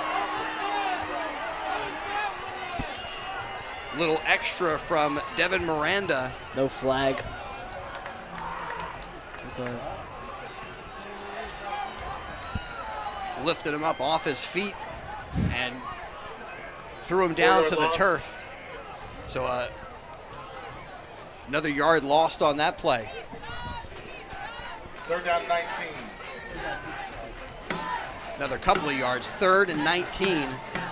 Little extra from Devin Miranda. No flag. Lifted him up off his feet and threw him down to the turf. So another yard lost on that play. 3rd down 19. Another couple of yards, 3rd and 19.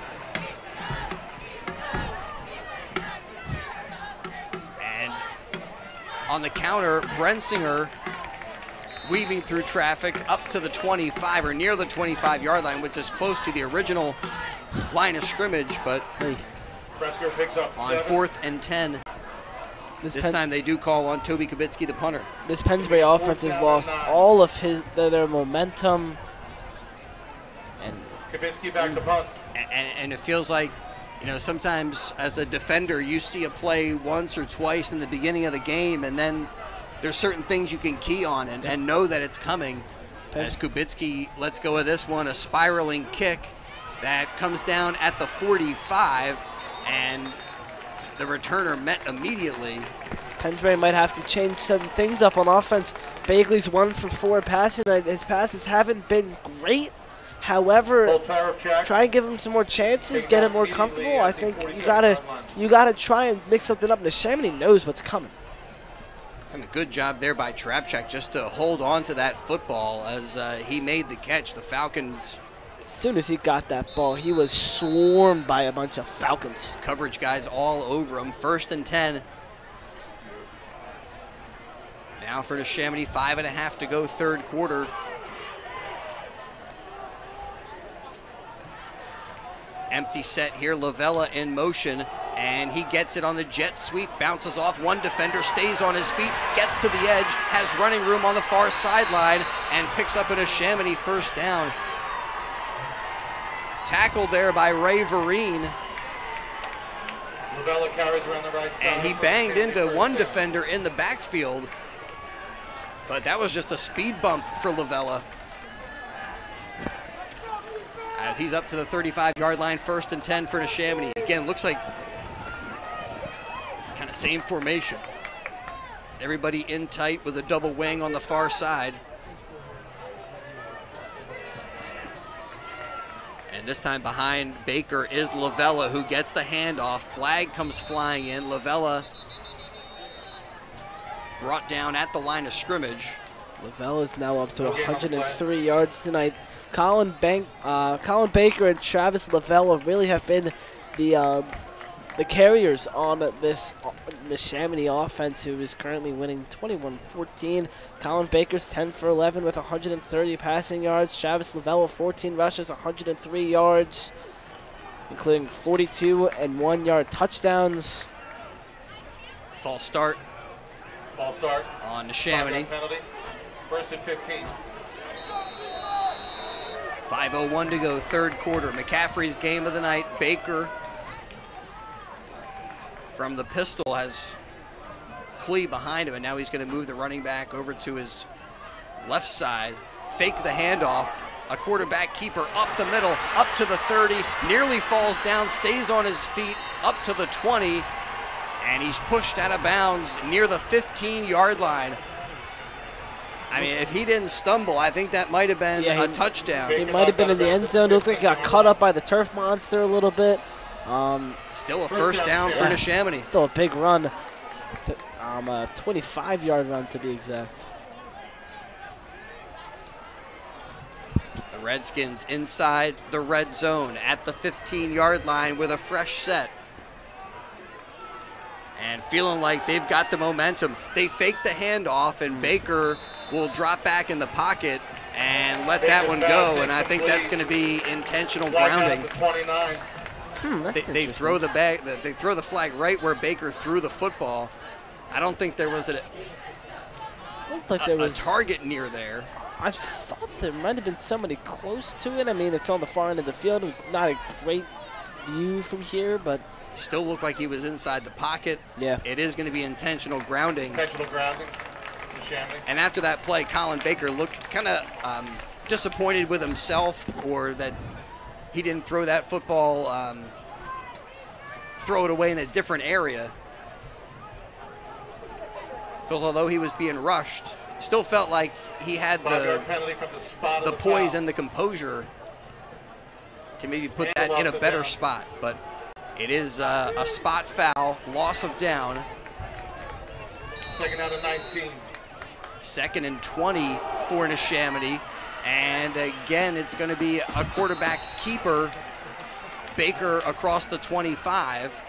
On the counter, Brensinger weaving through traffic up to the 25 or near the 25-yard line, which is close to the original line of scrimmage, but picks up on 4th and 10. This time they do call on Toby Kubitsky, the punter. This Pennsbury offense has lost all of their momentum. And Kubitsky back to punt. And it feels like, you know, sometimes as a defender, you see a play once or twice in the beginning of the game, and then there's certain things you can key on and know that it's coming. As Kubitsky lets go of this one, a spiraling kick that comes down at the 45, and the returner met immediately. Pennsbury might have to change some things up on offense. Bagley's 1 for 4 passing. His passes haven't been great. However, try and give him some more chances, get him more comfortable. I think you gotta try and mix something up. Neshaminy knows what's coming. And a good job there by Trapchak just to hold on to that football as he made the catch. The Falcons, as soon as he got that ball, he was swarmed by a bunch of Falcons. Coverage guys all over him. 1st and 10. Now for Neshaminy, 5.5 to go, 3rd quarter. Empty set here, Lavella in motion, and he gets it on the jet sweep, bounces off one defender, stays on his feet, gets to the edge, has running room on the far sideline, and picks up a Neshaminy 1st down. Tackled there by Ray Vereen. Lavella carries around the right side. And he banged into one defender in the backfield, but that was just a speed bump for Lavella. As he's up to the 35-yard line, 1st and 10 for Neshaminy. Again, looks like kind of same formation. Everybody in tight with a double wing on the far side. And this time behind Baker is Lavella, who gets the handoff. Flag comes flying in. Lavella brought down at the line of scrimmage. Lavella's now up to 103 yards tonight. Colin Baker and Travis Lavella really have been the the carriers on this Neshaminy offense, who is currently winning 21-14. Colin Baker's 10 for 11 with 130 passing yards. Travis Lavelle, 14 rushes, 103 yards, including 42 and 1-yard touchdowns. False start. False start. On Neshaminy. Penalty. First and 15. 5:01 to go, third quarter. McCaffrey's game of the night. Baker from the pistol has Klee behind him, and now he's going to move the running back over to his left side. Fake the handoff. A quarterback keeper up the middle, up to the 30, nearly falls down, stays on his feet, up to the 20, and he's pushed out of bounds near the 15-yard line. I mean, if he didn't stumble, I think that might have been a touchdown. He might have been in the end zone. It looked like he got cut up by the turf monster a little bit. Still a first down for Neshaminy. Still a big run. A 25-yard run to be exact. The Redskins inside the red zone at the 15-yard line with a fresh set. And feeling like they've got the momentum. They fake the handoff, and Baker will drop back in the pocket and let that one go. And I think that's going to be intentional grounding. They throw the bag. They throw the flag right where Baker threw the football. I don't think there was a target near there. I thought there might have been somebody close to it. I mean, it's on the far end of the field. Not a great view from here, but still looked like he was inside the pocket. Yeah. It is going to be intentional grounding. Intentional grounding. And after that play, Colin Baker looked kind of disappointed with himself, or that he didn't throw that football, throw it away in a different area. Because although he was being rushed, still felt like he had the poise and the composure to maybe put that in a better spot. But it is a spot foul, loss of down. Second out of 19. Second and 20 for Neshaminy. And again, it's going to be a quarterback keeper. Baker across the 25.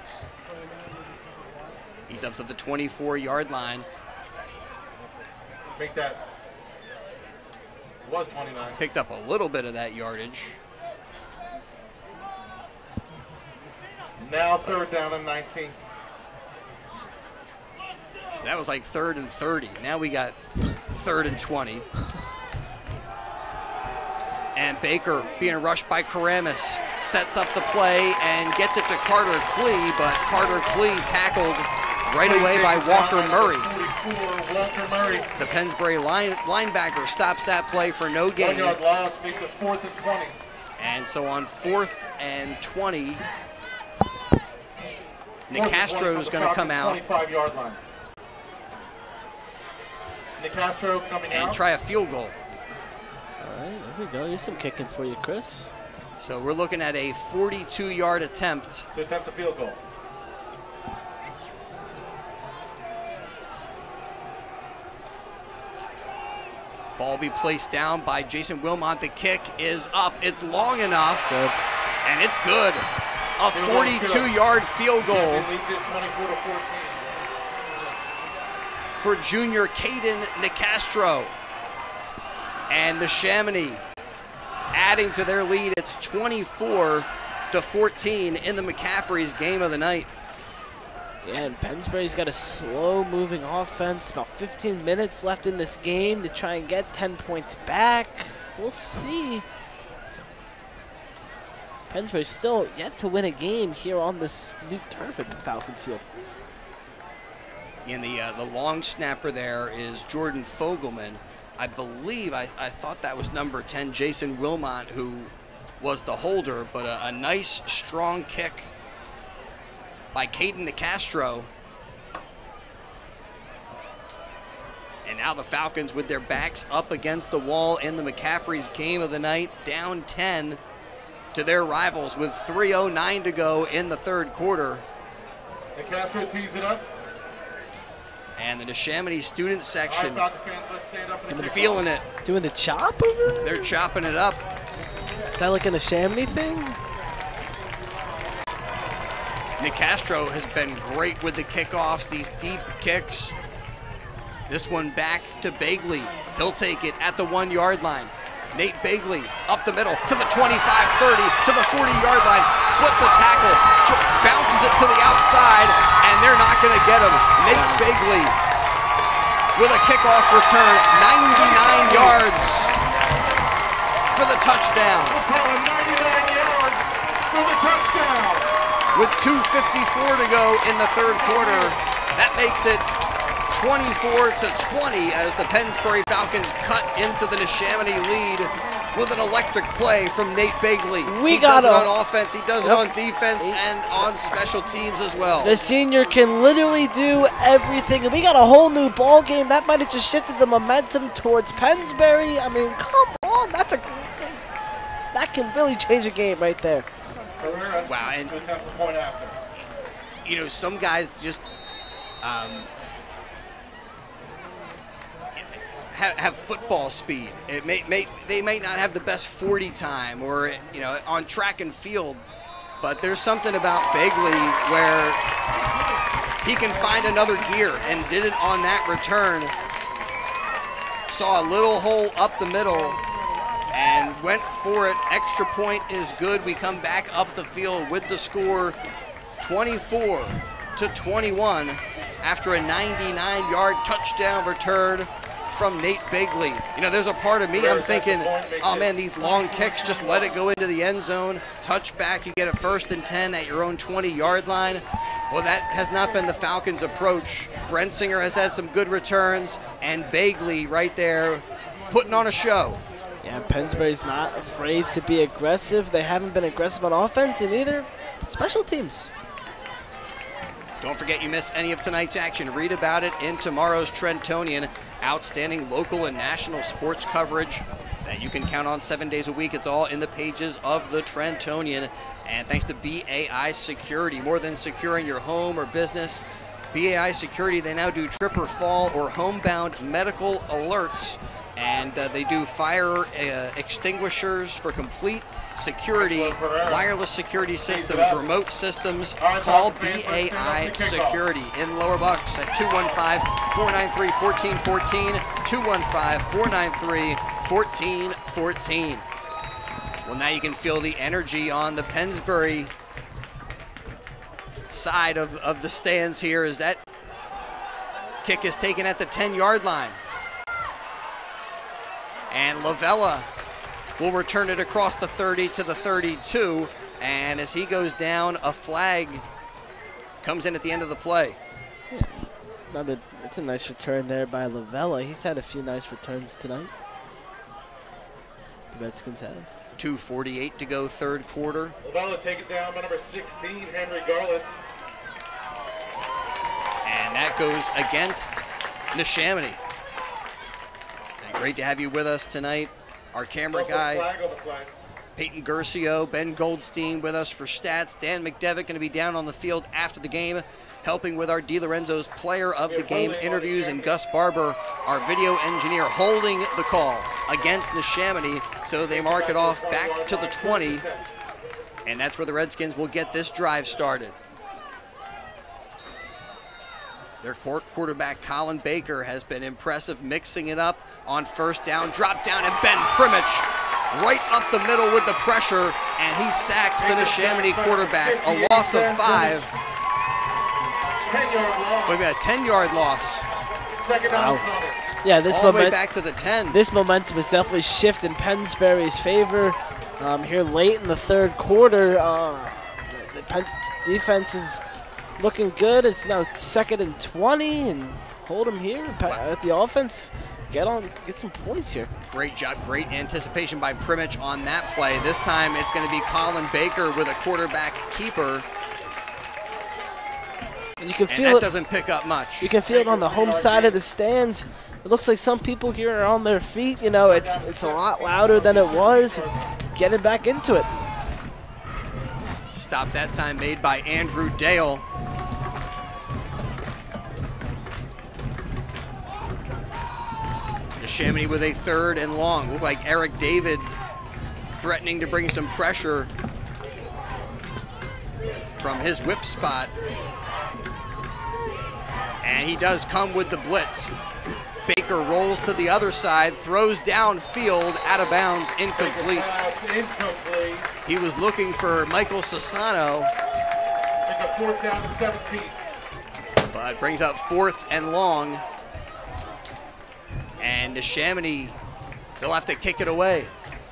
He's up to the 24-yard line. Make that. It was 29. Picked up a little bit of that yardage. Now third down and 19. So that was like third and 30. Now we got third and 20. And Baker being rushed by Karamis sets up the play and gets it to Carter Klee, but Carter Klee tackled right away by Walker Murray. The Pennsbury linebacker stops that play for no gain. 1 yard loss, makes it 4th and 20. And so on 4th and 20, Nicastro is going to come out. 25-yard line. Nicastro coming out. And try a field goal. all right, there we go. Here's some kicking for you, Chris. So we're looking at a 42-yard attempt. To attempt a field goal. Ball be placed down by Jason Wilmot. The kick is up. It's long enough. Good. And it's good. A 42-yard field goal for junior Caden Nicastro. And Neshaminy adding to their lead. It's 24-14 in the McCaffrey's game of the night. Yeah, and Pennsbury's got a slow-moving offense. About 15 minutes left in this game to try and get 10 points back. We'll see. Pennsbury's still yet to win a game here on this new turf at Falcon Field. And the long snapper there is Jordan Fogelman. I believe, I thought that was number 10, Jason Wilmot, who was the holder, but a nice, strong kick by Caden Nicastro. And now the Falcons with their backs up against the wall in the McCaffrey's game of the night, down 10 to their rivals with 3:09 to go in the third quarter. Nicastro tees it up. And the Neshaminy student section Fans, feeling it. Doing the chop over there? They're chopping it up. Is that like a Neshaminy thing? Nick Castro has been great with the kickoffs, these deep kicks. This one back to Bagley. He'll take it at the 1 yard line. Nate Bagley up the middle to the 25-30 to the 40-yard line. Splits a tackle, bounces it to the outside, and they're not going to get him. Nate Bagley with a kickoff return, 99 yards for the touchdown. 99 yards for the touchdown. With 2:54 to go in the third quarter, that makes it 24-20 as the Pennsbury Falcons cut into the Neshaminy lead with an electric play from Nate Bagley. He does it on offense, he does it on defense, and on special teams as well. The senior can literally do everything, and we got a whole new ball game. That might have just shifted the momentum towards Pennsbury. I mean, come on, that can really change a game right there. Wow, and you know, some guys just have football speed. They might not have the best 40 time or, you know, on track and field, but there's something about Bagley where he can find another gear, and did it on that return. Saw a little hole up the middle and went for it. Extra point is good. We come back up the field with the score 24-21 after a 99-yard touchdown return from Nate Bagley. You know, there's a part of me, I'm thinking, oh man, these long kicks, just let it go into the end zone. Touchback, you get a 1st and 10 at your own 20-yard line. Well, that has not been the Falcons' approach. Brensinger has had some good returns, and Bagley right there putting on a show. Yeah, Pennsbury's not afraid to be aggressive. They haven't been aggressive on offense and either special teams. Don't forget, you miss any of tonight's action, read about it in tomorrow's Trentonian. Outstanding local and national sports coverage that you can count on 7 days a week. It's all in the pages of the Trentonian. And thanks to BAI Security, more than securing your home or business, BAI Security, they now do trip or fall or homebound medical alerts. And they do fire extinguishers for complete security, wireless security systems, remote systems. Call BAI Security in Lower Bucks at 215-493-1414, 215-493-1414. Well, now you can feel the energy on the Pennsbury side of the stands here as that kick is taken at the 10-yard line. And Lavella will return it across the 30 to the 32. And as he goes down, a flag comes in at the end of the play. Yeah, it's a nice return there by Lavella. He's had a few nice returns tonight. The Redskins have. 2:48 to go, third quarter. Lavella take it down by number 16, Henry Garlitz. And that goes against Neshaminy. Great to have you with us tonight. Our camera guy, Peyton Gercio, Ben Goldstein with us for stats. Dan McDevitt going to be down on the field after the game, helping with our DiLorenzo's player of the game interviews, and Gus Barber, our video engineer, holding the call against Neshaminy, so they mark it off back to the 20, and that's where the Redskins will get this drive started. Their quarterback, Colin Baker, has been impressive, mixing it up on first down, drop down, and Ben Primich right up the middle with the pressure, and he sacks the Neshaminy quarterback. A loss of 5. We've got a 10-yard loss. Wow. Yeah, this all the way back to the 10. This momentum is definitely shifting Pennsbury's favor here late in the third quarter. The Penn defense is looking good. It's now 2nd and 20, and hold them here at the offense. Get some points here. Great job, great anticipation by Primich on that play. This time it's going to be Colin Baker with a quarterback keeper. And you can feel that it. Doesn't pick up much. You can feel it on the home side of the stands. It looks like some people here are on their feet. You know, it's a lot louder than it was. Getting back into it. Stop that time made by Andrew Dale. Neshaminy with a 3rd and long. Looked like Eric David threatening to bring some pressure from his whip spot. And he does come with the blitz. Baker rolls to the other side, throws downfield, out of bounds, incomplete. He was looking for Michael Sassano. Fourth down to 17. But brings up 4th and long. And Neshaminy, they'll have to kick it away.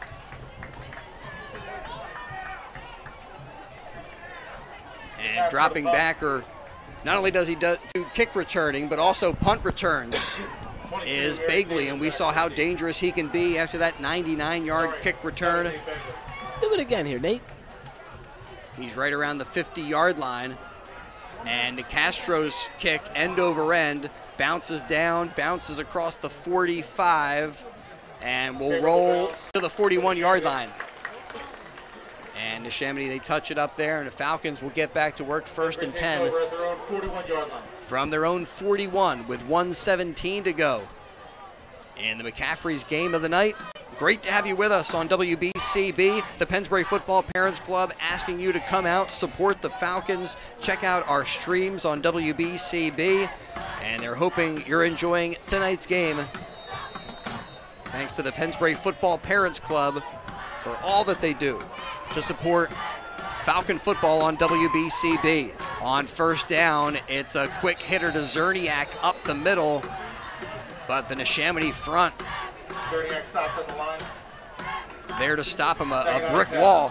And dropping back, or not only does he do kick returning, but also punt returns, is Bagley. And we saw how dangerous he can be after that 99-yard kick return. Let's do it again here, Nate. He's right around the 50-yard line. And Castro's kick, end over end, bounces down, bounces across the 45, and will roll to the 41-yard line. And Neshaminy, they touch it up there, and the Falcons will get back to work 1st and 10 from their own 41 with 1:17 to go in the McCaffrey's game of the night. Great to have you with us on WBCB, the Pennsbury Football Parents Club, asking you to come out, support the Falcons, check out our streams on WBCB, and they're hoping you're enjoying tonight's game. Thanks to the Pennsbury Football Parents Club for all that they do to support Falcon football on WBCB. On 1st down, it's a quick hitter to Zerniak up the middle, but the Neshaminy front Zerniak stops at the line. there to stop him, a brick wall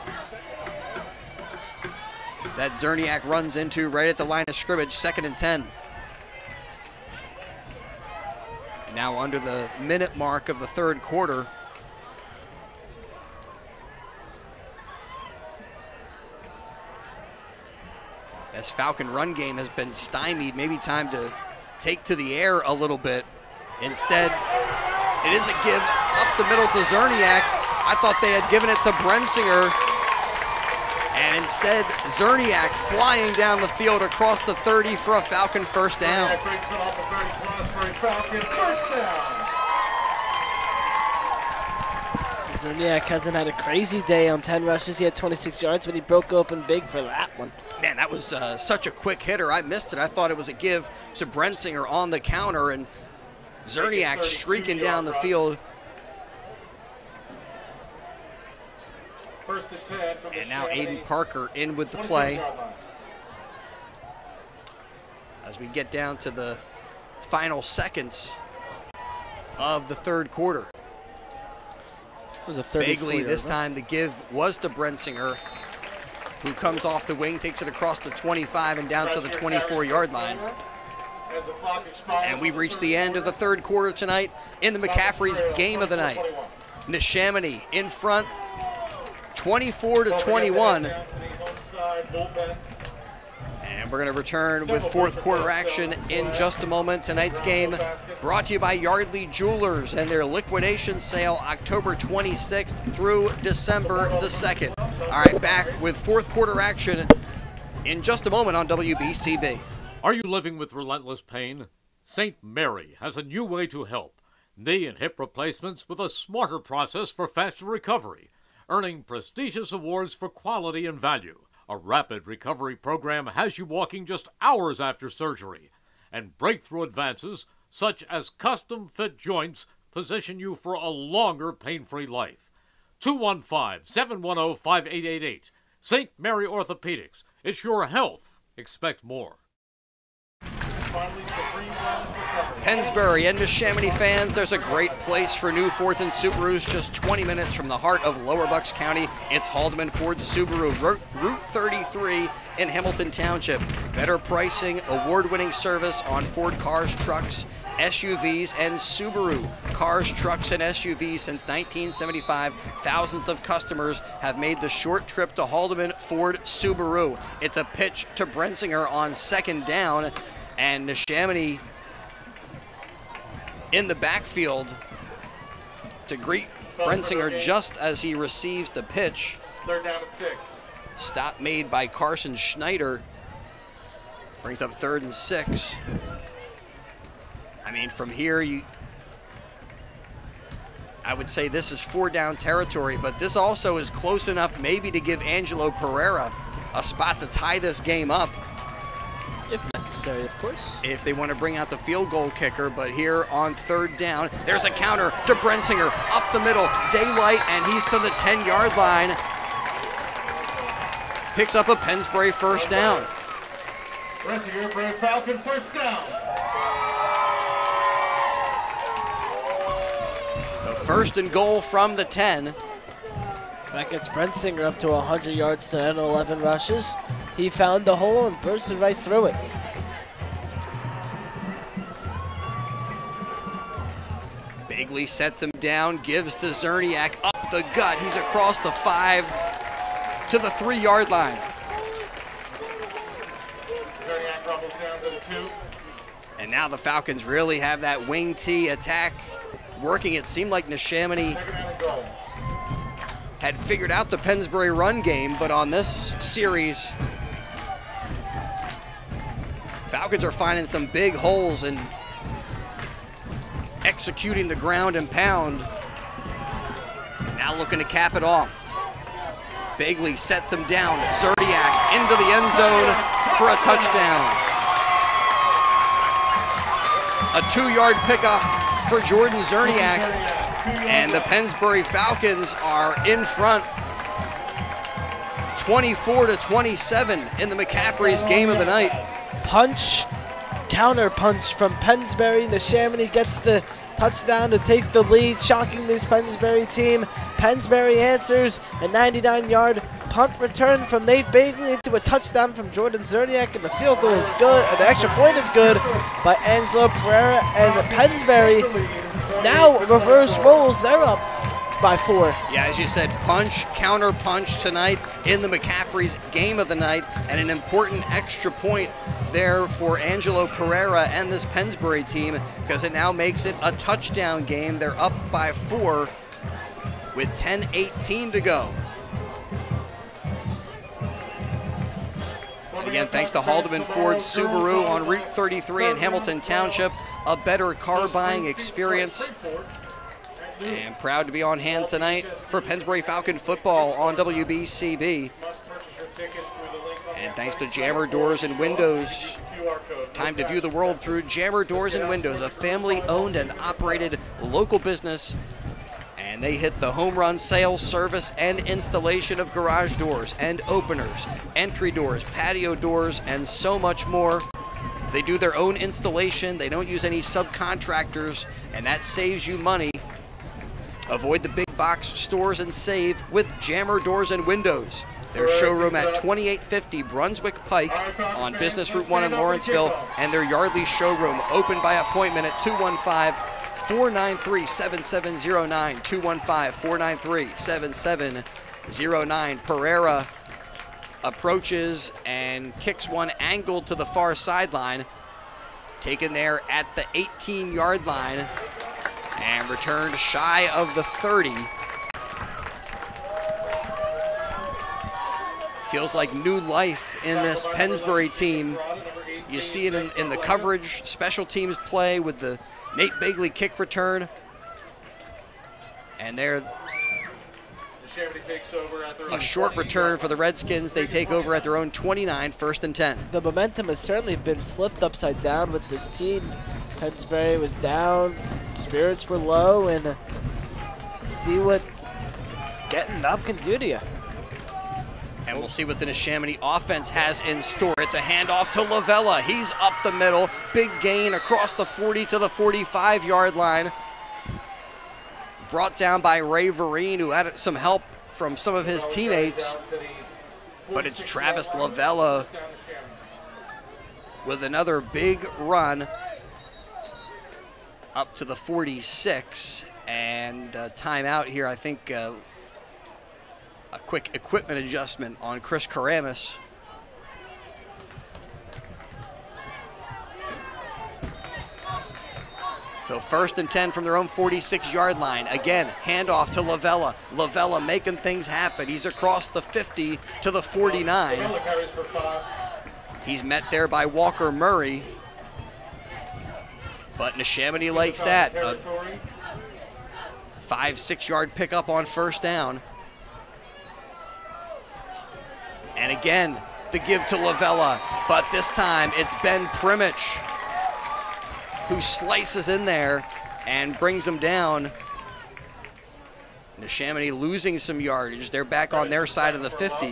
that Zerniak runs into right at the line of scrimmage, 2nd and 10. Now under the minute mark of the 3rd quarter. As Falcon run game has been stymied, maybe time to take to the air a little bit. Instead, it is a give up the middle to Zerniak. I thought they had given it to Brensinger. And instead, Zerniak flying down the field across the 30 for a Falcon 1st down. Zerniak hasn't had a crazy day on 10 rushes. He had 26 yards, but he broke open big for that one. Man, that was such a quick hitter. I missed it. I thought it was a give to Brensinger on the counter, and Zerniak streaking down the field. First and 10 from And now Aiden Parker in with the play. As we get down to the final seconds of the 3rd quarter. It was a Bagley, this time the give was to Brensinger, who comes off the wing, takes it across the 25 and down to the 24-yard line. And we've reached the end of the 3rd quarter tonight in the McCaffrey's game of the night. Neshaminy in front, 24-21. And we're going to return with 4th quarter action in just a moment. Tonight's game brought to you by Yardley Jewelers and their liquidation sale October 26th through December the 2nd. All right, back with 4th quarter action in just a moment on WBCB. Are you living with relentless pain? St. Mary has a new way to help. Knee and hip replacements with a smarter process for faster recovery, earning prestigious awards for quality and value. A rapid recovery program has you walking just hours after surgery, and breakthrough advances such as custom-fit joints position you for a longer pain-free life. 215-710-5888. St. Mary Orthopedics. It's your health. Expect more. Pennsbury and Neshaminy fans, there's a great place for new Fords and Subarus just 20 minutes from the heart of Lower Bucks County. It's Haldeman Ford Subaru, Route 33 in Hamilton Township. Better pricing, award-winning service on Ford cars, trucks, SUVs, and Subaru cars, trucks, and SUVs since 1975. Thousands of customers have made the short trip to Haldeman Ford Subaru. It's a pitch to Brensinger on 2nd down, and Neshaminy in the backfield to greet Brensinger just as he receives the pitch. 3rd down and 6. Stop made by Carson Schneider. Brings up 3rd and 6. I mean, from here, I would say this is 4 down territory, but this also is close enough maybe to give Angelo Pereira a spot to tie this game up. If necessary, of course. If they want to bring out the field goal kicker, but here on 3rd down, there's a counter to Brensinger, up the middle, daylight, and he's to the 10-yard line. Picks up a Pennsbury 1st down. Pennsbury Falcon 1st down. The 1st and goal from the 10. That gets Brensinger up to 100 yards to 11 rushes. He found the hole and bursted right through it. Bigley sets him down, gives to Zerniak up the gut. He's across the 5 to the 3-yard line. Zerniak rumbles down to the 2. And now the Falcons really have that wing T attack working. It seemed like Neshaminy had figured out the Pennsbury run game, but on this series, Falcons are finding some big holes and executing the ground and pound. Now looking to cap it off. Bigley sets him down. Zerniak into the end zone for a touchdown. A 2-yard pickup for Jordan Zerniak, and the Pennsbury Falcons are in front 24-27 in the McCaffrey's game of the night. Punch, counter punch from Pennsbury. Neshaminy gets the touchdown to take the lead, shocking this Pennsbury team. Pennsbury answers a 99-yard punt return from Nate Bigley into a touchdown from Jordan Zerniak, and the field goal is good, and the extra point is good by Angelo Pereira, and Pennsbury now reverse rolls. They're up by 4. Yeah, as you said, punch, counter punch tonight in the McCaffrey's game of the night, and an important extra point there for Angelo Pereira and this Pennsbury team, because it now makes it a touchdown game. They're up by 4 with 10:18 to go. And again, thanks to Haldeman Ford Subaru on Route 33 in Hamilton Township, a better car buying experience. And proud to be on hand tonight for Pennsbury Falcon football on WBCB. And thanks to Jammer Doors and Windows. Time to view the world through Jammer Doors and Windows, a family-owned and operated local business. And they hit the home run sales, service, and installation of garage doors and openers, entry doors, patio doors, and so much more. They do their own installation. They don't use any subcontractors, and that saves you money. Avoid the big box stores and save with Jammer Doors and Windows. Their showroom at 2850 Brunswick Pike on Business Route 1 in Lawrenceville, and their Yardley showroom open by appointment at 215-493-7709, 215-493-7709. Pereira approaches and kicks one angled to the far sideline, taken there at the 18-yard line, and returned shy of the 30. Feels like new life in this Pennsbury team. You see it in the coverage, special teams play with the Nate Bigley kick return. And there, a short return for the Redskins. They take over at their own 29, 1st and 10. The momentum has certainly been flipped upside down with this team. Pennsbury was down, spirits were low, and see what getting up can do to you. And we'll see what the Neshaminy offense has in store. It's a handoff to Lavella. He's up the middle. Big gain across the 40 to the 45-yard line. Brought down by Ray Vereen, who had some help from some of his teammates. But it's Travis Lavella with another big run up to the 46. And timeout here, I think. A quick equipment adjustment on Chris Karamis. So 1st and 10 from their own 46-yard line. Again, handoff to Lavella. Lavella making things happen. He's across the 50 to the 49. He's met there by Walker Murray. But Neshaminy likes that. A 5-6 yard pickup on 1st down. And again, the give to Lavella, but this time it's Ben Primich who slices in there and brings him down. Neshaminy losing some yardage. They're back on their side of the 50.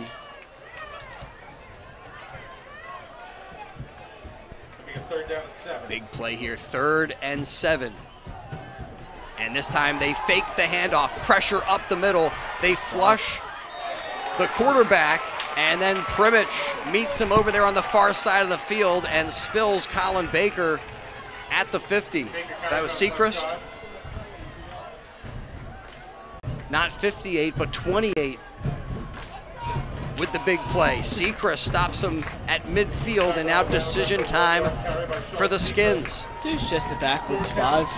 Big play here, 3rd and 7. And this time they fake the handoff, pressure up the middle. They flush the quarterback, and then Primich meets him over there on the far side of the field and spills Colin Baker at the 50. That was Sechrist. Not 58, but 28 with the big play. Sechrist stops him at midfield, and now decision time for the Skins. Dude's just a backwards 5.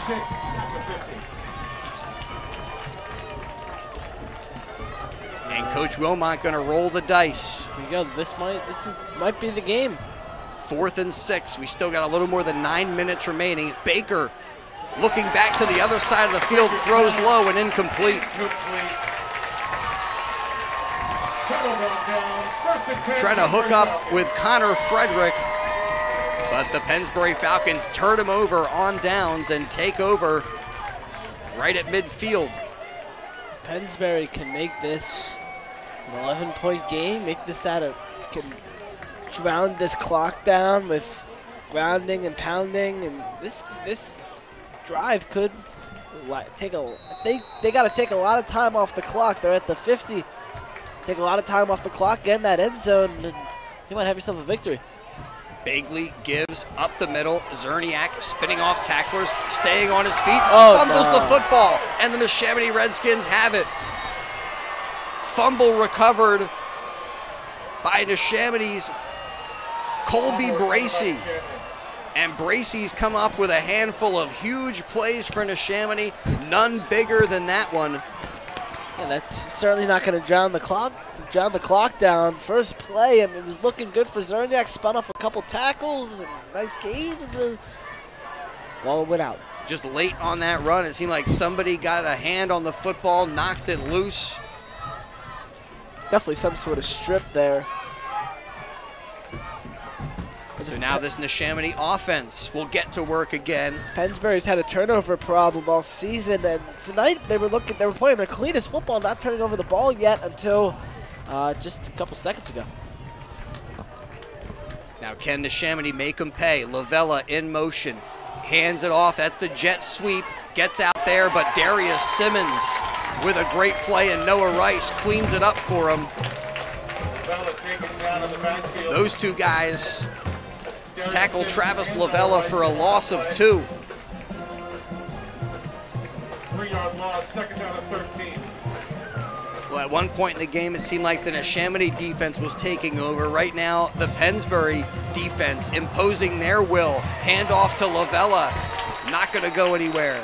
And Coach Wilmot gonna roll the dice. Here you go. This might be the game. 4th and 6. We still got a little more than 9 minutes remaining. Baker looking back to the other side of the field, throws low and incomplete. Trying to hook up with Connor Frederick, but the Pennsbury Falcons turn him over on downs and take over right at midfield. Pennsbury can make this an 11-point game, can drown this clock down with grounding and pounding, and this drive could take they got to take a lot of time off the clock. They're at the 50. Take a lot of time off the clock, get in that end zone, and you might have yourself a victory. Bagley gives up the middle. Zerniak spinning off tacklers, staying on his feet, fumbles the football, and the Neshaminy Redskins have it. Fumble recovered by Neshaminy's Colby Bracey. And Bracey's come up with a handful of huge plays for Neshaminy, none bigger than that one. Yeah, that's certainly not going to drown the clock down. First play, I mean, it was looking good for Zerniak. Spun off a couple tackles, and nice gain, and the ball went out. Just late on that run, it seemed like somebody got a hand on the football, knocked it loose. Definitely some sort of strip there. So now this Neshaminy offense will get to work again. Pennsbury's had a turnover problem all season, and tonight they were playing their cleanest football, not turning over the ball yet until just a couple seconds ago. Now can Neshaminy make them pay? Lavella in motion, hands it off. That's the jet sweep. Gets out there, but Darius Simmons with a great play, and Noah Rice cleans it up for him. Those two guys tackle Travis Lavella for a loss of 2. 3-yard loss, 2nd down and 13. Well, at one point in the game, it seemed like the Neshaminy defense was taking over. Right now, the Pennsbury defense imposing their will. Hand off to Lavella. Not going to go anywhere.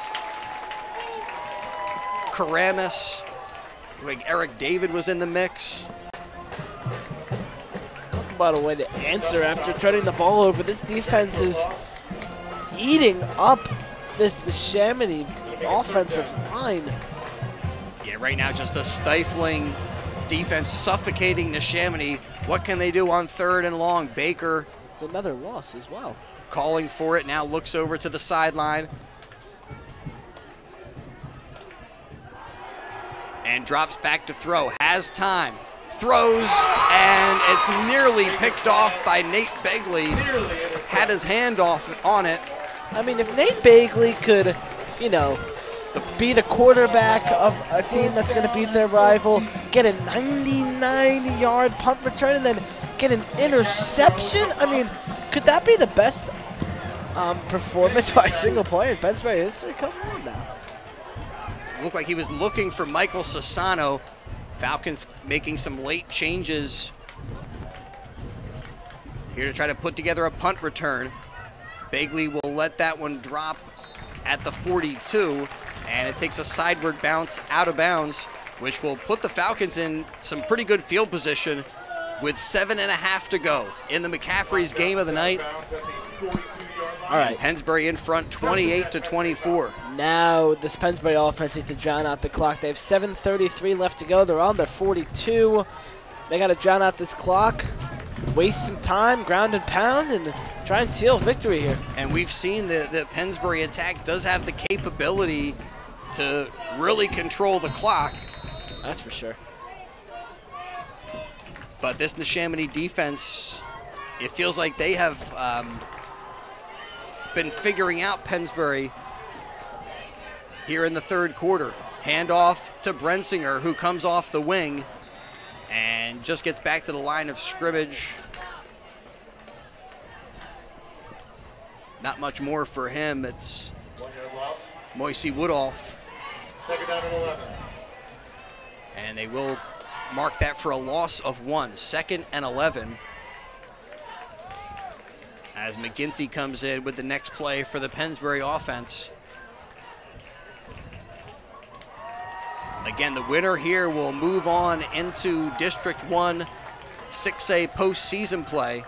Karamis, like Eric David was in the mix. About a way to answer after turning the ball over. This defense is eating up the Neshaminy offensive line. Yeah, right now just a stifling defense, suffocating Neshaminy. What can they do on 3rd and long? Baker. It's another loss as well. Calling for it, now looks over to the sideline. And drops back to throw, has time. Throws, and it's nearly picked off by Nate Begley. Had his hand off on it. I mean, if Nate Begley could, beat a quarterback of a team that's going to beat their rival, get a 99-yard punt return, and then get an interception, I mean, could that be the best performance by a single player in Pennsbury history? Come on now. Looked like he was looking for Michael Sassano. Falcons making some late changes here to try to put together a punt return. Bagley will let that one drop at the 42, and it takes a sideward bounce out of bounds, which will put the Falcons in some pretty good field position with 7.5 to go in the McCaffrey's game of the night. All right. And Pennsbury in front 28-24. Now this Pennsbury offense needs to drown out the clock. They have 7:33 left to go. They're on their 42. They got to drown out this clock, waste some time, ground and pound, and try and seal victory here. And we've seen that the Pennsbury attack does have the capability to really control the clock. That's for sure. But this Neshaminy defense, it feels like they have been figuring out Pennsbury here in the third quarter. Handoff to Brensinger, who comes off the wing and just gets back to the line of scrimmage. Not much more for him. It's Moisey Woodolph. Second down and 11. And they will mark that for a loss of 1. 2nd and 11. As McGinty comes in with the next play for the Pennsbury offense. Again, the winner here will move on into District 1 6A postseason play.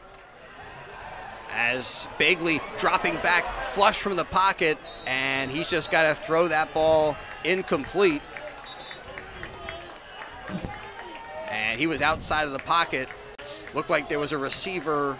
As Bagley dropping back flush from the pocket, and he's just got to throw that ball incomplete. And he was outside of the pocket. Looked like there was a receiver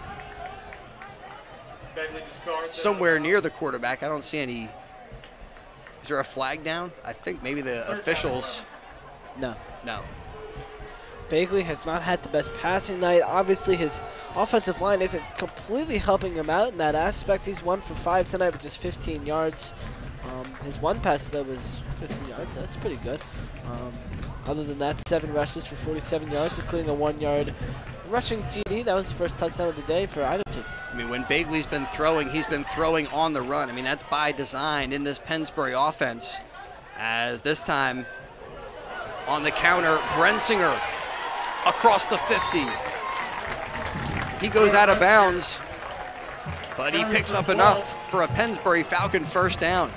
somewhere near the quarterback. I don't see any. Is there a flag down? I think maybe the officials. No. No. Bagley has not had the best passing night. Obviously, his offensive line isn't completely helping him out in that aspect. He's 1 for 5 tonight with just 15 yards. His one pass, though, was 15 yards. That's pretty good. Other than that, 7 rushes for 47 yards, including a 1-yard rushing TD. That was the first touchdown of the day for either team. I mean, when Bagley's been throwing, he's been throwing on the run. I mean, that's by design in this Pennsbury offense. As this time on the counter, Brensinger across the 50. He goes out of bounds, but he picks up enough for a Pennsbury Falcon first down.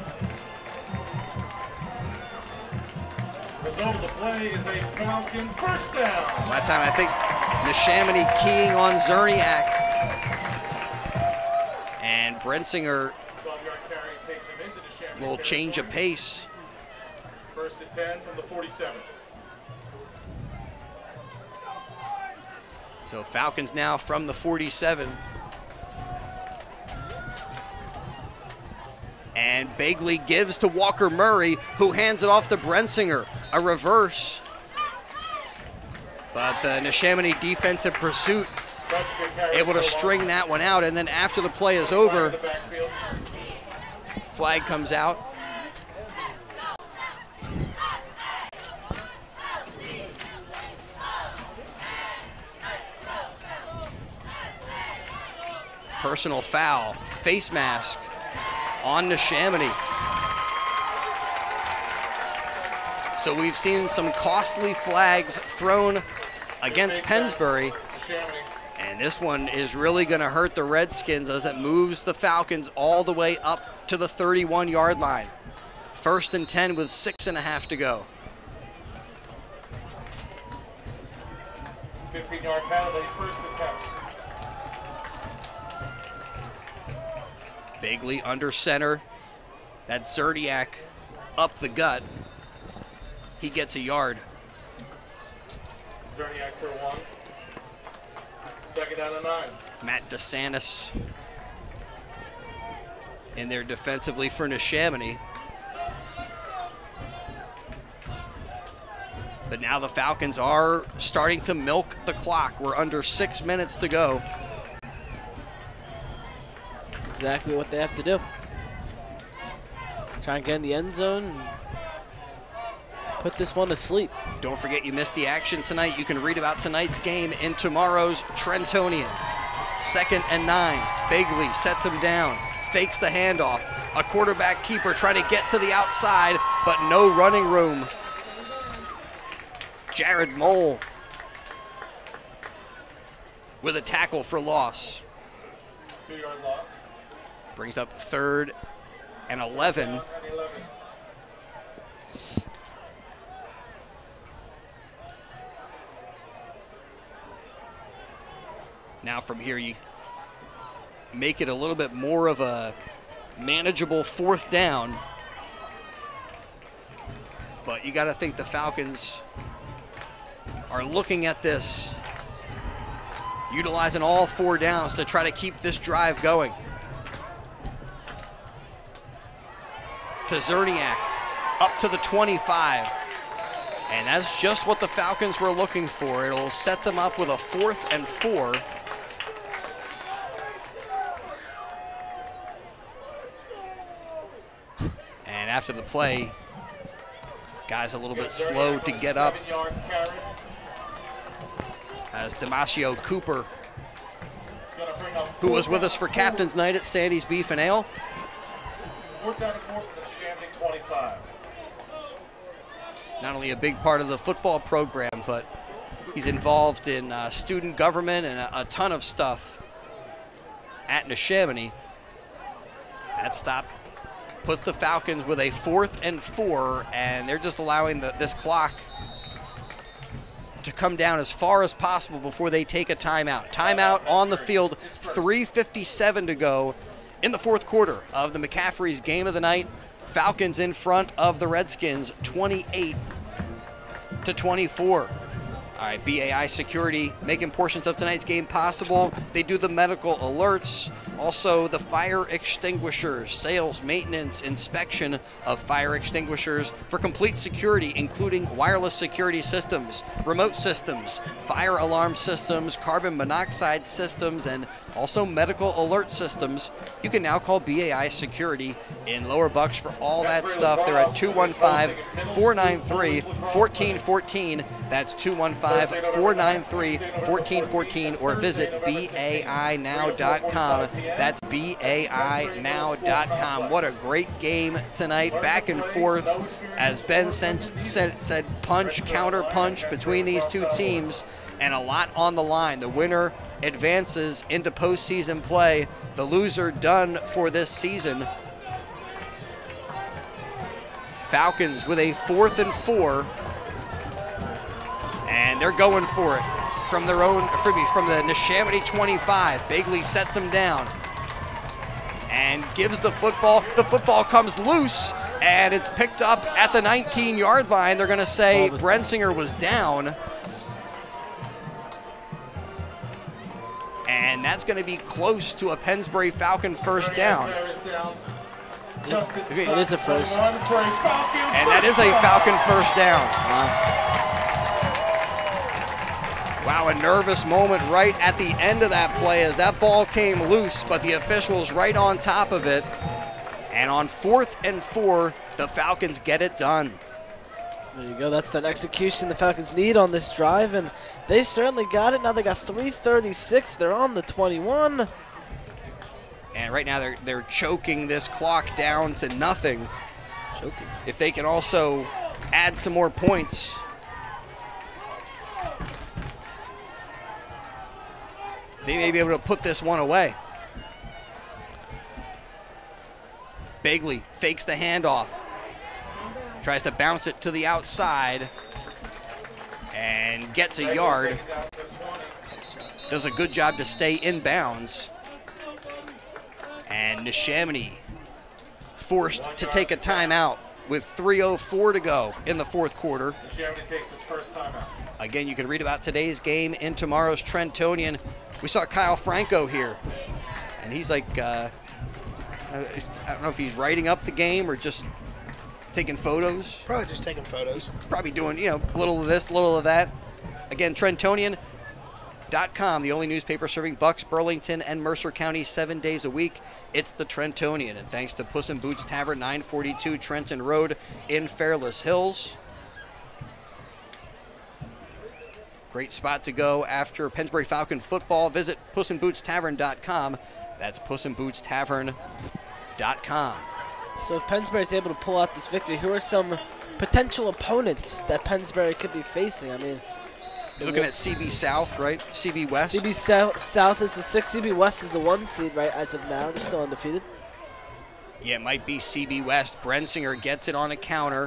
Result of the play is a Falcon first down. That time, I think Neshaminy keying on Zerniak. And Brensinger, a little change of pace. First and 10 from the 47. So Falcons now from the 47. And Bagley gives to Walker Murray, who hands it off to Brensinger. A reverse. But the Neshaminy defensive pursuit able to string that one out. And then after the play is over, flag comes out. Personal foul, face mask on Neshaminy. So we've seen some costly flags thrown against Pennsbury. And this one is really going to hurt the Redskins as it moves the Falcons all the way up to the 31-yard line. First and 10 with 6.5 to go. 15-yard penalty, first and 10. Bagley under center. That's Zerniak up the gut. He gets a yard. Zerniak for 1. Second down and 9. Matt DeSantis in there defensively for Neshaminy. But now the Falcons are starting to milk the clock. We're under 6 minutes to go. Exactly what they have to do. Try and get in the end zone and put this one to sleep. Don't forget you missed the action tonight. You can read about tonight's game in tomorrow's Trentonian. 2nd and 9. Bagley sets him down, fakes the handoff. A quarterback keeper trying to get to the outside, but no running room. Jared Mole with a tackle for loss. 2-yard loss. Brings up 3rd and 11. Now from here, you make it a little bit more of a manageable 4th down. But you got to think the Falcons are looking at this, utilizing all 4 downs to try to keep this drive going. To Zerniak, up to the 25. And that's just what the Falcons were looking for. It'll set them up with a 4th and 4. And after the play, guys a little bit slow to get up. As Damasio Cooper, who was with us for Captain's Night at Sandy's Beef and Ale. 4th down and 4 for the Neshaminy 25. Not only a big part of the football program, but he's involved in student government and a ton of stuff at Neshaminy. That stop puts the Falcons with a 4th and 4, and they're just allowing this clock to come down as far as possible before they take a timeout. Timeout on the field, 3:57 to go in the 4th quarter of the McCaffrey's game of the night. Falcons in front of the Redskins, 28-24. All right, BAI Security making portions of tonight's game possible. They do the medical alerts, also the fire extinguishers, sales, maintenance, inspection of fire extinguishers for complete security, including wireless security systems, remote systems, fire alarm systems, carbon monoxide systems, and also medical alert systems. You can now call BAI Security in Lower Bucks for all that stuff. They're at 215-493-1414. That's 215-493-1414, or visit BAInow.com. That's BAInow.com. What a great game tonight, back and forth. As Ben said, punch, counter punch between these two teams, and a lot on the line. The winner advances into postseason play. The loser done for this season. Falcons with a 4th and 4. And they're going for it from their own, from the Neshaminy 25. Bagley sets them down and gives the football. The football comes loose, and it's picked up at the 19-yard line. They're going to say Brensinger was down. And that's going to be close to a Pennsbury Falcon 1st down. It is a first. And that is a Falcon 1st down. Wow, a nervous moment right at the end of that play as that ball came loose, but the officials right on top of it. And on 4th and 4, the Falcons get it done. There you go. That's that execution the Falcons need on this drive, and they certainly got it. Now they got 3:36. They're on the 21. And right now they're choking this clock down to nothing. Choking. If they can also add some more points, they may be able to put this one away. Bagley fakes the handoff. Tries to bounce it to the outside and gets a yard. Does a good job to stay in bounds. And Neshaminy forced to take a timeout with 3:04 to go in the 4th quarter. Neshaminy takes its first timeout. Again, you can read about today's game in tomorrow's Trentonian. We saw Kyle Franco here, and he's like, I don't know if he's writing up the game or just taking photos. Probably just taking photos. Probably doing, a little of this, a little of that. Again, Trentonian.com, the only newspaper serving Bucks, Burlington, and Mercer County 7 days a week. It's the Trentonian, and thanks to Puss in Boots Tavern, 942 Trenton Road in Fairless Hills. Great spot to go after Pennsbury Falcon football. Visit pussinbootstavern.com. That's pussinbootstavern.com. So if Pennsbury is able to pull out this victory, who are some potential opponents that Pennsbury could be facing? I mean, you're looking at CB South, right? CB West. CB South is the 6. CB West is the 1 seed, right, as of now. They're still undefeated. Yeah, it might be CB West. Brensinger gets it on a counter.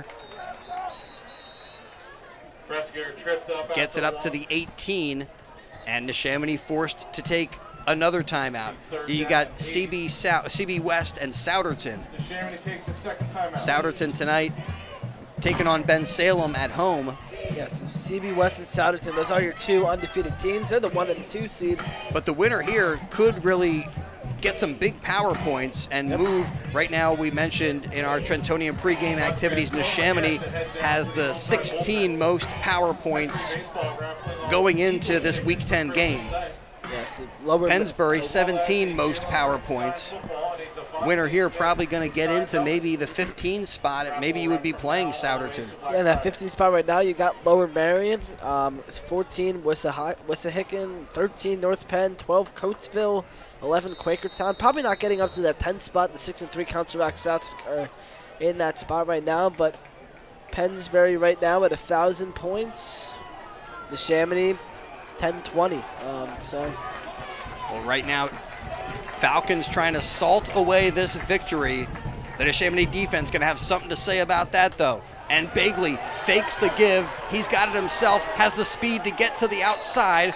Gets it up to the 18, and Neshaminy forced to take another timeout. You got CB West and Souderton. Neshaminy takes the 2nd timeout. Souderton tonight taking on Ben Salem at home. Yes, CB West and Souderton, those are your two undefeated teams. They're the 1 and the 2 seed. But the winner here could really get some big power points and move. Right now, we mentioned in our Trentonian pregame activities, Neshaminy has the 16 most power points going into this Week 10 game. Yes, Pennsbury, 17 most power points. Winner here probably going to get into maybe the 15 spot. Maybe you would be playing Souderton. Yeah, that 15 spot right now, you got Lower Marion, 14 Wissahickon, 13 North Penn, 12 Coatesville, 11 Quakertown. Probably not getting up to that 10 spot. The 6 and 3 Council Rock South are in that spot right now, but Pennsbury right now at 1,000 points. Neshaminy 1020. Well, right now, Falcons trying to salt away this victory. The Neshaminy defense going to have something to say about that, though. And Bagley fakes the give. He's got it himself, has the speed to get to the outside.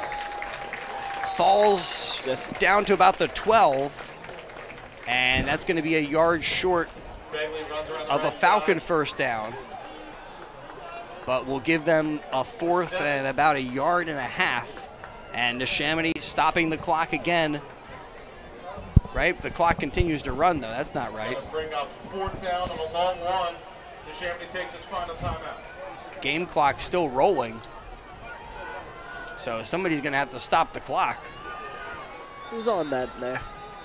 Falls down to about the 12. And that's going to be a yard short of a Falcon first down. But we'll give them a fourth and about 1.5 yards. And Neshaminy stopping the clock again. Right? The clock continues to run, though. That's not right. Bring up 4th down on a long run. Neshaminy takes its final timeout. Game clock still rolling. So somebody's going to have to stop the clock. Who's on that there?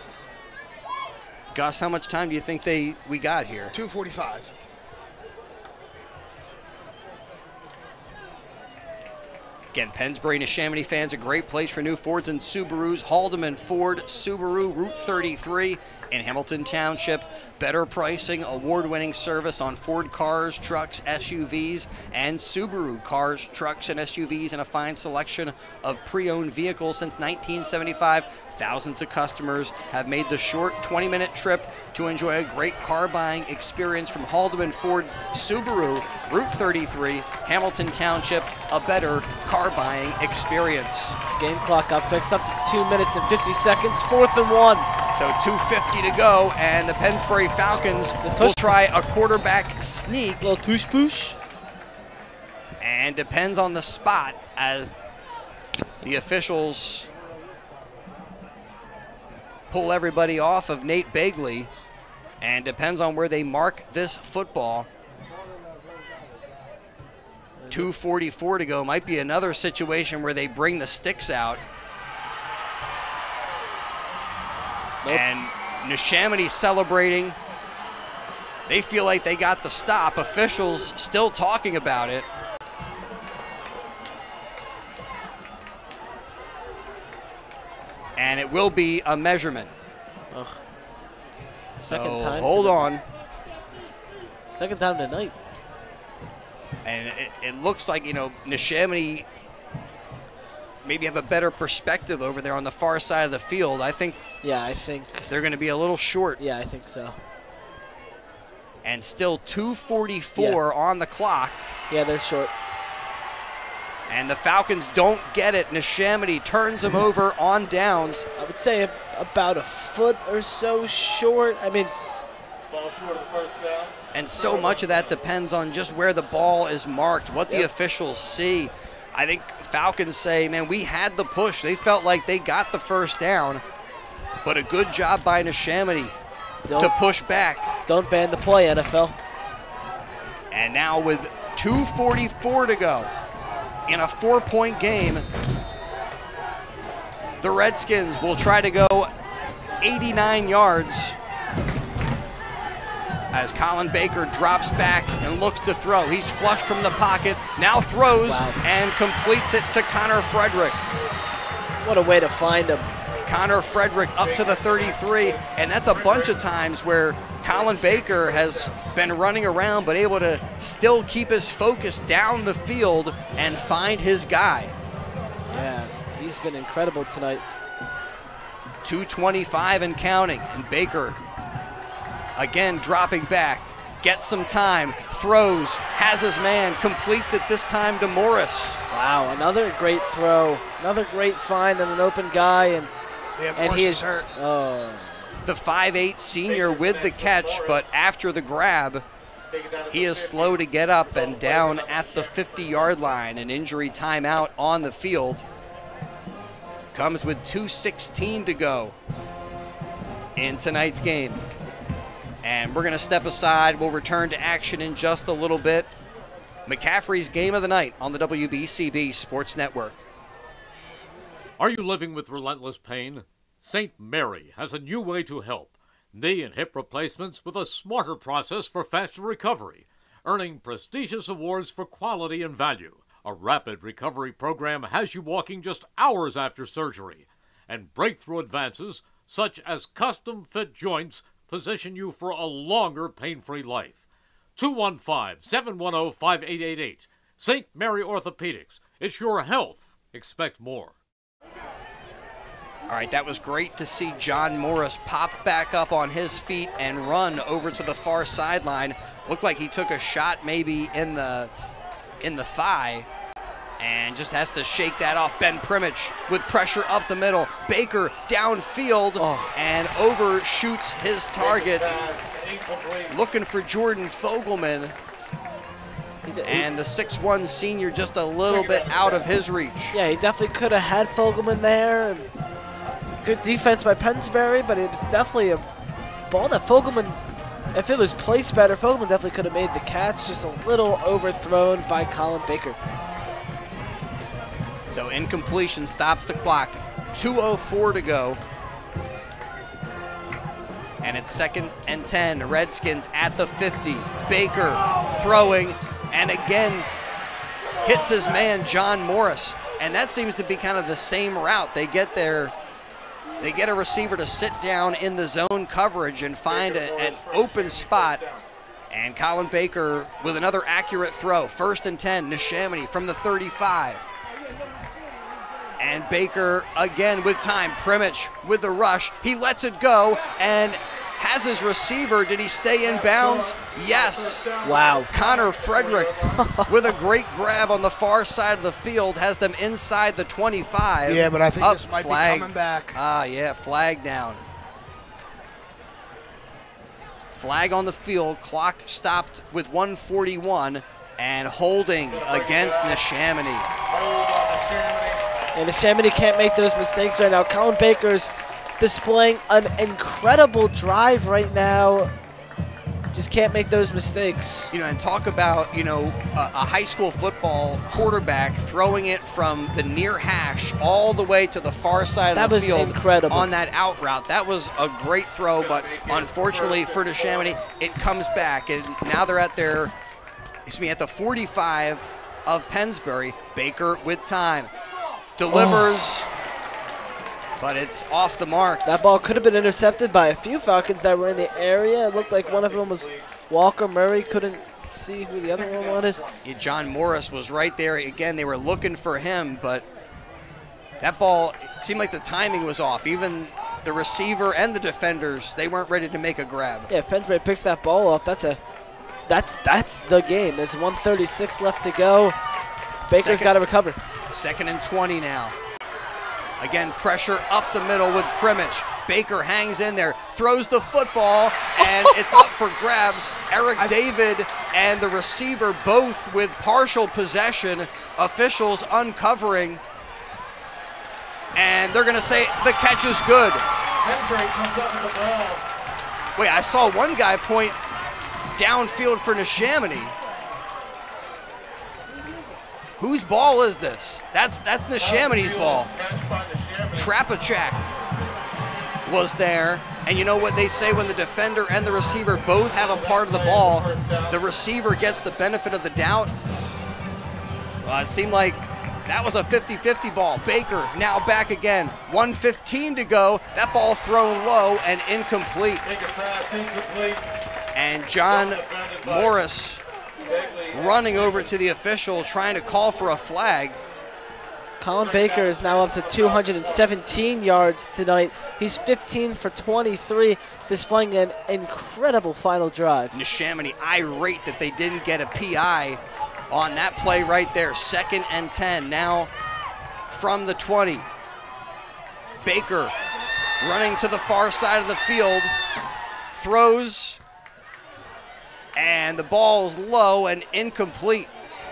Gus, how much time do you think we got here? 2:45. Again, Pennsbury Neshaminy fans, a great place for new Fords and Subarus. Haldeman Ford Subaru, Route 33 in Hamilton Township. Better pricing, award-winning service on Ford cars, trucks, SUVs, and Subaru cars, trucks, and SUVs, and a fine selection of pre-owned vehicles since 1975. Thousands of customers have made the short 20-minute trip to enjoy a great car buying experience from Haldeman Ford Subaru, Route 33, Hamilton Township, a better car buying experience. Game clock got fixed up to 2 minutes and 50 seconds, 4th and 1. So 2:50 to go, and the Pennsbury Falcons will try a quarterback sneak. Little tush push. And depends on the spot as the officials pull everybody off of Nate Bagley, and depends on where they mark this football. 2:44 to go. Might be another situation where they bring the sticks out. Nope. And Neshaminy celebrating. They feel like they got the stop. Officials still talking about it. And it will be a measurement. Ugh. So hold on. Second time tonight. And it looks like, Neshaminy maybe have a better perspective over there on the far side of the field. I think they're going to be a little short. Yeah, I think so. And still 2:44 on the clock. Yeah, they're short. And the Falcons don't get it. Neshaminy turns them over on downs. I would say about a foot or so short. I mean, ball short of the first down. And so much of that depends on just where the ball is marked, what the officials see. I think Falcons say, man, we had the push. They felt like they got the first down, but a good job by Neshaminy to push back. Don't ban the play, NFL. And now with 2:44 to go in a 4-point game, the Redskins will try to go 89 yards as Colin Baker drops back and looks to throw. He's flushed from the pocket, now throws and completes it to Connor Frederick. What a way to find him. Connor Frederick up to the 33, and that's a bunch of times where Colin Baker has been running around but able to still keep his focus down the field and find his guy. Yeah, he's been incredible tonight. 2:25 and counting, and Baker again dropping back, gets some time, throws, has his man, completes it this time to Morris. Wow, another great throw, another great find and an open guy, and he is hurt. The 5'8" senior with the catch, but after the grab, He is slow to get up and down at the 50-yard line. An injury timeout on the field. Comes with 2:16 to go in tonight's game. And we're going to step aside. We'll return to action in just a little bit. McCaffrey's Game of the Night on the WBCB Sports Network. Are you living with relentless pain? St. Mary has a new way to help. Knee and hip replacements with a smarter process for faster recovery, earning prestigious awards for quality and value. A rapid recovery program has you walking just hours after surgery, and breakthrough advances such as custom-fit joints position you for a longer pain-free life. 215-710-5888. St. Mary Orthopedics. It's your health. Expect more. All right, that was great to see John Morris pop back up on his feet and run over to the far sideline. Looked like he took a shot maybe in the thigh and just has to shake that off. Ben Primich with pressure up the middle. Baker downfield and overshoots his target. Looking for Jordan Fogelman. And the 6'1" senior just a little bit out of his reach. Yeah, he definitely could have had Fogelman there. And good defense by Pennsbury, but it was definitely a ball that Fogelman, if it was placed better, Fogelman definitely could have made the catch. Just a little overthrown by Colin Baker. So incompletion stops the clock. 2:04 to go. And it's 2nd and 10. Redskins at the 50. Baker throwing, and again hits his man John Morris. And that seems to be kind of the same route. They get a receiver to sit down in the zone coverage and find an open spot. And Colin Baker with another accurate throw. 1st and 10. Neshaminy from the 35. And Baker again with time. Primich with the rush. He lets it go and has his receiver. Did he stay in bounds? Yes. Wow. Connor Frederick with a great grab on the far side of the field has them inside the 25. Yeah, but I think this might be coming back. Ah, yeah, flag down. Flag on the field. Clock stopped with 1:41 and holding against Neshaminy. And Neshaminy can't make those mistakes right now. Colin Baker's displaying an incredible drive right now. Just can't make those mistakes. And talk about, a high school football quarterback throwing it from the near hash all the way to the far side of the field. That was incredible. On that out route. That was a great throw, but unfortunately for Neshaminy, it comes back. And now they're at the 45 of Pennsbury. Baker with time. Delivers, but it's off the mark. That ball could have been intercepted by a few Falcons that were in the area. It looked like one of them was Walker Murray. Couldn't see who the other one was. Yeah, John Morris was right there. Again, they were looking for him, but that ball, it seemed like the timing was off. Even the receiver and the defenders, they weren't ready to make a grab. Yeah, if Pennsbury picks that ball off, that's the game. There's 1:36 left to go. Baker's got to recover. 2nd and 20 now. Again, pressure up the middle with Primich. Baker hangs in there, throws the football, and it's up for grabs. Eric David and the receiver both with partial possession. Officials uncovering. And they're going to say the catch is good. Wait, I saw one guy point downfield for Neshaminy. Whose ball is this? That's Neshaminy's ball. Trapachak was there. And you know what they say when the defender and the receiver both have a part of the ball, the receiver gets the benefit of the doubt. Well, it seemed like that was a 50-50 ball. Baker now back again. 1:15 to go. That ball thrown low and incomplete. And John Morris running over to the official, trying to call for a flag. Colin Baker is now up to 217 yards tonight. He's 15 for 23, displaying an incredible final drive. Neshaminy irate that they didn't get a PI on that play right there. 2nd and 10 now from the 20. Baker running to the far side of the field, throws, And the ball's low and incomplete.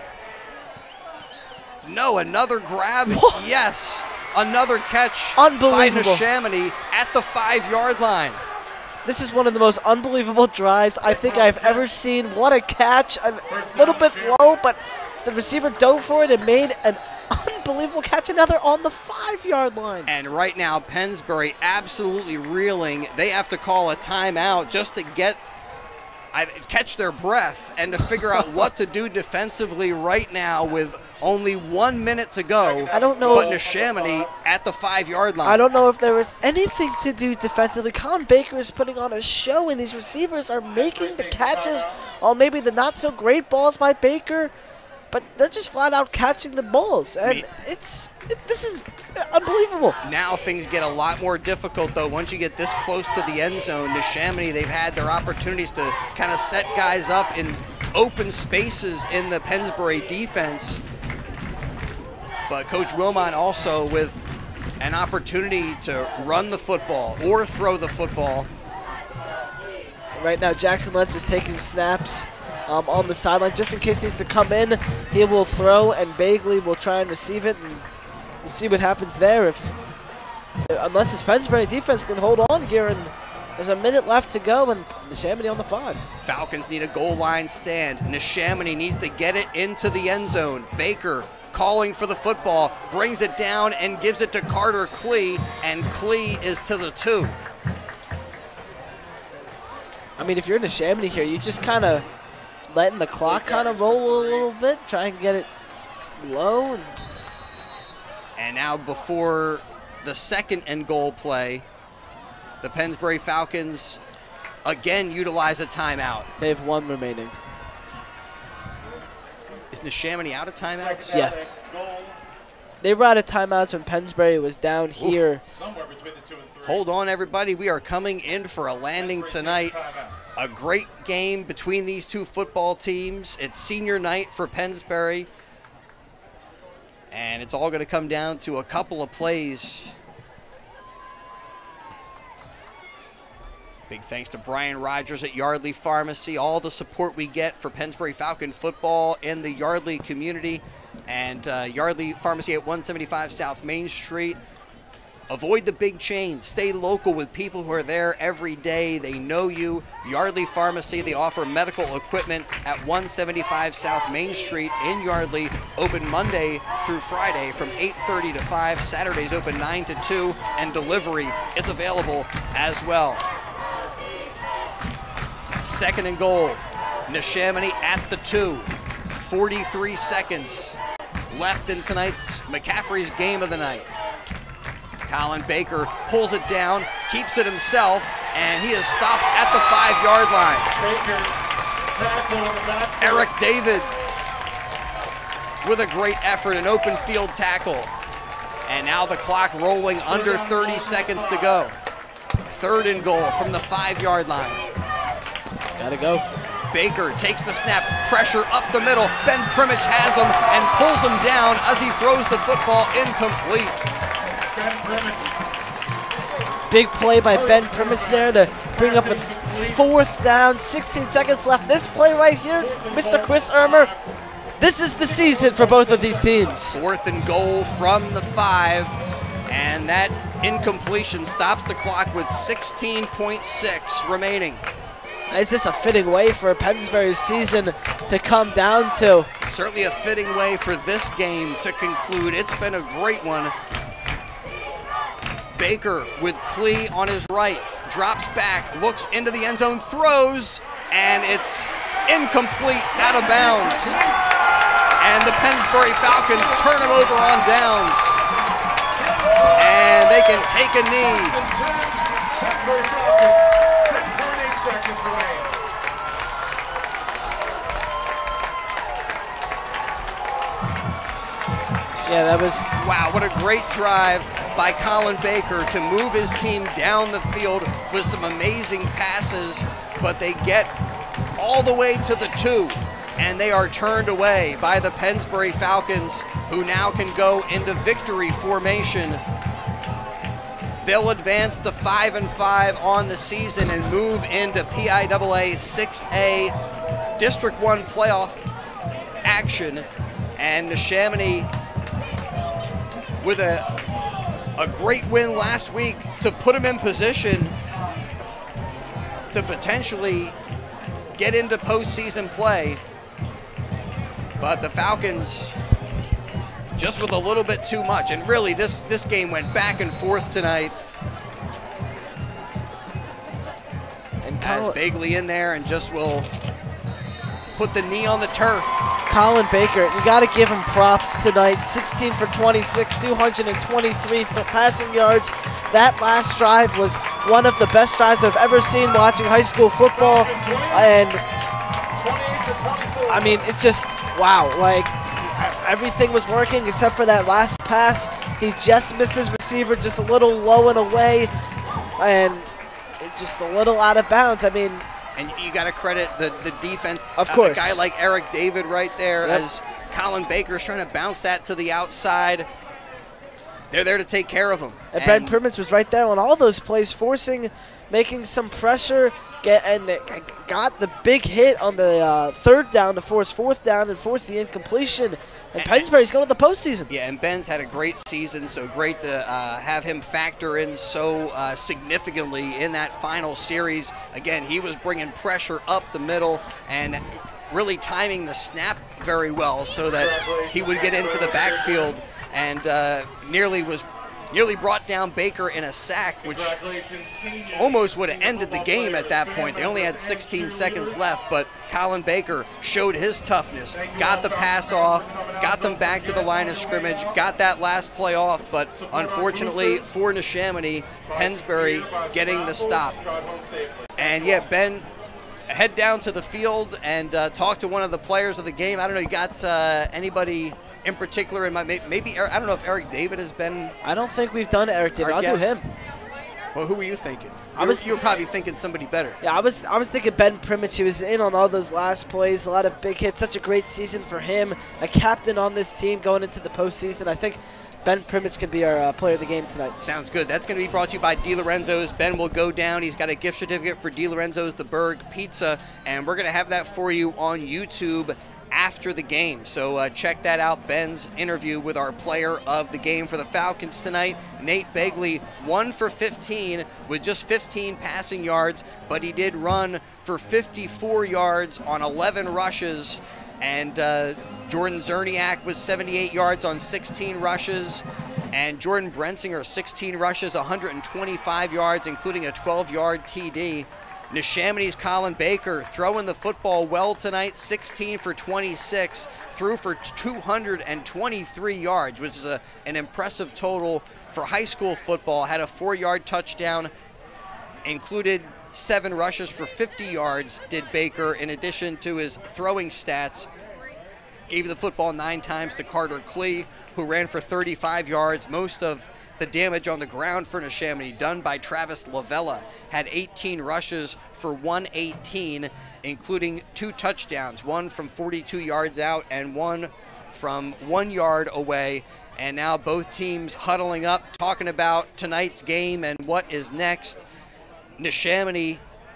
No, another grab. What? Yes, another catch Unbelievable. by Neshaminy at the 5-yard line. This is one of the most unbelievable drives I think I've ever seen. What a catch. A little bit low, but the receiver dove for it and made an unbelievable catch. Another on the 5-yard line. And right now, Pennsbury absolutely reeling. They have to call a timeout just to catch their breath and to figure out what to do defensively right now with only 1 minute to go. I don't know. But Neshaminy at the 5-yard line. I don't know if there was anything to do defensively. Colin Baker is putting on a show, and these receivers are making the catches on maybe the not-so-great balls by Baker, but they're just flat out catching the balls. And this is unbelievable. Now things get a lot more difficult, though. Once you get this close to the end zone, Neshaminy, they've had their opportunities to kind of set guys up in open spaces in the Pennsbury defense. But Coach Wilmot also with an opportunity to run the football or throw the football. Right now, Jackson Lentz is taking snaps on the sideline just in case he needs to come in. He will throw, and Bagley will try and receive it, and we'll see what happens there. Unless this Pennsbury defense can hold on here, and there's a minute left to go, and Neshaminy on the 5. Falcons need a goal line stand. Neshaminy needs to get it into the end zone. Baker calling for the football, brings it down and gives it to Carter Klee, and Klee is to the 2. I mean, if you're Neshaminy here, you just kind of letting the clock kind of roll a little bit, try and get it low. And now before the second and goal play, the Pennsbury Falcons again utilize a timeout. They have 1 remaining. Is Neshaminy out of timeouts? Yeah. They were out of timeouts when Pennsbury was down here. Somewhere between the 2 and 3. Hold on, everybody. We are coming in for a landing tonight. A great game between these two football teams. It's senior night for Pennsbury. And it's all going to come down to a couple of plays. Big thanks to Brian Rogers at Yardley Pharmacy. All the support we get for Pennsbury Falcon football in the Yardley community. And Yardley Pharmacy at 175 South Main Street. Avoid the big chains. Stay local with people who are there every day. They know you. Yardley Pharmacy, they offer medical equipment at 175 South Main Street in Yardley. Open Monday through Friday from 8:30 to 5. Saturdays open 9 to 2. And delivery is available as well. Second and goal. Neshaminy at the 2. 43 seconds left in tonight's McCaffrey's game of the night. Colin Baker pulls it down, keeps it himself, and he is stopped at the 5-yard line. Eric David with a great effort, an open field tackle. And now the clock rolling under 30 seconds to go. Third and goal from the 5-yard line. Gotta go. Baker takes the snap, pressure up the middle. Ben Primich has him and pulls him down as he throws the football incomplete. Big play by Ben Primich there to bring up a 4th down, 16 seconds left. This play right here, Mr. Chris Ermer, this is the season for both of these teams. 4th and goal from the 5, and that incompletion stops the clock with 16.6 remaining. Is this a fitting way for Pennsbury's season to come down to? Certainly a fitting way for this game to conclude. It's been a great one. Baker with Klee on his right, drops back, looks into the end zone, throws, and it's incomplete, out of bounds. And the Pennsbury Falcons turn him over on downs. And they can take a knee. Yeah, that was... Wow, what a great drive by Colin Baker to move his team down the field with some amazing passes, but they get all the way to the 2, and they are turned away by the Pennsbury Falcons, who now can go into victory formation. They'll advance to 5-5 on the season and move into PIAA 6A District 1 playoff action, and Neshaminy with a great win last week to put them in position to potentially get into postseason play. But the Falcons just with a little bit too much. And really, this game went back and forth tonight. And as Bagley in there and just will put the knee on the turf. Colin Baker, you got to give him props tonight. 16 for 26, 223 passing yards. That last drive was one of the best drives I've ever seen watching high school football. And I mean, it's just, wow. Like, everything was working except for that last pass. He just missed his receiver just a little low and away. And it's just a little out of bounds. I mean, and you got to credit the defense. Of course. A guy like Eric David right there, yep, as Colin Baker's trying to bounce that to the outside. They're there to take care of him. And Ben Primmich was right there on all those plays, making some pressure, and got the big hit on the third down to force fourth down and force the incompletion. And Pennsbury's going to the postseason. Yeah, and Ben's had a great season, so great to have him factor in so significantly in that final series. Again, he was bringing pressure up the middle and really timing the snap very well so that he would get into the backfield, and nearly brought down Baker in a sack, which almost would have ended the game at that point. They only had 16 seconds left, but Colin Baker showed his toughness, got the pass off, got them back to the line of scrimmage, got that last play off, but unfortunately for Neshaminy, Pennsbury getting the stop. And yeah, Ben, head down to the field and talk to one of the players of the game. I don't know, you got anybody in particular in my, maybe, I don't know if Eric David has been. I don't think we've done Eric David. I'll do him. Well, who were you thinking? You were probably thinking somebody better. Yeah, I was thinking Ben Primmich. He was in on all those last plays, a lot of big hits. Such a great season for him. A captain on this team going into the postseason. I think Ben Primmich can be our player of the game tonight. Sounds good. That's going to be brought to you by DiLorenzo's. Ben will go down. He's got a gift certificate for DiLorenzo's The Berg Pizza, and we're going to have that for you on YouTube after the game. So check that out, Ben's interview with our player of the game for the Falcons tonight. Nate Begley, 1 for 15 with just 15 passing yards, but he did run for 54 yards on 11 rushes. And Jordan Zerniak was 78 yards on 16 rushes. And Jordan Brensinger, 16 rushes, 125 yards, including a 12-yard TD. Neshaminy's Colin Baker throwing the football well tonight, 16 for 26, threw for 223 yards, which is an impressive total for high school football. Had a 4-yard touchdown, included 7 rushes for 50 yards, did Baker, in addition to his throwing stats. Gave the football 9 times to Carter Klee, who ran for 35 yards. Most of the damage on the ground for Neshaminy done by Travis Lavella. Had 18 rushes for 118, including 2 touchdowns, one from 42 yards out and one from 1 yard away. And now both teams huddling up, talking about tonight's game and what is next. Neshaminy,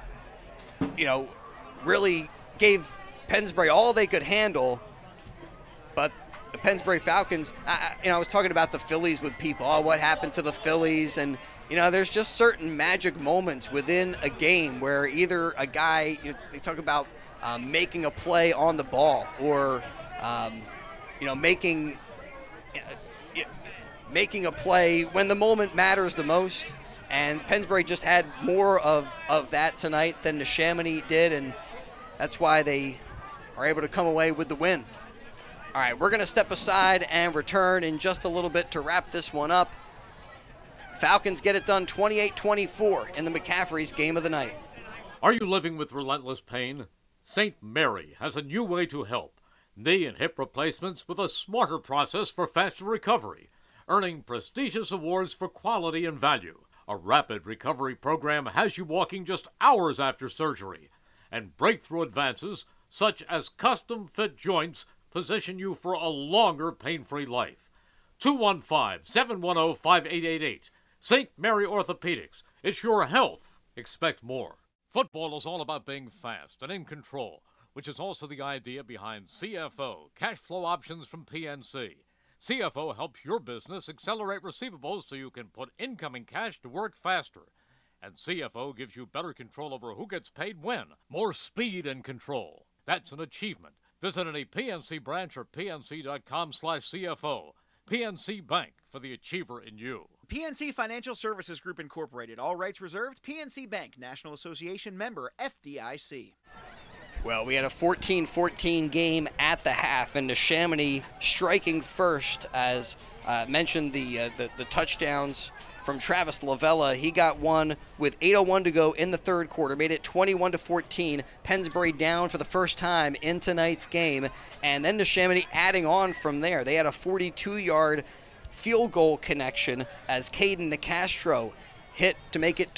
really gave Pennsbury all they could handle, but the Pennsbury Falcons, I was talking about the Phillies with people. Oh, what happened to the Phillies? And, there's just certain magic moments within a game where either a guy, they talk about making a play on the ball or, making a play when the moment matters the most. And Pennsbury just had more of that tonight than Neshaminy did, and that's why they are able to come away with the win. All right, we're going to step aside and return in just a little bit to wrap this one up. Falcons get it done 28-24 in the McCaffrey's game of the night. Are you living with relentless pain? St. Mary has a new way to help. Knee and hip replacements with a smarter process for faster recovery, earning prestigious awards for quality and value. A rapid recovery program has you walking just hours after surgery, and breakthrough advances such as custom-fit joints position you for a longer pain-free life. 215-710-5888. St. Mary Orthopedics. It's your health. Expect more. Football is all about being fast and in control. which is also the idea behind CFO, cash flow options from PNC. CFO helps your business accelerate receivables so you can put incoming cash to work faster. And CFO gives you better control over who gets paid when, more speed and control. That's an achievement. Visit any PNC branch or pnc.com/CFO. PNC Bank, for the achiever in you. PNC Financial Services Group Incorporated. All rights reserved. PNC Bank, National Association member, FDIC. Well, we had a 14-14 game at the half, and Neshaminy striking first, as mentioned the touchdowns from Travis Lavella. He got one with 8:01 to go in the third quarter, made it 21-14. Pennsbury down for the first time in tonight's game, and then Neshaminy adding on from there. They had a 42-yard field goal connection as Caden Nicastro hit to make it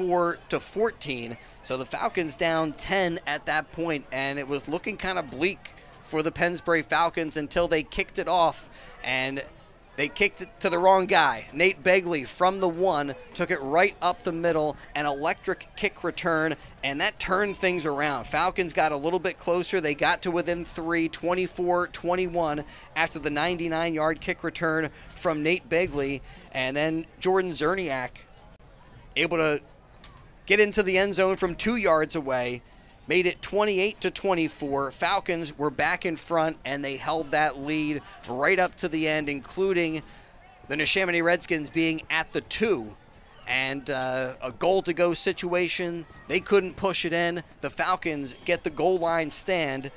24-14. So the Falcons down 10 at that point, and it was looking kind of bleak for the Pennsbury Falcons until they kicked it off, and they kicked it to the wrong guy. Nate Begley from the 1 took it right up the middle, an electric kick return, and that turned things around. Falcons got a little bit closer. They got to within 3, 24-21 after the 99-yard kick return from Nate Begley, and then Jordan Zerniak able to get into the end zone from 2 yards away, made it 28-24. Falcons were back in front, and they held that lead right up to the end, including the Neshaminy Redskins being at the 2. And a goal-to-go situation. They couldn't push it in. The Falcons get the goal line stand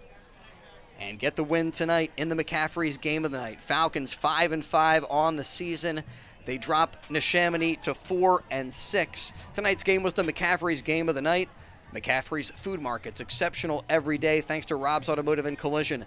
and get the win tonight in the McCaffrey's Game of the Night. Falcons 5-5 on the season. They drop Neshaminy to 4-6. Tonight's game was the McCaffrey's Game of the Night. McCaffrey's Food Markets, exceptional every day thanks to Rob's Automotive and Collision,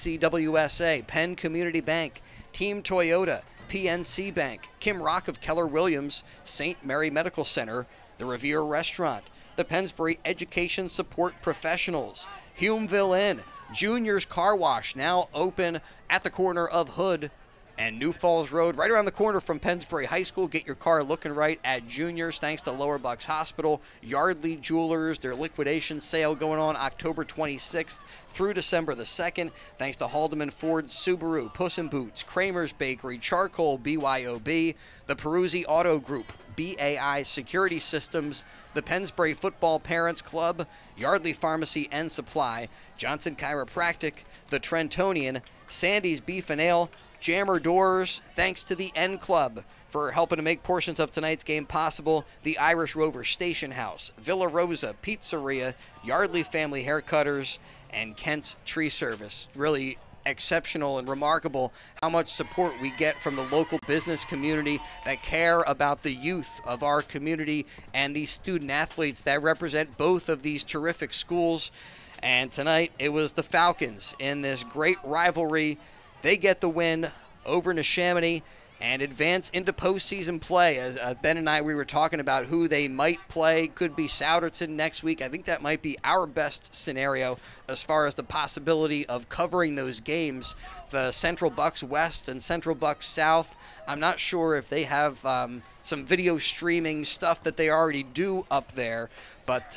BCWSA, Penn Community Bank, Team Toyota, PNC Bank, Kim Rock of Keller Williams, St. Mary Medical Center, the Revere Restaurant, the Pennsbury Education Support Professionals, Humeville Inn, Junior's Car Wash, now open at the corner of Hood and New Falls Road, right around the corner from Pennsbury High School. Get your car looking right at Junior's thanks to Lower Bucks Hospital. Yardley Jewelers, their liquidation sale going on October 26th through December the 2nd. Thanks to Haldeman Ford, Subaru, Puss in Boots, Kramer's Bakery, Charcoal, BYOB, the Peruzzi Auto Group, BAI Security Systems, the Pennsbury Football Parents Club, Yardley Pharmacy and Supply, Johnson Chiropractic, the Trentonian, Sandy's Beef and Ale, Jammer Doors, thanks to the N Club for helping to make portions of tonight's game possible, the Irish Rover Station House, Villa Rosa Pizzeria, Yardley Family Haircutters, and Kent's Tree Service. Really exceptional and remarkable how much support we get from the local business community that care about the youth of our community and these student athletes that represent both of these terrific schools. And tonight it was the Falcons in this great rivalry. They get the win over Neshaminy and advance into postseason play. As Ben and I, we were talking about who they might play. Could be Souderton next week. I think that might be our best scenario as far as the possibility of covering those games. The Central Bucks West and Central Bucks South, I'm not sure if they have some video streaming stuff that they already do up there, but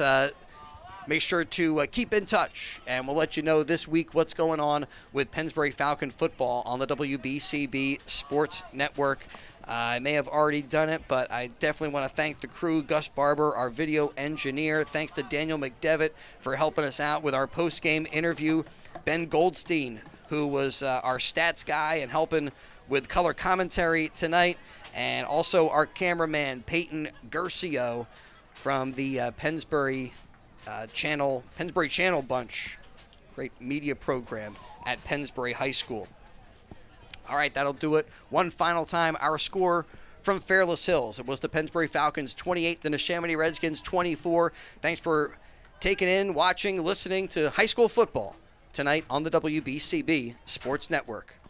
make sure to keep in touch, and we'll let you know this week what's going on with Pennsbury Falcon football on the WBCB Sports Network. I may have already done it, but I definitely want to thank the crew, Gus Barber, our video engineer. Thanks to Daniel McDevitt for helping us out with our post-game interview. Ben Goldstein, who was our stats guy and helping with color commentary tonight. And also our cameraman, Peyton Gercio from the Pennsbury Channel Bunch, great media program at Pennsbury High School. All right, that'll do it. One final time, our score from Fairless Hills. It was the Pennsbury Falcons 28, the Neshaminy Redskins 24. Thanks for taking in, watching, listening to high school football tonight on the WBCB Sports Network.